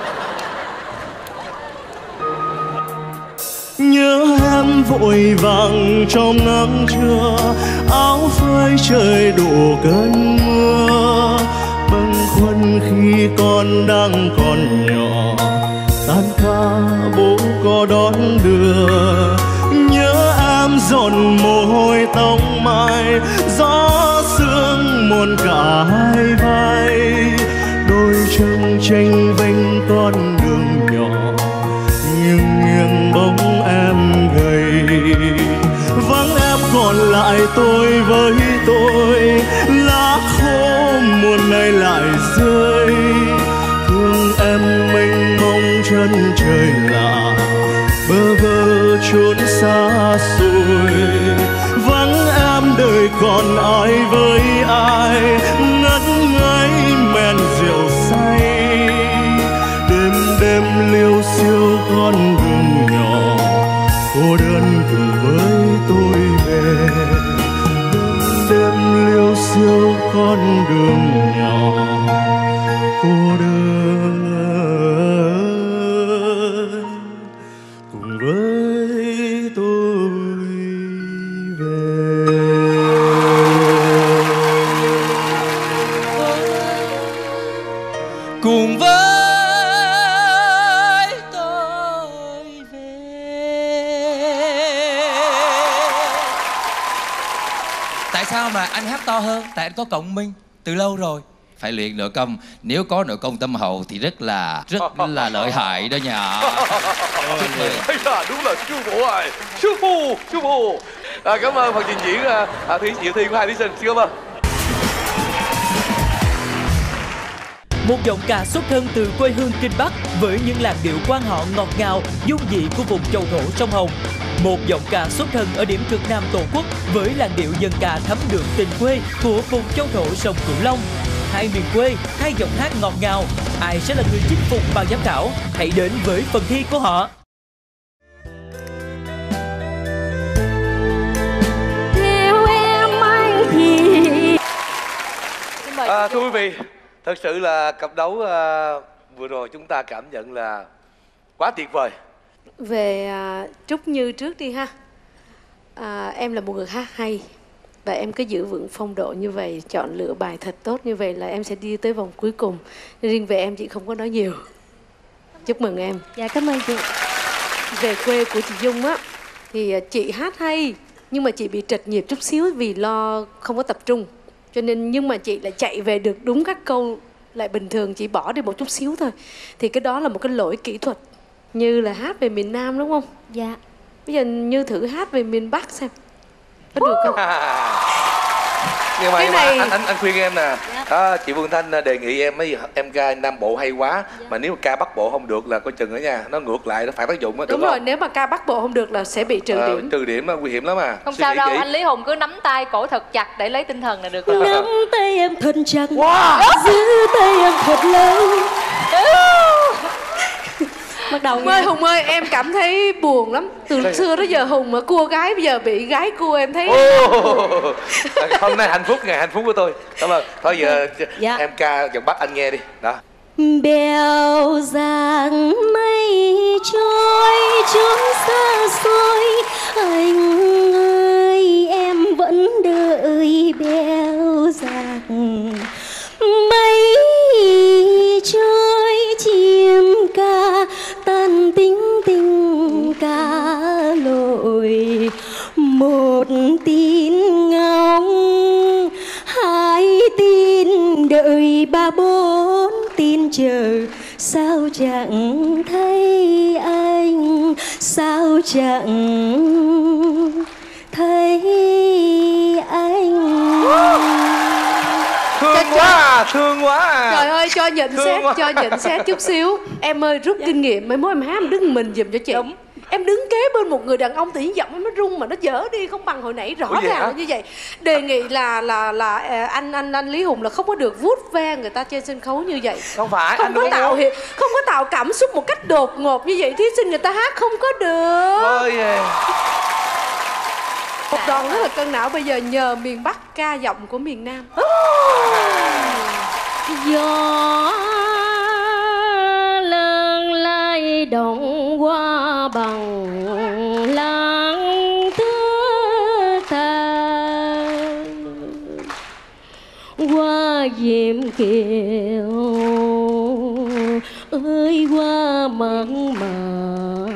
Nhớ em vội vàng trong nắng trưa, áo phơi trời đổ cơn mưa, bâng khuâng khi con đang còn nhỏ, tan ca bố có đón đưa. Nhớ em dồn mồ hôi tóc mai, gió sương muôn cả hai vai, đôi chân tranh vênh con đường nhỏ, nghiêng nghiêng bóng em gầy. Vắng em còn lại tôi với tôi, lá khô mùa này lại rơi, thương em mênh mông chân trời lạ, bơ vơ chốn xa xôi. Vắng em đời còn ai với ai, ngất ngây men rượu say, đêm đêm liêu xiêu con đường nhỏ, cô đơn cùng với tôi về. Đêm đêm liêu xiêu con đường nhỏ, cô đơn cùng với tôi về. Cùng với tôi về. Tại sao mà anh hát to hơn? Tại anh có cộng minh từ lâu rồi. Phải luyện nội công. Nếu có nội công tâm hậu thì rất là rất là lợi hại đó nha. Đúng là sư phụ rồi. Sư phụ, sư phụ. À, cảm ơn phần trình diễn à, thi dự thi của hai thí sinh. Xin cảm ơn. Một giọng ca xuất thân từ quê hương Kinh Bắc với những làn điệu quan họ ngọt ngào, dung dị của vùng châu thổ sông Hồng. Một giọng ca xuất thân ở điểm cực nam Tổ quốc với làn điệu dân ca thấm đượm tình quê của vùng châu thổ sông Cửu Long. Hai miền quê, hai giọng hát ngọt ngào, ai sẽ là người chinh phục ban giám khảo? Hãy đến với phần thi của họ. Theo em anh thì À, thưa quý vị, thật sự là cặp đấu uh, vừa rồi chúng ta cảm nhận là quá tuyệt vời. Về à, Trúc Như trước đi ha. À, em là một người hát hay và em cứ giữ vững phong độ như vậy, chọn lựa bài thật tốt như vậy là em sẽ đi tới vòng cuối cùng. Riêng về em chị không có nói nhiều. Chúc mừng em. Dạ cảm ơn chị. Về quê của chị Dung á thì chị hát hay nhưng mà chị bị trật nhịp chút xíu vì lo không có tập trung, Cho nên nhưng mà chị lại chạy về được đúng các câu lại bình thường, chỉ bỏ đi một chút xíu thôi. Thì cái đó là một cái lỗi kỹ thuật. Như là hát về miền Nam đúng không? Dạ. Bây giờ Như thử hát về miền Bắc xem có được không? Nhưng mà, Cái nhưng này- mà anh, anh anh khuyên em nè, đó, chị Phương Thanh đề nghị em mấy em ca Nam Bộ hay quá, mà nếu mà ca Bắc Bộ không được là coi chừng đó nha, nó ngược lại, nó phản tác dụng đó, Đúng được rồi, không? nếu mà ca Bắc Bộ không được là sẽ bị trừ Ờ, điểm. trừ điểm là nguy hiểm lắm à. Không Suy sao nghĩ đâu, kỹ. anh Lý Hùng cứ nắm tay cổ thật chặt để lấy tinh thần là được rồi. Nắm tay em thật chặt, Wow. giữ tay em thật lâu. Bắt đầu Hùng ơi, Hùng ơi, em cảm thấy buồn lắm. Từ xưa tới giờ Hùng mà cua gái, bây giờ bị gái cua em thấy. Ô, hôm nay hạnh phúc, ngày hạnh phúc của tôi. Cảm ơn. Thôi giờ Dạ. em ca giọng Bắc anh nghe đi. Đó. Bèo dáng mây trôi trốn xa xôi, anh ơi em vẫn đợi bèo dáng mây trôi chim ca tan tính tình ca lội, một tin ngóng hai tin đợi ba bốn tin chờ, sao chẳng thấy anh, sao chẳng thấy anh. Thương quá à, thương quá à. Trời ơi, cho nhận Thương xét, quá. cho nhận xét chút xíu. Em ơi, rút kinh nghiệm, mấy mối em hát em đứng mình giùm cho chị. Đúng. Em đứng kế bên một người đàn ông tự nhiên giọng em nó rung mà nó dở đi không bằng hồi nãy, rõ Ủa vậy ràng hả? là như vậy. Đề nghị là là là à, anh anh anh Lý Hùng là không có được vuốt ve người ta trên sân khấu như vậy. Không phải, Không anh có đúng tạo không? hiện, không có tạo cảm xúc một cách đột ngột như vậy, thí sinh người ta hát không có được. Ôi yeah. Một đoàn rất là cân não, bây giờ nhờ miền Bắc ca giọng của miền Nam. Gió lâng lay động qua bằng làng thưa tha, qua diệm kiều ơi qua mặn mà,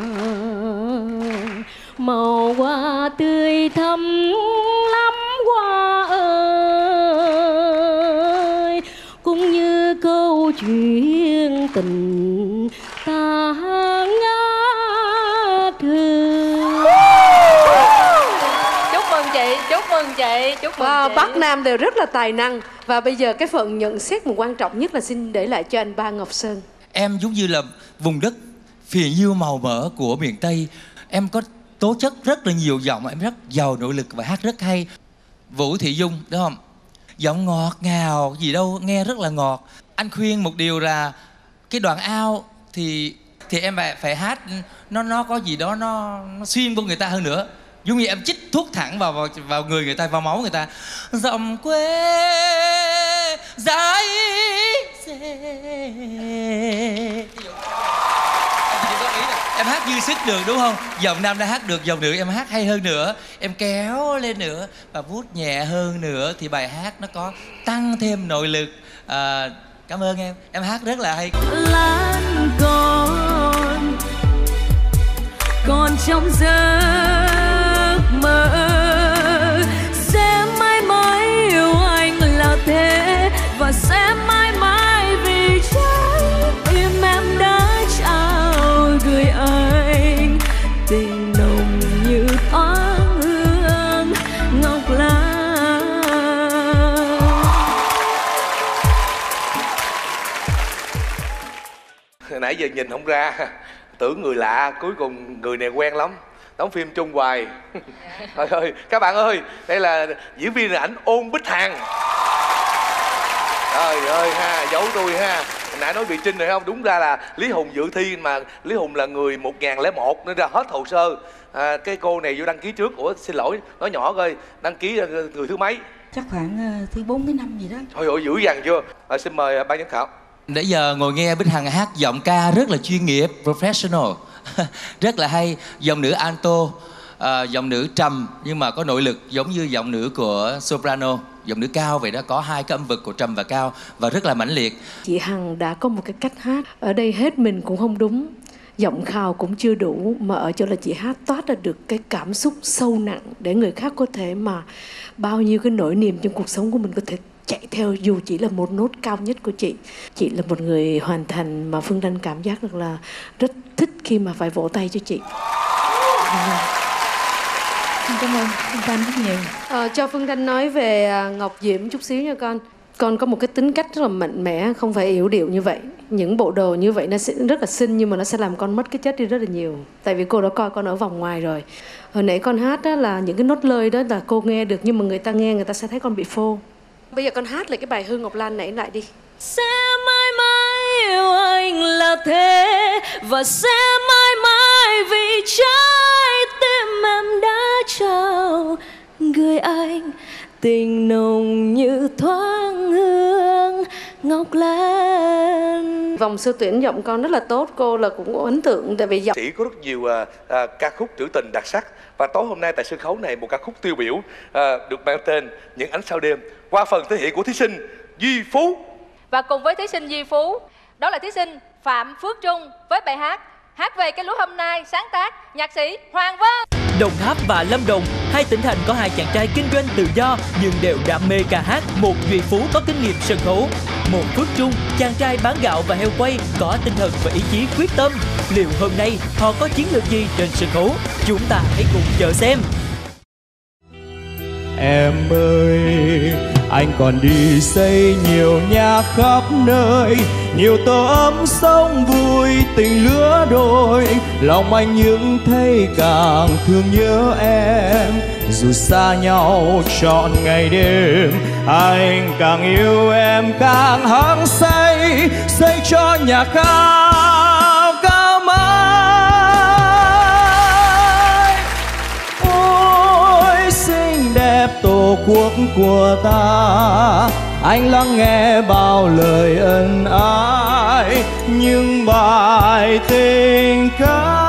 màu hoa tươi thắm lắm hoa ơi, cũng như câu chuyện tình ta ngát hương. Chúc mừng chị, chúc mừng chị, chúc mừng Wow, chị. Bắc Nam đều rất là tài năng. Và bây giờ cái phần nhận xét một quan trọng nhất là xin để lại cho anh Ba Ngọc Sơn. Em giống như là vùng đất phì nhiêu màu mỡ của miền Tây. Em có tố chất rất là nhiều giọng, em rất giàu nội lực và hát rất hay. Vũ Thị Dung, đúng không? Giọng ngọt ngào, gì đâu, nghe rất là ngọt. Anh khuyên một điều là cái đoạn ao thì thì em phải, phải hát nó nó có gì đó nó, nó xuyên vô người ta hơn nữa. Giống như em chích thuốc thẳng vào, vào vào người người ta, vào máu người ta. Dòng quê dãi dê. Em hát dư sức được đúng không? Giọng nam đã hát được, giọng nữ em hát hay hơn nữa, em kéo lên nữa và vuốt nhẹ hơn nữa thì bài hát nó có tăng thêm nội lực. À, cảm ơn em, em hát rất là hay. Lan còn còn trong giấc mơ sẽ mãi mãi yêu anh là thế, và sẽ mãi mãi vì trái tim em đã trao gửi anh tình nồng như thoáng hương ngọc lan. Nãy giờ nhìn không ra, tưởng người lạ, cuối cùng người này quen lắm, đóng phim chung hoài. Trời ơi, các bạn ơi, đây là diễn viên ảnh Ôn Bích Hằng. Trời ơi ha, giấu tôi ha. Hồi nãy nói bị Trinh rồi không? Đúng ra là Lý Hùng dự thi mà Lý Hùng là người một nghìn lẻ một nên ra hết hồ sơ. À, cái cô này vô đăng ký trước. Ủa xin lỗi, nói nhỏ coi, đăng ký người thứ mấy? Chắc khoảng uh, thứ bốn thứ năm gì đó. Trời ơi, dữ dằn chưa? À, xin mời ban giám khảo. Nãy giờ ngồi nghe Bích Hằng hát giọng ca rất là chuyên nghiệp, professional. Rất là hay. Giọng nữ alto, à, giọng nữ trầm nhưng mà có nội lực giống như giọng nữ của soprano. Giọng nữ cao vậy đó, có hai cái âm vực của trầm và cao và rất là mãnh liệt. Chị Hằng đã có một cái cách hát ở đây hết mình cũng không đúng, giọng khào cũng chưa đủ, mà ở chỗ là chị hát toát ra được cái cảm xúc sâu nặng để người khác có thể mà bao nhiêu cái nỗi niềm trong cuộc sống của mình có thể chạy theo dù chỉ là một nốt cao nhất của chị. Chị là một người hoàn thành mà Phương Trinh cảm giác được là rất thích khi mà phải vỗ tay cho chị. Cảm ơn Phương Trinh rất nhiều. À, cho Phương Trinh nói về à, Ngọc Diễm chút xíu nha con. Con có một cái tính cách rất là mạnh mẽ, không phải yếu điệu như vậy. Những bộ đồ như vậy nó sẽ rất là xinh nhưng mà nó sẽ làm con mất cái chất đi rất là nhiều. Tại vì cô đã coi con ở vòng ngoài rồi. Hồi nãy con hát đó là những cái nốt lời đó là cô nghe được nhưng mà người ta nghe người ta sẽ thấy con bị phô. Bây giờ con hát lại cái bài Hương Ngọc Lan nãy lại đi. Sẽ mãi mãi yêu anh là thế, và sẽ mãi mãi vì trái tim em đã trao gửi anh tình nồng như thoáng hương ngọc lan. Vòng sơ tuyển giọng con rất là tốt, cô là cũng có ấn tượng tại vì giọng Chỉ có rất nhiều à, à, ca khúc trữ tình đặc sắc, và tối hôm nay tại sân khấu này một ca khúc tiêu biểu à, được mang tên Những Ánh Sao Đêm qua phần thể hiện của thí sinh Duy Phú. Và cùng với thí sinh Duy Phú, đó là thí sinh Phạm Phước Trung với bài hát Hát Về Cái Lúa Hôm Nay, sáng tác nhạc sĩ Hoàng Vân. Đồng Tháp và Lâm Đồng, hai tỉnh thành có hai chàng trai kinh doanh tự do nhưng đều đam mê ca hát. Một Duy Phú có kinh nghiệm sân khấu, một Phước Trung, chàng trai bán gạo và heo quay, có tinh thần và ý chí quyết tâm. Liệu hôm nay họ có chiến lược gì trên sân khấu? Chúng ta hãy cùng chờ xem. Em ơi, anh còn đi xây nhiều nhà khắp nơi, nhiều tổ ấm sống vui tình lứa đôi. Lòng anh những thấy càng thương nhớ em, dù xa nhau trọn ngày đêm. Anh càng yêu em càng hăng say, xây cho nhà cao cao mãi. Ôi xinh đẹp tổ quốc của ta, anh lắng nghe bao lời ân ái, những bài tình ca.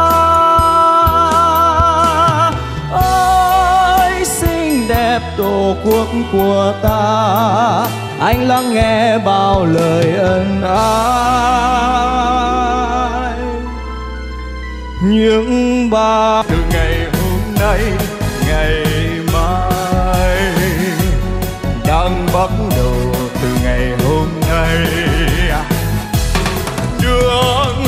Ôi xinh đẹp tổ quốc của ta, anh lắng nghe bao lời ân ái, những bài từ ngày hôm nay ngày mai đang bắt đầu từ ngày hôm nay. Đường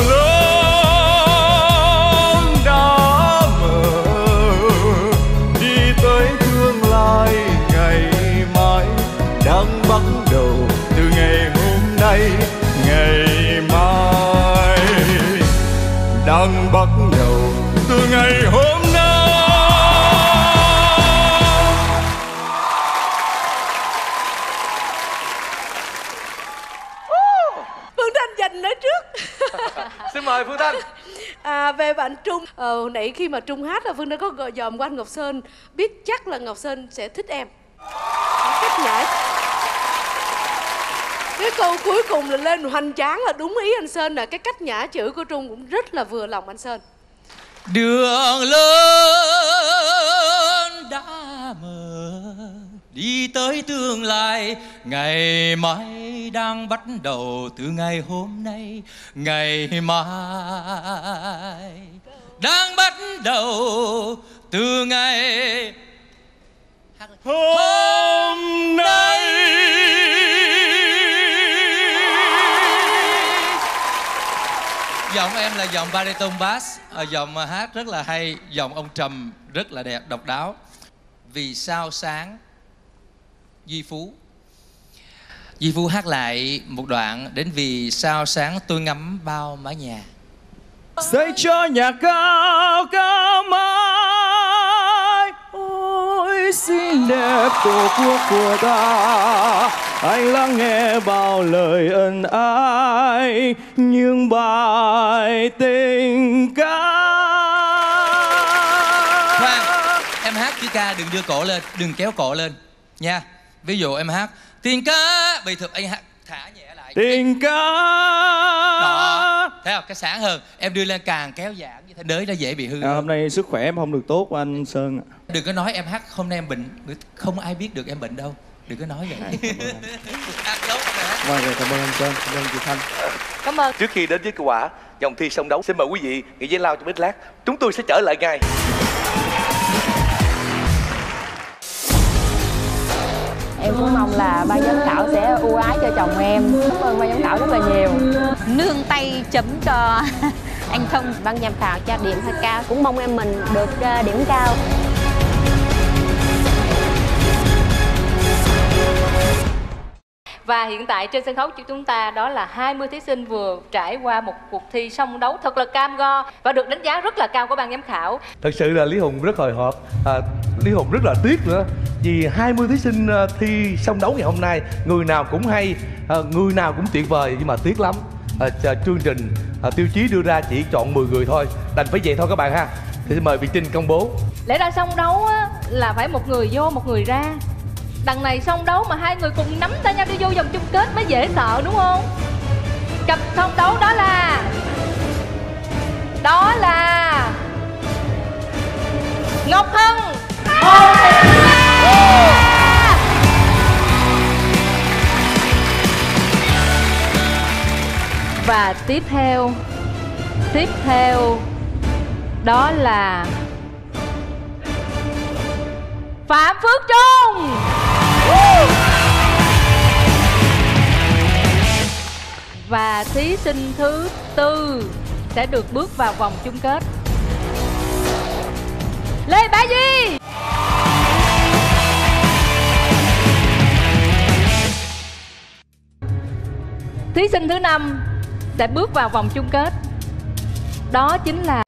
lớn đã mở đi tới tương lai ngày mai, đang bắt đầu từ ngày hôm nay ngày mai, đang bắt đầu từ ngày hôm nay. Dành nói trước. Xin mời Phương Thanh. À, về bạn Trung, ờ, nãy khi mà Trung hát là Phương đã có gọi dòm qua anh Ngọc Sơn, biết chắc là Ngọc Sơn sẽ thích em. Cách nhảy. Cái câu cuối cùng là lên hoành tráng là đúng ý anh Sơn, là cái cách nhả chữ của Trung cũng rất là vừa lòng anh Sơn. Đường lớn đã mở đi tới tương lai, ngày mai đang bắt đầu từ ngày hôm nay, ngày mai đang bắt đầu từ ngày hôm nay. Giọng em là giọng baritone bass, giọng hát rất là hay, giọng ông trầm rất là đẹp, độc đáo. Vì sao sáng Duy Phú. Duy Phú hát lại một đoạn đến vì sao sáng tôi ngắm bao mái nhà. Xây cho nhà cao cao mãi. Ôi xinh đẹp tổ quốc của ta, anh lắng nghe bao lời ân ái, những bài tình ca. Khoan, em hát chữ ca đừng đưa cổ lên, đừng kéo cổ lên nha. Ví dụ em hát tình ca, bình thường anh hát thả nhẹ lại. Tình ca. Đó, thấy không? Cái sáng hơn. Em đưa lên càng kéo giảm như thế đới nó dễ bị hư. À, hôm nay sức khỏe em không được tốt anh Sơn ạ. Đừng có nói em hát hôm nay em bệnh, không ai biết được em bệnh đâu. Đừng có nói vậy. Vâng, cảm ơn anh Sơn, cảm ơn chị Thanh. Cảm ơn. Trước khi đến với kết quả vòng thi song đấu, xin mời quý vị nghỉ giải lao trong ít lát. Chúng tôi sẽ trở lại ngay. Em cũng mong là ban giám khảo sẽ ưu ái cho chồng em. Cảm ơn ban giám khảo rất là nhiều. Nương tay chấm cho anh Thông. Ban giám khảo cho điểm hơi cao. Cũng mong em mình được điểm cao. Và hiện tại trên sân khấu của chúng ta đó là hai mươi thí sinh vừa trải qua một cuộc thi song đấu thật là cam go và được đánh giá rất là cao của ban giám khảo. Thật sự là Lý Hùng rất hồi hộp, à, Lý Hùng rất là tiếc nữa vì hai mươi thí sinh thi song đấu ngày hôm nay người nào cũng hay, à, người nào cũng tuyệt vời nhưng mà tiếc lắm. À, chương trình à, tiêu chí đưa ra chỉ chọn mười người thôi, đành phải vậy thôi các bạn ha. Thì xin mời Việt Trinh công bố. Lẽ ra song đấu á, là phải một người vô một người ra. Đằng này song đấu mà hai người cùng nắm tay nhau đi vô vòng chung kết mới dễ sợ đúng không? Cặp song đấu đó là Đó là Ngọc Hân Và tiếp theo Tiếp theo Đó là Phạm Phước Trung. Và thí sinh thứ tư sẽ được bước vào vòng chung kết, Lê Bá Duy. Thí sinh thứ năm sẽ bước vào vòng chung kết, đó chính là